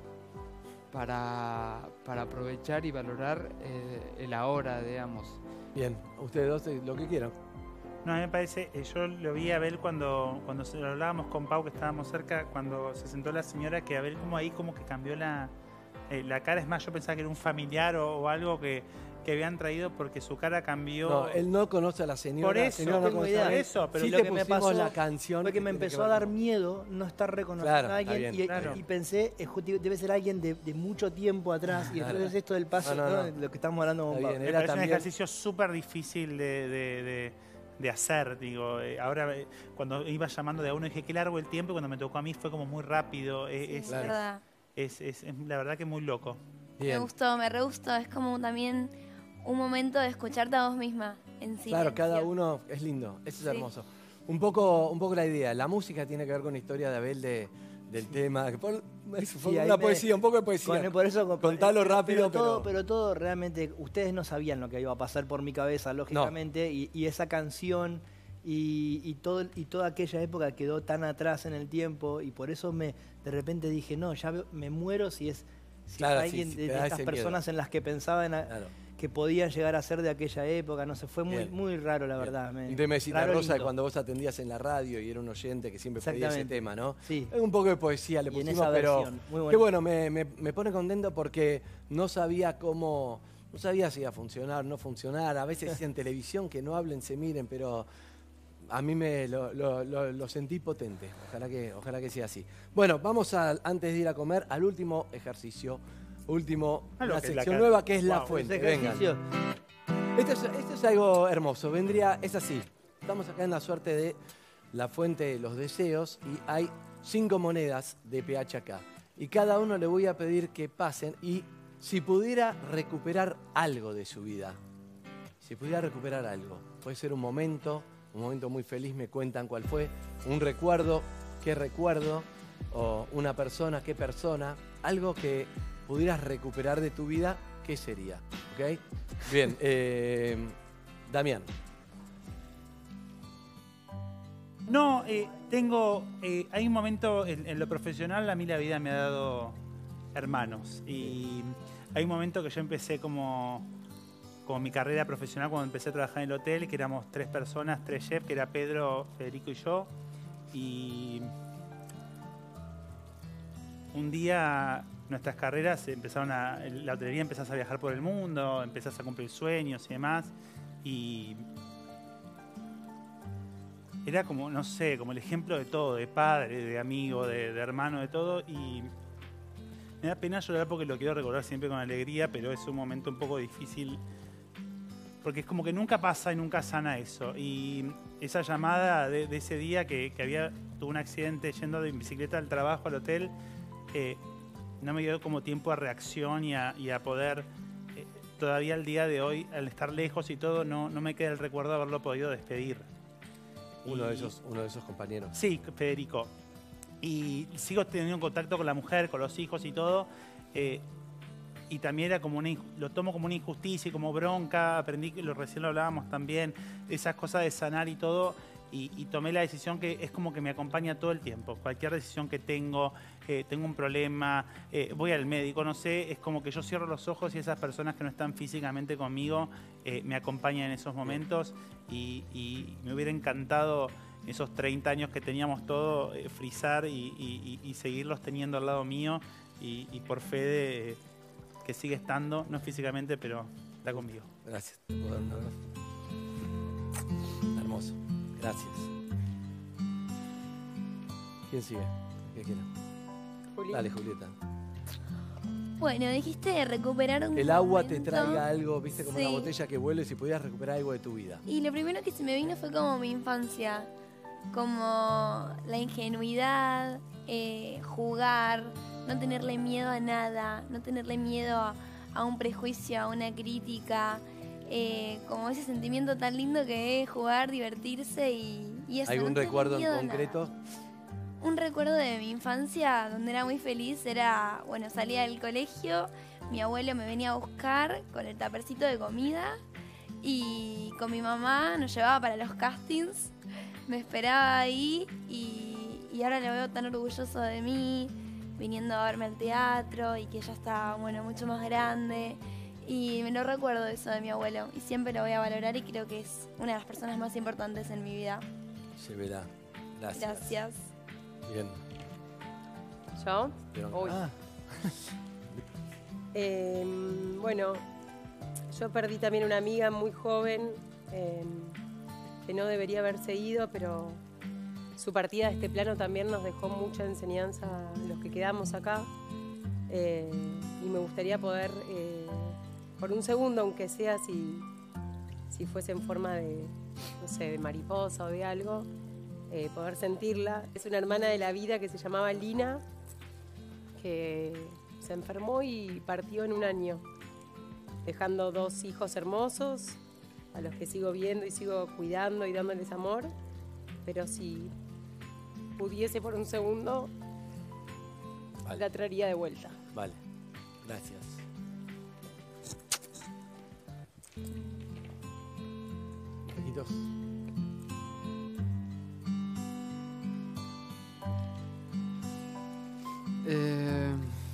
para, para aprovechar y valorar eh, el ahora, digamos. Bien, ustedes dos, eh, lo que quieran. No, a mí me parece, eh, yo lo vi a Abel cuando, cuando se lo hablábamos con Pau, que estábamos cerca, cuando se sentó la señora, que Abel como ahí como que cambió la, eh, la cara. Es más, yo pensaba que era un familiar o, o algo que, que habían traído porque su cara cambió. No, él no conoce a la señora. Por la eso, señora no no tengo conoce idea. a él. Eso, pero sí lo te que me pusimos pasó la canción. fue que me tiene empezó ver a dar con- miedo no estar reconociendo Claro, a está alguien bien, y, claro. y pensé, es justi- debe ser alguien de, de mucho tiempo atrás y Claro. entonces esto del paso, No, no, ¿no? no. Lo que estamos hablando con Está Pablo. bien, Me era parece un también- ejercicio súper difícil de, de- de- de hacer, digo. Eh, ahora, eh, cuando iba llamando de a uno, dije, qué largo el tiempo, y cuando me tocó a mí fue como muy rápido. Eh, es, Claro. verdad. es, es- es la verdad que muy loco. Me Bien. gustó, me re gustó. Es como también un momento de escucharte a vos misma en silencio. Claro, cada uno es lindo, eso es Sí. hermoso. Un poco, un poco la idea, la música tiene que ver con la historia de Abel de, del tema. que por- eso fue Sí, ahí una me- poesía, un poco de poesía. Con- por eso, con- Contalo rápido, pero, todo, pero- pero todo realmente, ustedes no sabían lo que iba a pasar por mi cabeza, lógicamente, y, y esa canción y, y, todo, y toda aquella época quedó tan atrás en el tiempo, y por eso me de repente dije, no, ya veo- me muero si es, si Claro, es sí, alguien sí, de, te de da estas ese miedo. personas en las que pensaba en a- Claro. que podían llegar a ser de aquella época, no sé, fue muy, Bien. muy raro, la verdad. Y te me decís raro, Rosa lindo. cuando vos atendías en la radio y era un oyente que siempre pedía ese Exactamente. tema, ¿no? Sí. Es un poco de poesía le Y en pusimos, esa pero versión, muy qué bonito. bueno, me, me- me pone contento porque no sabía cómo, no sabía si iba a funcionar, no funcionar. A veces dicen televisión que no hablen, se miren, pero a mí me lo, lo- lo- lo sentí potente. Ojalá que, ojalá que sea así. Bueno, vamos a, antes de ir a comer al último ejercicio, último, Ah, lo una que es la sección ca- nueva que es la Wow, fuente. Ese Vengan. ejercicio, Esto es, esto es algo hermoso. Vendría, es así. Estamos acá en la suerte de la fuente de los deseos y hay cinco monedas de pH acá. Y cada uno le voy a pedir que pasen y si pudiera recuperar algo de su vida, si pudiera recuperar algo, puede ser un momento, un momento muy feliz, me cuentan cuál fue, un recuerdo, qué recuerdo, o una persona, qué persona, algo que pudieras recuperar de tu vida, ¿qué sería? ¿Ok? Bien, eh, Damián. No, eh, tengo. eh, hay un momento en, en lo profesional, a mí la vida me ha dado hermanos. Y hay un momento que yo empecé como, como mi carrera profesional cuando empecé a trabajar en el hotel, que éramos tres personas, tres chefs, que era Pedro, Federico y yo. Y un día nuestras carreras empezaron a. La hotelería empezás a viajar por el mundo, empezás a cumplir sueños y demás. Y era como, no sé, como el ejemplo de todo, de padre, de amigo, de, de hermano, de todo. Y me da pena llorar porque lo quiero recordar siempre con alegría, pero es un momento un poco difícil. Porque es como que nunca pasa y nunca sana eso. Y esa llamada de, de ese día que, que había tuvo un accidente yendo de bicicleta al trabajo, al hotel, eh, no me dio como tiempo a reacción y a, y a poder, eh, todavía al día de hoy, al estar lejos y todo, no, no me queda el recuerdo de haberlo podido despedir. Uno de Y- esos, uno de esos compañeros. Sí, Federico. Y sigo teniendo contacto con la mujer, con los hijos y todo. eh, y también era como una, inju- lo tomo como una injusticia y como bronca. Aprendí que lo recién lo hablábamos también, esas cosas de sanar y todo. Y, y tomé la decisión que es como que me acompaña todo el tiempo. Cualquier decisión que tengo, eh, tengo un problema, eh, voy al médico, no sé, es como que yo cierro los ojos y esas personas que no están físicamente conmigo eh, me acompañan en esos momentos. Y, y me hubiera encantado esos treinta años que teníamos todo, eh, frizar y, y- y- y seguirlos teniendo al lado mío. Y, y por Fede, eh, que sigue estando, no físicamente, pero está conmigo. Gracias. ¿Te puedo dar un abrazo? Hermoso. Gracias. ¿Quién sigue? ¿Qué quiere? Juli. Dale, Julieta. Bueno, dijiste recuperar un El agua te momento. traiga algo, viste, como una Sí. botella que vuelve, si pudieras recuperar algo de tu vida. Y lo primero que se me vino fue como mi infancia, como la ingenuidad, eh, jugar, no tenerle miedo a nada, no tenerle miedo a, a un prejuicio, a una crítica, eh, como ese sentimiento tan lindo que es jugar, divertirse y, y eso. ¿Algún no tenerle recuerdo en miedo a nada. concreto? Un recuerdo de mi infancia donde era muy feliz era, bueno, salía del colegio, mi abuelo me venía a buscar con el tapercito de comida y con mi mamá nos llevaba para los castings, me esperaba ahí y, y ahora lo veo tan orgulloso de mí, viniendo a verme al teatro y que ella está, bueno, mucho más grande. Y me lo recuerdo eso de mi abuelo y siempre lo voy a valorar y creo que es una de las personas más importantes en mi vida. Se verá. Gracias. Gracias. Bien. ¿Yo? Pero- Uy. Ah, Eh, bueno, yo perdí también una amiga muy joven eh, que no debería haberse ido, pero su partida de este plano también nos dejó mucha enseñanza a los que quedamos acá. Eh, y me gustaría poder, eh, por un segundo, aunque sea si, si fuese en forma de, no sé, de mariposa o de algo, eh, poder sentirla. Es una hermana de la vida que se llamaba Lina, que se enfermó y partió en un año, dejando dos hijos hermosos, a los que sigo viendo y sigo cuidando y dándoles amor. Pero si pudiese por un segundo, Vale. la traería de vuelta. Vale, gracias. Marquitos. Eh,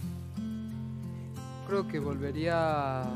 creo que volvería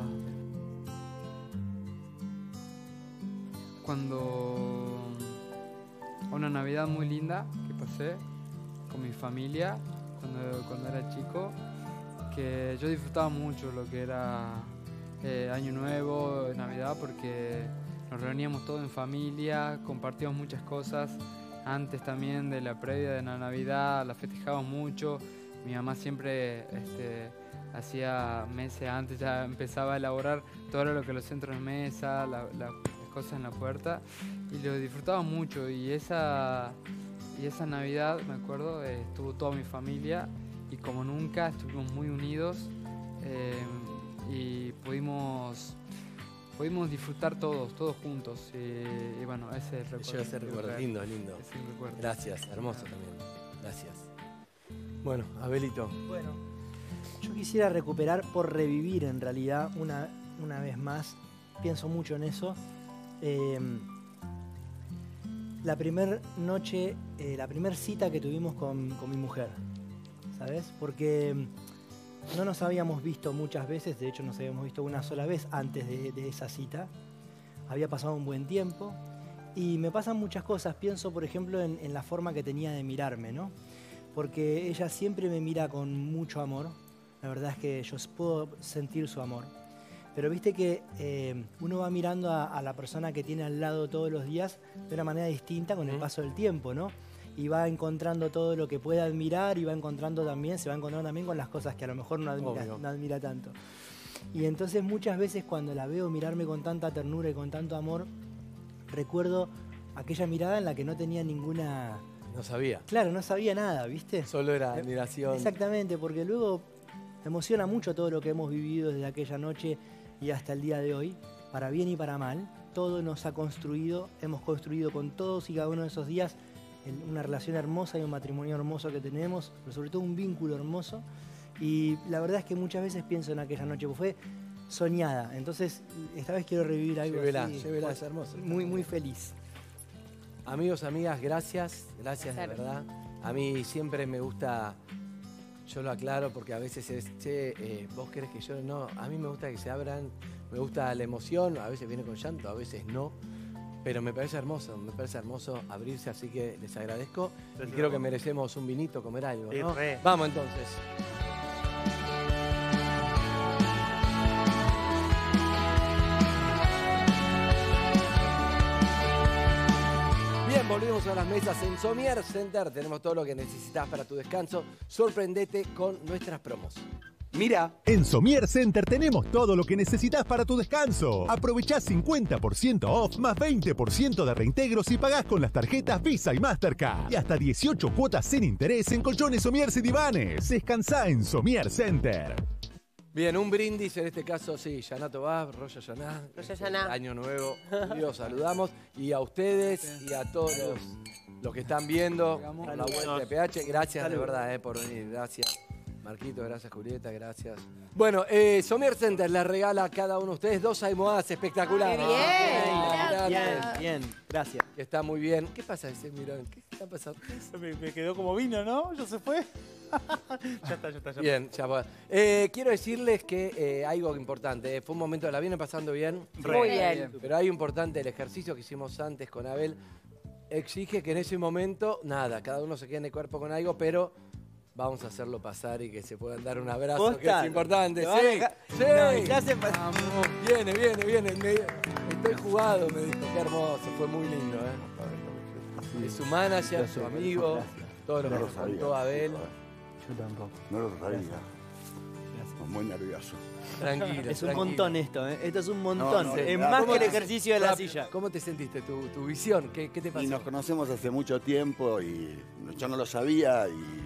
cuando a una Navidad muy linda que pasé con mi familia cuando, cuando era chico, que yo disfrutaba mucho lo que era eh, Año Nuevo, Navidad, porque nos reuníamos todos en familia, compartíamos muchas cosas. Antes también de la previa de la Navidad la festejábamos mucho. Mi mamá siempre este, hacía meses antes, ya empezaba a elaborar todo lo que los centros de mesa, la, la, las cosas en la puerta, y lo disfrutaba mucho. Y esa, y esa Navidad, me acuerdo, eh, estuvo toda mi familia, y como nunca estuvimos muy unidos, eh, y pudimos, pudimos disfrutar todos, todos juntos. Y, y bueno, ese es el recuerdo. Yo ese recuerdo, lindo, lindo. Es el recuerdo. Gracias, hermoso también. Gracias. Bueno, Abelito. Bueno, yo quisiera recuperar por revivir en realidad una, una vez más, pienso mucho en eso, eh, la primer noche, eh, la primer cita que tuvimos con, con mi mujer, ¿sabes? Porque no nos habíamos visto muchas veces, de hecho nos habíamos visto una sola vez antes de, de esa cita, había pasado un buen tiempo y me pasan muchas cosas, pienso por ejemplo en, en la forma que tenía de mirarme, ¿no? Porque ella siempre me mira con mucho amor, la verdad es que yo puedo sentir su amor. Pero viste que eh, uno va mirando a, a la persona que tiene al lado todos los días de una manera distinta con el paso del tiempo, ¿no? Y va encontrando todo lo que puede admirar y va encontrando también, se va encontrando también con las cosas que a lo mejor no admira, no admira tanto. Y entonces muchas veces cuando la veo mirarme con tanta ternura y con tanto amor, recuerdo aquella mirada en la que no tenía ninguna... No sabía. Claro, no sabía nada, ¿viste? Solo era admiración. Exactamente, porque luego me emociona mucho todo lo que hemos vivido desde aquella noche y hasta el día de hoy, para bien y para mal. Todo nos ha construido, hemos construido con todos y cada uno de esos días una relación hermosa y un matrimonio hermoso que tenemos, pero sobre todo un vínculo hermoso. Y la verdad es que muchas veces pienso en aquella noche, porque fue soñada. Entonces, esta vez quiero revivir algo llévela, así. Llévela, es hermoso. Muy, muy feliz. Amigos, amigas, gracias, gracias de Claro. verdad. A mí siempre me gusta, yo lo aclaro porque a veces es, che, eh, vos querés que yo no, a mí me gusta que se abran, me gusta la emoción, a veces viene con llanto, a veces no, pero me parece hermoso, me parece hermoso abrirse, así que les agradezco y creo que merecemos un vinito, comer algo, ¿no? Sí, re. Vamos entonces. Bien, volvemos a las mesas en Somier Center. Tenemos todo lo que necesitas para tu descanso. Sorprendete con nuestras promos. Mira, en Somier Center tenemos todo lo que necesitas para tu descanso. Aprovechá cincuenta por ciento off más veinte por ciento de reintegros si pagás con las tarjetas Visa y Mastercard. Y hasta dieciocho cuotas sin interés en colchones Somier y divanes. Descansá en Somier Center. Bien, un brindis, en este caso, sí, Yaná Tobá, Rosh Hashaná. Rosh Hashaná. Año Nuevo, los saludamos. Y a ustedes y a todos los, los que están viendo por la vuelta de P H, gracias de verdad eh, por venir, gracias. Marquito, gracias Julieta, gracias. Bueno, eh, Somier Center les regala a cada uno de ustedes dos almohadas espectaculares. ¡Qué bien! Gracias. Bien, bien, gracias. Que está muy bien. ¿Qué pasa ese mirón? ¿Qué está pasando? Me, me quedó como vino, ¿no? ¿Ya se fue? ya está, ya está, ya Bien, ya va. Eh, quiero decirles que eh, algo importante. eh, Fue un momento, la vienen pasando bien. Muy bien. Pero hay importante, el ejercicio que hicimos antes con Abel exige que en ese momento, nada, cada uno se quede en el cuerpo con algo, pero Vamos a hacerlo pasar y que se puedan dar un abrazo, ¿Posta? que es importante. ¿Te van a Sí, dejar? sí. No, ¿qué hacen pa- Viene, viene, viene. Me- estoy jugado, me dijo. Qué hermoso, fue muy lindo, ¿eh? Es su manager, Gracias, su amigo, gracias. todo lo que No lo nos sabía. contó Abel. Yo tampoco. No lo sabía. Muy nervioso. Tranquilo, Es un tranquilo. montón esto, ¿eh? Esto es un montón. No, no, es no, más ¿cómo que el te- ejercicio de la Rápido, silla. ¿Cómo te sentiste? ¿Tu, tu visión? ¿Qué, qué te pasó? Y nos conocemos hace mucho tiempo y yo no lo sabía y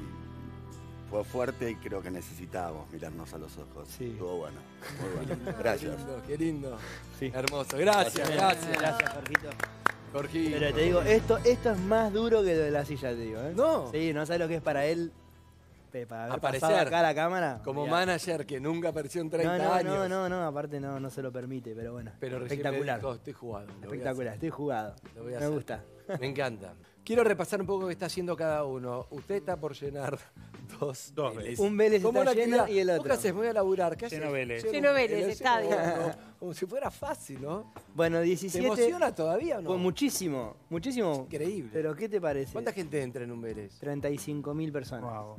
fue fuerte y creo que necesitábamos mirarnos a los ojos. Sí. Estuvo bueno. Muy bueno. Qué Gracias. lindo, qué lindo. Sí. Hermoso. Gracias, gracias. Gracias, Jorgito. Jorgito. Pero te digo, esto, esto es más duro que lo de la silla, te digo, ¿eh? No. Sí, no sabes lo que es para él. pe, Para haber Aparecer. pasado acá a la cámara. Como Mirá. manager que nunca apareció en treinta no, no, años. No, no, no, aparte no, no se lo permite, pero bueno. Pero recién espectacular. me dijo, estoy jugado. lo voy a Espectacular, estoy jugado. Lo voy a Me hacer. gusta. hacer. Me encanta. Quiero repasar un poco qué está haciendo cada uno. Usted está por llenar dos, Dos Vélez. Un Vélez ¿Cómo está la lleno actividad? y el ¿Vos otro. qué haces? Me voy a laburar. ¿Qué haces? Lleno Vélez. Lleno Lleno Vélez, Vélez, estadio. Como, como si fuera fácil, ¿no? Bueno, ¿Te diecisiete. emociona todavía o no? Pues muchísimo, muchísimo. Increíble. Pero ¿qué te parece? ¿Cuánta gente entra en un Vélez? treinta y cinco mil personas. Wow.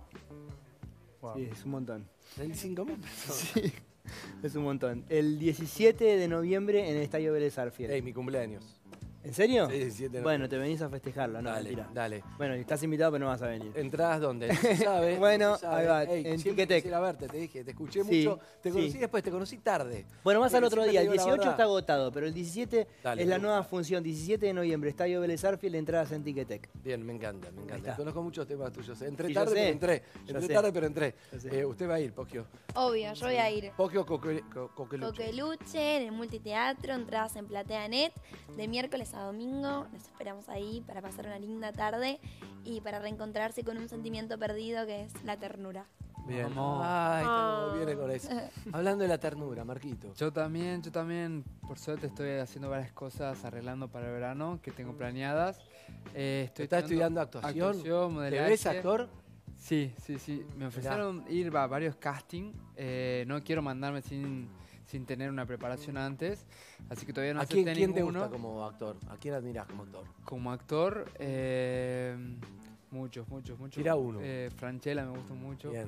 Wow. Sí, es un montón. treinta y cinco mil personas. Sí, es un montón. El diecisiete de noviembre en el Estadio Vélez Arfield. Ey, mi cumpleaños. ¿En serio? Sí, diecisiete de Bueno, te venís a festejarlo, no, Dale, mentira. dale. Bueno, estás invitado, pero no vas a venir. ¿Entradas dónde? No se sabe. Bueno, no se sabe. ahí va, Ey, en siempre Ticketek. quisiera verte, te dije, te escuché Sí, mucho. Te conocí sí. después, te conocí tarde. Bueno, vas al Porque otro siempre día. te El digo la dieciocho verdad. está agotado, pero el diecisiete Dale, es la dale. nueva función. diecisiete de noviembre, Estadio Vélez Arfield, entradas en Ticketek. Bien, me encanta, me encanta. está. Conozco muchos temas tuyos. Entré Sí, yo tarde, sé. pero entré. Yo Entré sé. tarde, pero entré. Yo sé. Eh, usted va a ir, Pogio. Obvio, yo voy a ir. Pogio Coque- Co- Coqueluche. Coqueluche, en el multiteatro, entradas en PlateaNet, de miércoles a domingo. Nos esperamos ahí para pasar una linda tarde y para reencontrarse con un sentimiento perdido que es la ternura. Bien. Vamos. Ay, está como Ah. viene con eso. Hablando de la ternura, Marquito. Yo también, yo también, por suerte estoy haciendo varias cosas arreglando para el verano que tengo planeadas. Eh, estoy ¿Estás estudiando actuación? actuación, ¿Te modelaje. ves actor? Sí, sí, sí. Me ofrecieron ir a varios castings. Eh, no quiero mandarme sin, sin tener una preparación antes. Así que todavía no ¿A quién, acepté quién te ninguno. gusta como actor? ¿A quién admiras como actor? Como actor, eh, muchos, muchos, muchos. Tira uno. Eh, Franchella me gusta mucho. Bien.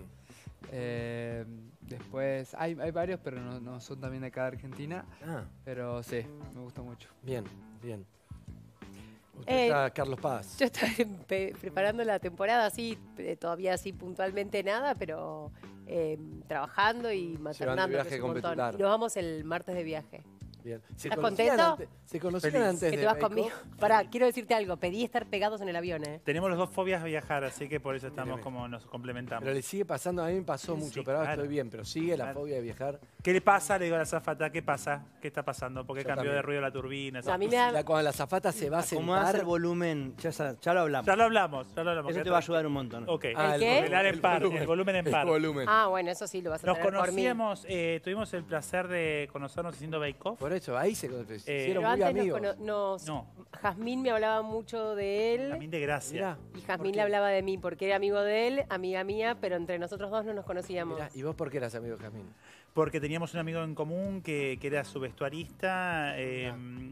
Eh, después, hay, hay varios, pero no, no son también de acá de Argentina. Ah, Pero sí, me gusta mucho. bien, bien. Usted Eh, está Carlos Paz. Yo estoy pe- preparando la temporada, así, eh, todavía así puntualmente nada, pero eh, trabajando y maternando. viaje que es un con montón. Petularo. Y nos vamos el martes de viaje. Bien. ¿Se ¿Estás conocían contento? antes- ¿Se conocían Feliz. antes Que de te vas Bake conmigo. Off? Pará, quiero decirte algo. Pedí estar pegados en el avión, ¿eh? Tenemos los dos fobias a viajar, así que por eso estamos Bien. como nos complementamos. Pero le sigue pasando, a mí me pasó Sí, mucho, sí, pero ahora claro. estoy bien. Pero sigue la Claro. fobia de viajar. ¿Qué le pasa? Le digo a la azafata, ¿qué pasa? ¿Qué está pasando? ¿Por qué Yo cambió de también. ruido la turbina? No, a mí Y me da- la- cuando la zafata se va a Como hace sentar. el volumen, ya, sa- ya lo hablamos. Ya lo hablamos, ya lo hablamos. Eso queda te va a tranquilo. ayudar un montón. Ok. Ah, ¿El qué? El ar en par, el volumen en par. El volumen. Ah, bueno, eso sí lo vas a Nos tener por mí. conocíamos, eh, tuvimos el placer de conocernos haciendo Bake Off. Por eso, ahí se, se Eh, hicieron Pero muy antes nos, amigos. cono- nos- No. Jazmín me hablaba mucho de él. También de gracia. Mirá, Y ¿por Jazmín qué? le hablaba de mí porque era amigo de él, amiga mía, pero entre nosotros dos no nos conocíamos. Mirá, ¿y vos por qué eras amigo de Jazmín? Porque teníamos un amigo en común que, que era su vestuarista eh,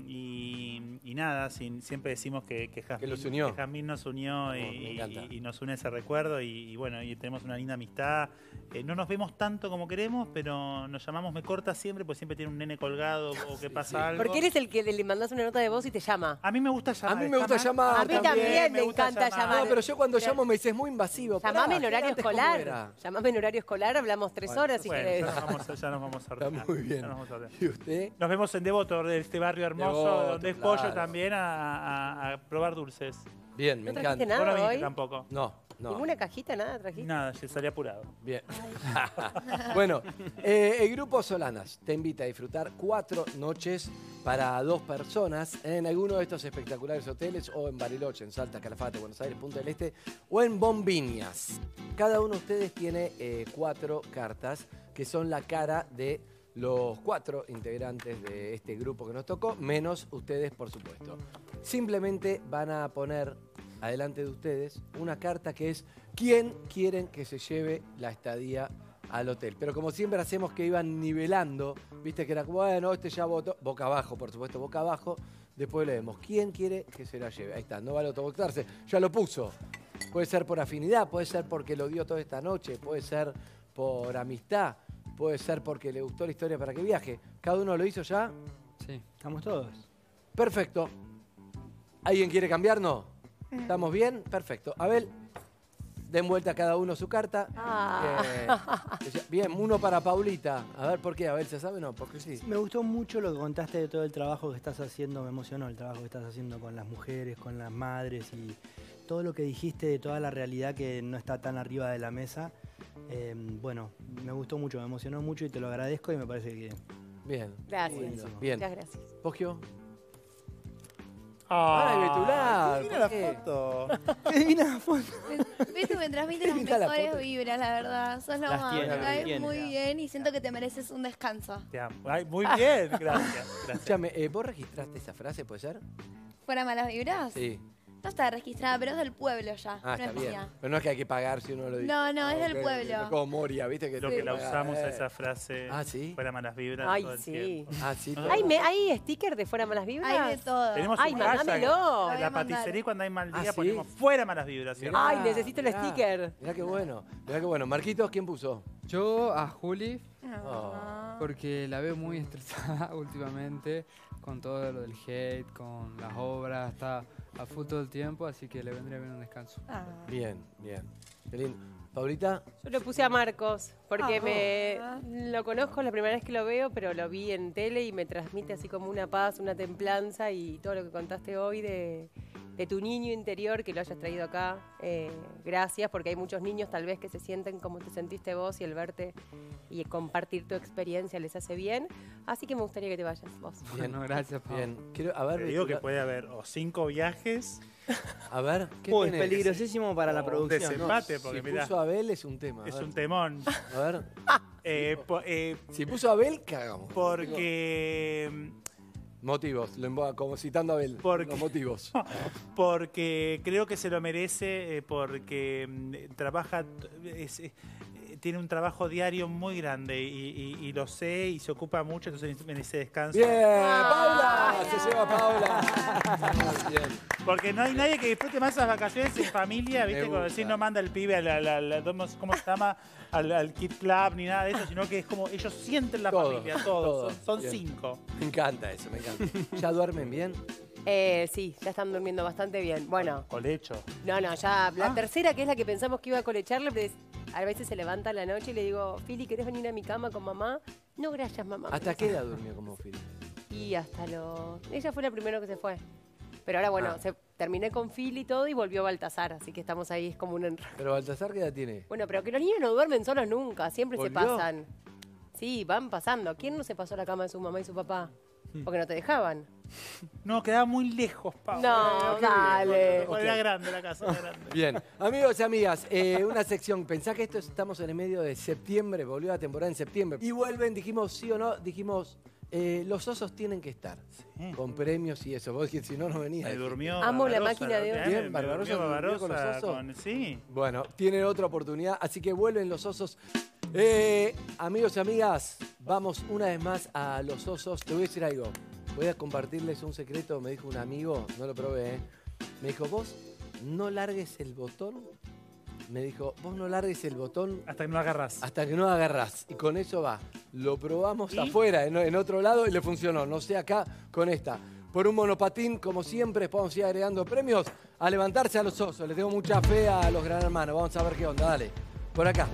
y, y nada, sin- siempre decimos que, que, Jazmín, Que los unió. que Jazmín nos unió Vamos, y, me encanta. y- y nos une ese recuerdo y, y bueno, y tenemos una linda amistad. Eh, no nos vemos tanto como queremos, pero nos llamamos Me Corta siempre, pues siempre tiene un nene colgado o que pasa algo. Porque eres el que le mandás una nota de voz y te llama. A mí me gusta llamar. A mí me gusta llamar. A mí también me gusta encanta llamar. No, pero yo cuando Pero- llamo me dices es muy invasivo. Pará, Llamame en ¿qué horario antes cómo escolar. era? Llamame en horario escolar, hablamos tres horas si Bueno, querés. ya nos vamos, ya nos vamos a Está ordenar, muy bien. ya nos vamos a ordenar. ¿Y usted? Nos vemos en Devoto, de este barrio hermoso, Devoto, donde es claro. pollo también, a, a- a probar dulces. Bien, me ¿No trajiste encanta. nada Vos no viniste hoy? tampoco. No, no. ¿Ninguna cajita, nada trajiste? Nada, se salí apurado. Bien. Bueno, eh, el Grupo Solanas te invita a disfrutar cuatro noches para dos personas en alguno de estos espectaculares hoteles o en Bariloche, en Salta, Calafate, Buenos Aires, Punta del Este o en Bombiñas. Cada uno de ustedes tiene eh, cuatro cartas que son la cara de los cuatro integrantes de este grupo que nos tocó, menos ustedes, por supuesto. Simplemente van a poner adelante de ustedes una carta que es quién quieren que se lleve la estadía al hotel. Pero como siempre hacemos que iban nivelando, viste que era, bueno, este ya votó, boca abajo, por supuesto, boca abajo, después leemos, ¿quién quiere que se la lleve? Ahí está, no vale autoboxarse, ya lo puso. Puede ser por afinidad, puede ser porque lo dio toda esta noche, puede ser por amistad, puede ser porque le gustó la historia para que viaje. ¿Cada uno lo hizo ya? Sí. Estamos todos. Perfecto. ¿Alguien quiere cambiar? No. ¿Estamos bien? Perfecto. Abel, den vuelta a cada uno su carta. Ah. Eh, bien, uno para Paulita. A ver, ¿por qué? Abel, ¿se sabe? No, porque sí. Me gustó mucho lo que contaste de todo el trabajo que estás haciendo, me emocionó el trabajo que estás haciendo con las mujeres, con las madres y todo lo que dijiste de toda la realidad que no está tan arriba de la mesa. Eh, bueno, me gustó mucho, me emocionó mucho y te lo agradezco y me parece que... Bien. Gracias. Buenísimo. Bien. Muchas gracias. ¿Pogio? Ah, Ay, Betular, mira ¿por la qué? foto. ¡Qué divina la foto! Beto me transmite las Linda la mejores foto. vibras, la verdad. Sos lo Las más. tiene, Me las caes tiene. muy bien y siento que te mereces un descanso. Te amo. Ay, muy bien, gracias. gracias. Escúchame, eh, ¿vos registraste esa frase, puede ser? ¿Fuera malas vibras? Sí. No está registrada, pero es del pueblo ya. Ah, no está es bien. mía. Pero no es que hay que pagar si uno lo dice. No, no, es Ah, del ok. pueblo. Es como Moria, ¿viste? Que Lo te que la paga, usamos eh. esa frase. Ah, ¿sí? Fuera malas vibras. Ay, todo el sí. tiempo. Ah, sí. Ah. ¿Hay, me- ¿Hay sticker de fuera malas vibras? Hay de todo. Tenemos Ay, un hashtag. mandámelo. Lo voy En la a mandar. paticería cuando hay mal día Ah, ¿sí? ponemos fuera malas vibras. ¿sí? Mirá, Ay, necesito el mirá. sticker. Mirá qué bueno. Mirá qué bueno. Marquitos, ¿quién puso? Yo a Juli, Ah. porque la veo muy estresada últimamente con todo lo del hate, con las obras, está a full todo el tiempo, así que le vendría bien un descanso. Ah. Bien, bien. Qué lindo. Paulita, Yo lo puse a Marcos, porque Ah. me lo conozco, es la primera vez que lo veo, pero lo vi en tele y me transmite así como una paz, una templanza y todo lo que contaste hoy de, de tu niño interior, que lo hayas traído acá. Eh, gracias, porque hay muchos niños tal vez que se sienten como te sentiste vos y el verte y compartir tu experiencia les hace bien. Así que me gustaría que te vayas vos. Bueno, gracias, Pau. bien. Quiero, a ver, Te digo que Betular- puede haber o cinco viajes a ver, ¿qué Uy, es tenés? peligrosísimo para la O producción. desempate, porque si mirá, puso Abel es un tema. a es ver. un temón. A ver, Eh, po- eh, si puso Abel, cagamos. porque Motivos, lo embo- como citando a Abel. Porque- Los motivos. porque creo que se lo merece, eh, porque mm, trabaja, es- eh, tiene un trabajo diario muy grande y, y- y lo sé y se ocupa mucho, entonces merece descanso. Bien, Paula, se lleva Paula. Muy bien. Porque no hay nadie que disfrute más esas vacaciones en familia, ¿viste? Me Como gusta. decir, no manda el pibe al, al- al- al- ¿cómo se llama? Al, al Kid Club ni nada de eso, sino que es como ellos sienten la Todo, familia, todos. todo. Son, son Bien. cinco. Me encanta eso, me encanta. ¿Ya duermen bien? Eh, sí, ya están durmiendo bastante bien. Bueno, Colecho. no, no, ya la Ah. tercera, que es la que pensamos que iba a colecharle, pues, a veces se levanta en la noche y le digo, Fili, ¿querés venir a mi cama con mamá? No, gracias, mamá. ¿Hasta qué edad durmió como Phil? Y hasta lo... Ella fue la primera que se fue. Pero ahora, bueno, Ah. se- terminé con Phil y todo y volvió Baltasar, así que estamos ahí, es como un enredo. Pero Baltasar, ¿qué edad tiene? Bueno, pero que los niños no duermen solos nunca, siempre se ¿Volvió? pasan. Sí, van pasando. ¿Quién no se pasó a la cama de su mamá y su papá? Hmm. Porque no te dejaban. No, quedaba muy lejos, Pau. No, Eh, dale. Era Ok. grande la casa, era grande. Bien, amigos y amigas, eh, una sección. Pensá que esto es- estamos en el medio de septiembre, volvió la temporada en septiembre. Y vuelven, dijimos sí o no, dijimos eh, los osos tienen que estar. Sí. Con premios y eso. Vos dijiste, si no, no venía. Me durmió Amo la Barbarossa, máquina de ¿no? hoy. Me Bien, Barbarossa durmió durmió con los Barbarossa osos. con- Sí. Bueno, tienen otra oportunidad, así que vuelven los osos. Eh, amigos y amigas, vamos una vez más a los osos. Te voy a decir algo. Voy a compartirles un secreto, me dijo un amigo, no lo probé, ¿eh? Me dijo, vos no largues el botón. Me dijo, vos no largues el botón Hasta que no agarras. hasta que no agarrás. Y con eso va. Lo probamos ¿Y? afuera, en, en otro lado, y le funcionó. No sé acá con esta. Por un monopatín, como siempre, podemos ir agregando premios. A levantarse a los osos. Le tengo mucha fe a los gran hermanos. Vamos a ver qué onda. Dale. Por acá.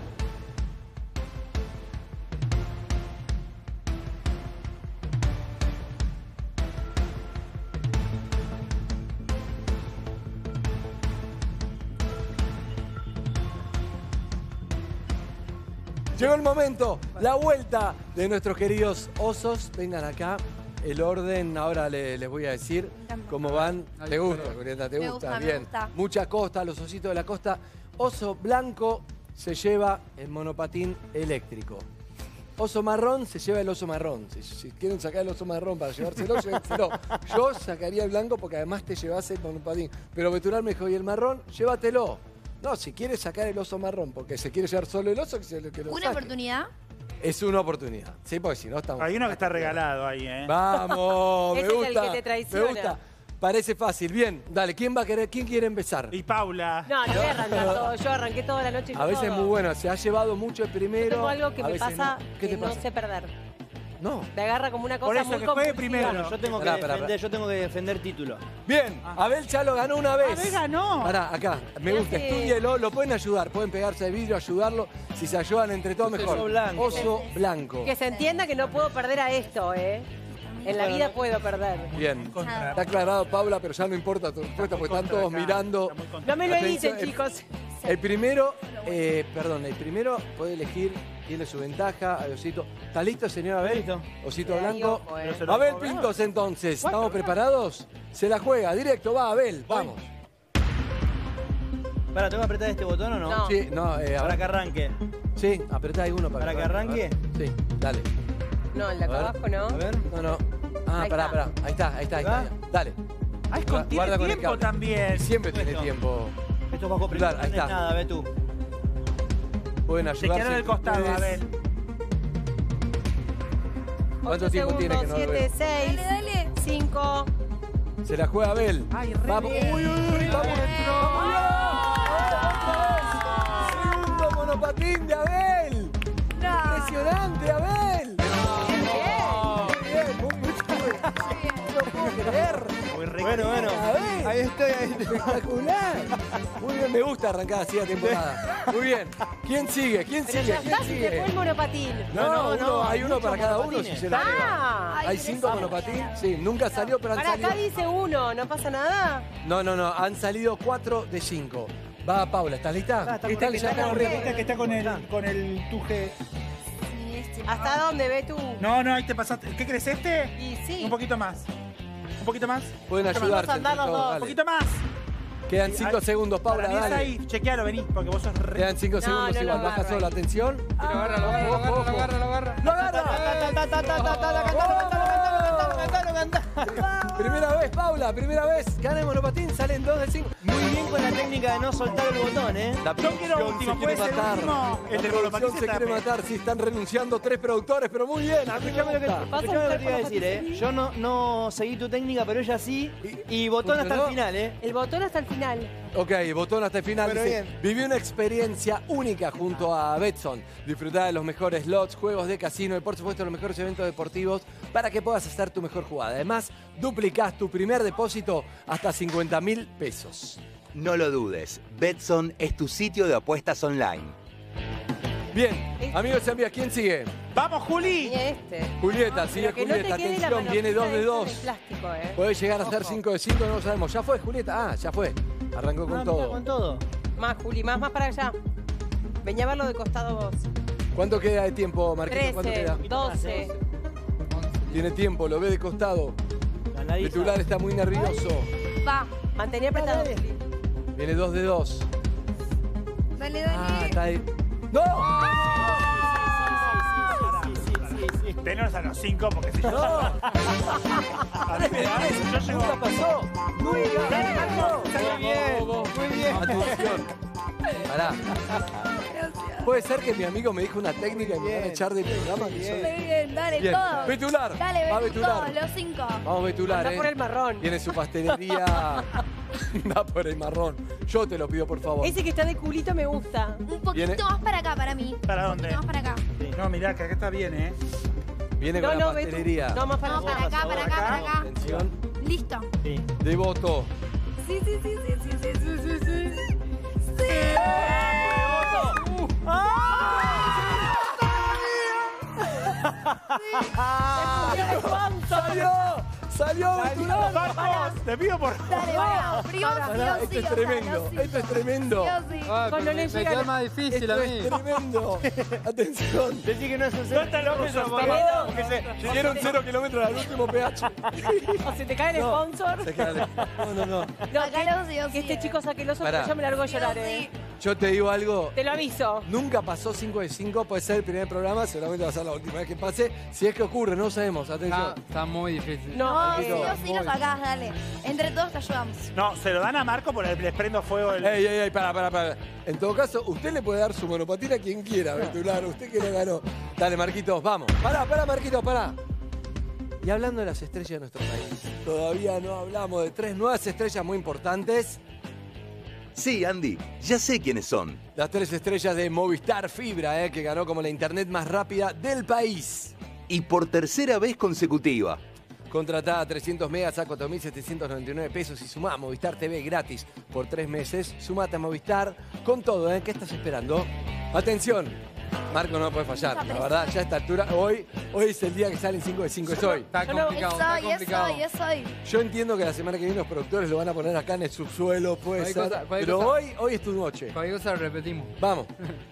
Llegó el momento, la vuelta de nuestros queridos osos. Vengan acá. El orden, ahora le- les voy a decir encanta. cómo van. Ay, ¿Te gusta, perdón. Julieta? ¿Te Me gusta? gusta, me Bien. gusta. Mucha costa, los ositos de la costa. Oso blanco se lleva el monopatín eléctrico. Oso marrón se lleva el oso marrón. Si, si quieren sacar el oso marrón para llevárselo, llévenselo. Yo sacaría el blanco porque además te llevas el monopatín. Pero Betular me dijo, ¿y el marrón? Llévatelo. No, si quieres sacar el oso marrón porque se quiere llevar solo el oso, que, se, que lo Una saque. oportunidad. Es una oportunidad. Sí, porque si no estamos... Hay uno que está regalado ahí, ¿eh? Vamos, me Ese es el gusta. que te traiciona. Me gusta. Parece fácil. Bien, dale, ¿quién va a querer, quién quiere empezar? Y Paula. No, no voy a arrancar todo. Yo arranqué toda la noche. y A veces es todo. muy bueno, se ha llevado mucho el primero. Tengo algo que a me veces pasa no. ¿Qué que te no pasa? sé perder. No. Me agarra como una cosa Por eso, muy que juegue compulsiva. primero. Bueno, yo tengo que Pará, pará, defender, yo tengo que defender título. Bien, Abel ya lo ganó una vez. Abel ganó. Pará, acá, me Mirá gusta, que- estúdielo, lo pueden ayudar, pueden pegarse de vidrio, ayudarlo. Si se ayudan entre todos, mejor. Oso blanco. Oso blanco. Que se entienda que no puedo perder a esto, ¿eh? En la vida puedo perder. Bien, Contra- está aclarado, Paula, pero ya no importa tu respuesta porque están todos acá. mirando. Está muy contra. No me lo Atención, editen, el- chicos. El primero, eh, perdón, el primero puede elegir, tiene su ventaja, a Osito. ¿Está listo, señor Abel? Listo. Osito Sí, Blanco. ojo, eh. Pero se lo Abel cobran. Pintos, entonces. ¿Estamos preparados? Se la juega, directo, va, Abel, vamos. Para, ¿tengo que apretar este botón o no? No. Sí, no, eh, Para ahora- que arranque. Sí, apretá ahí uno para, ¿Para que arranque? A ver. Sí, dale. No, el de acá A ver. abajo no. A ver. No, no. Ah, Ahí pará, está. pará. Ahí está, ahí está, ahí está. ¿Acá? Dale. Ay, Gua- con, tiene guarda con el tiempo cable. también. Siempre tiene Esto. tiempo. Esto es bajo presión, Claro, ahí no es está. nada, ve tú. Pueden Te ayudarse. quedaron del entre costado, ustedes. Abel. ¿Cuánto ocho tiempo tiene que segundos, no lo siete, veo? seis, Dale, dale. cinco. Se la juega Abel. Ay, re Vamos. bien. Uy, uy, uy, vamos. ¡Vamos! Segundo monopatín de Abel. Impresionante, Abel. Muy bien, muy bien. No puedo creer. Muy re- Bueno, bueno. Abel. Ahí estoy, ahí estoy. Espectacular. Muy bien, me gusta arrancar así la temporada. Muy bien. ¿Quién sigue? ¿Quién Pero sigue? ya ¿Quién está, si se fue sigue? el monopatín. No, No, no, no, uno, hay hay uno para muchos cada uno si monopatines. se la lleva. Ah, Ay, Hay pero cinco eso- monopatín. Sí, nunca salió, pero han para acá salido. dice uno, ¿no pasa nada? No, no, no, han salido cuatro de cinco. Va, Paula, ¿estás lista? Ah, está Esta que ya está está corriendo, corriendo. esta que está con el, con el tuje. Sí, este, ¿Hasta dónde ve tú? No, no, ahí te pasaste. ¿Qué crees este? Y sí. Un poquito más. Un poquito más. Pueden Un poquito ayudarse. Vamos a andar entre los todos, dos, Un dale. poquito más. Quedan cinco Ay, segundos, Paula, Para mí es dale. ahí. Chequealo, vení, porque vos sos re... Quedan cinco No, segundos no lo igual. Baja agarro solo, ahí. atención. Lo agarra, lo agarra, lo agarra, lo agarra, lo agarra. ¡Lo agarra! Primera vez, Paula, primera vez. Gana el monopatín, salen dos de cinco. Muy bien con la técnica de no soltar el botón, ¿eh? La Yo quiero producción último, se puede quiere ser matar. último. El La del producción monopatín se se quiere tape. matar. Sí, están renunciando tres productores, pero muy bien. A mí me Escuchame lo que, gusta. Vas a escuchame lo que te iba a buscar decir, ¿eh? Yo no, no seguí tu técnica, pero ella sí. Y botón hasta el ¿Funcionó? final, ¿eh? El botón hasta el final. Ok, botón hasta el final. Pero Dice, bien. viví una experiencia única junto a Betson. Disfrutá de los mejores slots, juegos de casino y por supuesto los mejores eventos deportivos para que puedas hacer tu mejor jugada. Además, duplicás tu primer depósito hasta cincuenta mil pesos. No lo dudes, Betson es tu sitio de apuestas online. Bien, amigos y amigas, ¿quién sigue? ¡Vamos, Juli! Tenía este. Julieta, sigue Pero que no te Julieta. quede la Atención, viene manojita dos de esa dos. plástico, ¿eh? Puede llegar a ser Ojo. cinco de cinco, no lo sabemos. ¿Ya fue, Julieta? Ah, ya fue. Arrancó con Ah, mira, todo. con todo. Más, Juli, más, más para allá. Venía a verlo de costado vos. ¿Cuánto queda de tiempo, Marquito? ¿Cuánto trece, queda? doce. Tiene tiempo, lo ve de costado. La nariz. Titular está muy nervioso. Va, Mantenía apretado. Dale. Juli. Viene dos de dos. dale, dale. Ah, está ahí. ¡No! Sí, sí, sí, sí. Tenos a los cinco, porque si yo... ¡No! A mí me da eso, yo llego... ¡Nunca pasó! ¡Nunca pasó! Muy bien, muy bien. Atención. Pará. Puede ser que mi amigo me dijo una técnica y me van a echar del programa. que soy- Muy bien, dale, Bien. todos. Betular. Dale, Va ven Betular. todos, los cinco. Vamos, Betular, Anda eh. por el marrón. Tiene su pastelería. Va por el marrón. Yo te lo pido, por favor. Ese que está de culito me gusta. Un poquito Viene- más para acá, para mí. ¿Para Un dónde? poquito más para acá. No, mirá, que acá está bien, ¿eh? Viene No, con la no, ve tú. pastelería. No, más para No, para acá, para acá, para acá. Atención. Listo. Sí. Devoto. Sí, sí, sí, sí, sí, sí, sí, sí, sí. Sí. ¡Salió! ¡Salió, Betular! ¡Vamos! Te pido por... Dale, vamos. Primo, sí Pará, o esto sí, es o sea, tremendo. los cinco. Esto es tremendo. Sí o sí. Ah, Cuando pero le me, me llega queda la- más difícil Esto a mí. es tremendo. Atención. Decí que no es un No cero. está loco eso, Por por favor, favor. porque se- Dieron cero kilómetros al último P H. O se te cae el sponsor. Se queda- No, no, no. No, Acá que, los sí o que sí, este eh. chico saque el oso, Pará. pero yo me largo a Sí o llorar, sí. eh. Yo te digo algo. Te lo aviso. Nunca pasó cinco de cinco, puede ser el primer programa, seguramente va a ser la última vez que pase. Si es que ocurre, no sabemos. Está, Atención. está muy difícil. No, sí Marquito, o sí lo muy- sacás, dale. Entre todos te ayudamos. No, se lo dan a Marco porque les prendo fuego el... Ey, ey, ey, para, para, para. En todo caso, usted le puede dar su monopatín a quien quiera, Betular. Usted que le ganó. Dale, Marquitos, vamos. Pará, pará, Marquitos, pará. Y hablando de las estrellas de nuestro país, Todavía no hablamos de tres nuevas estrellas muy importantes. Sí, Andy, ya sé quiénes son. Las tres estrellas de Movistar Fibra, eh, que ganó como la internet más rápida del país. Y por tercera vez consecutiva. Contratada a trescientos megas a cuatro mil setecientos noventa y nueve pesos y sumá Movistar T V gratis por tres meses. Sumate a Movistar con todo, ¿eh? ¿Qué estás esperando? Atención, Marco no puede fallar, la verdad, ya a esta altura, hoy, hoy es el día que salen cinco de cinco, es hoy. Está Yo no, complicado, es está hoy, es complicado. hoy, es hoy. Yo entiendo que la semana que viene los productores lo van a poner acá en el subsuelo, puede Cualquier ser, cosa, cualquier pero cosa. hoy, hoy es tu noche. Cualquier cosa lo repetimos. Vamos.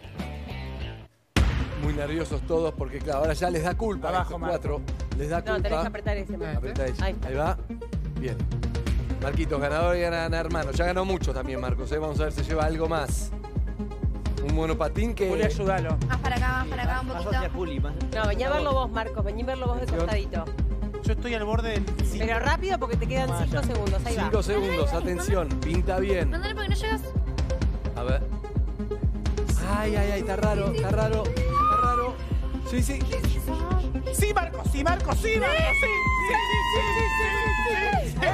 Muy nerviosos todos porque, claro, ahora ya les da culpa. Abajo, estos Marco. cuatro. Les da No, tenés que culpa. apretar ese. Marco. Apretá ese. Ahí está. Ahí va. Bien. Marquitos, ganador y gana, gana hermano. Ya ganó mucho también, Marcos. ¿eh? Vamos a ver si lleva algo más. Un monopatín que... Juli, ayúdalo. Más para acá, más para acá un Más poquito. hacia Juli, más- No, vení a verlo vos, Marcos. Vení a verlo vos de costadito. Yo estoy al borde del cinco. Pero rápido porque te quedan cinco segundos. Ahí va. Cinco segundos, atención. Pinta bien. Mándale porque no llegas. A ver. Ay, ay, ay, está raro, está raro, está raro. Sí, sí. Sí, Marco, sí, Marco, sí, Marco, sí. Sí, sí, sí, sí, sí, sí, sí.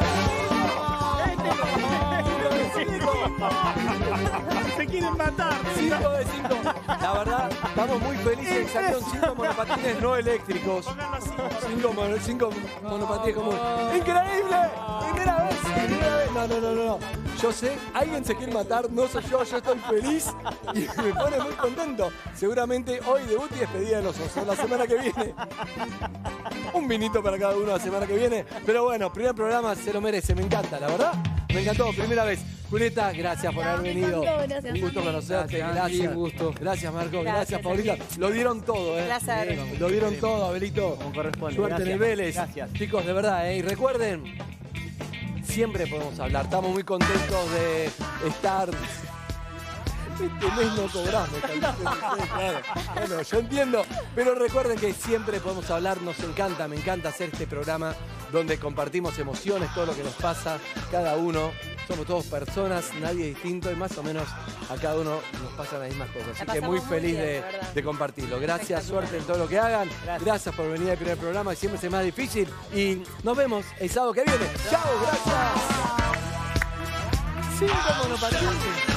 Se quieren matar. Cinco de cinco. La verdad, estamos muy felices que salieron cinco monopatines no eléctricos. Cinco, mono- cinco monopatines comunes. ¡Increíble! Primera vez, primera vez. No, no, no, no, no. Yo sé, alguien se quiere matar, no soy yo, yo estoy feliz y me pone muy contento. Seguramente hoy debut y despedida de los osos, la semana que viene. Un vinito para cada uno la semana que viene. Pero bueno, primer programa se lo merece, me encanta, la verdad. Me encantó, primera vez. Julieta, gracias por haber Me venido. encantó, gracias. Un gusto conocerte, Gracias, gracias. Andy, un gusto. Gracias, Marco, gracias, Gracias, Paulita. Andy. Lo dieron todo, ¿eh? Placer. Lo dieron todo, Abelito. Como corresponde. Suerte en el Gracias. Vélez. Gracias. Chicos, de verdad, ¿eh? Y recuerden, siempre podemos hablar. Estamos muy contentos de estar. Este mes no cobramos, claro. Bueno, yo entiendo, pero recuerden que siempre podemos hablar, nos encanta, me encanta hacer este programa donde compartimos emociones, todo lo que nos pasa, cada uno, somos todos personas, nadie distinto y más o menos a cada uno nos pasan las mismas cosas. Así La que muy pasamos muy feliz bien, de, la verdad. de compartirlo. Gracias, Espectacular. suerte en todo lo que hagan, Gracias. gracias por venir al primer programa, que siempre es más difícil y nos vemos el sábado que viene. ¡Chao, gracias! Cinco monopatines.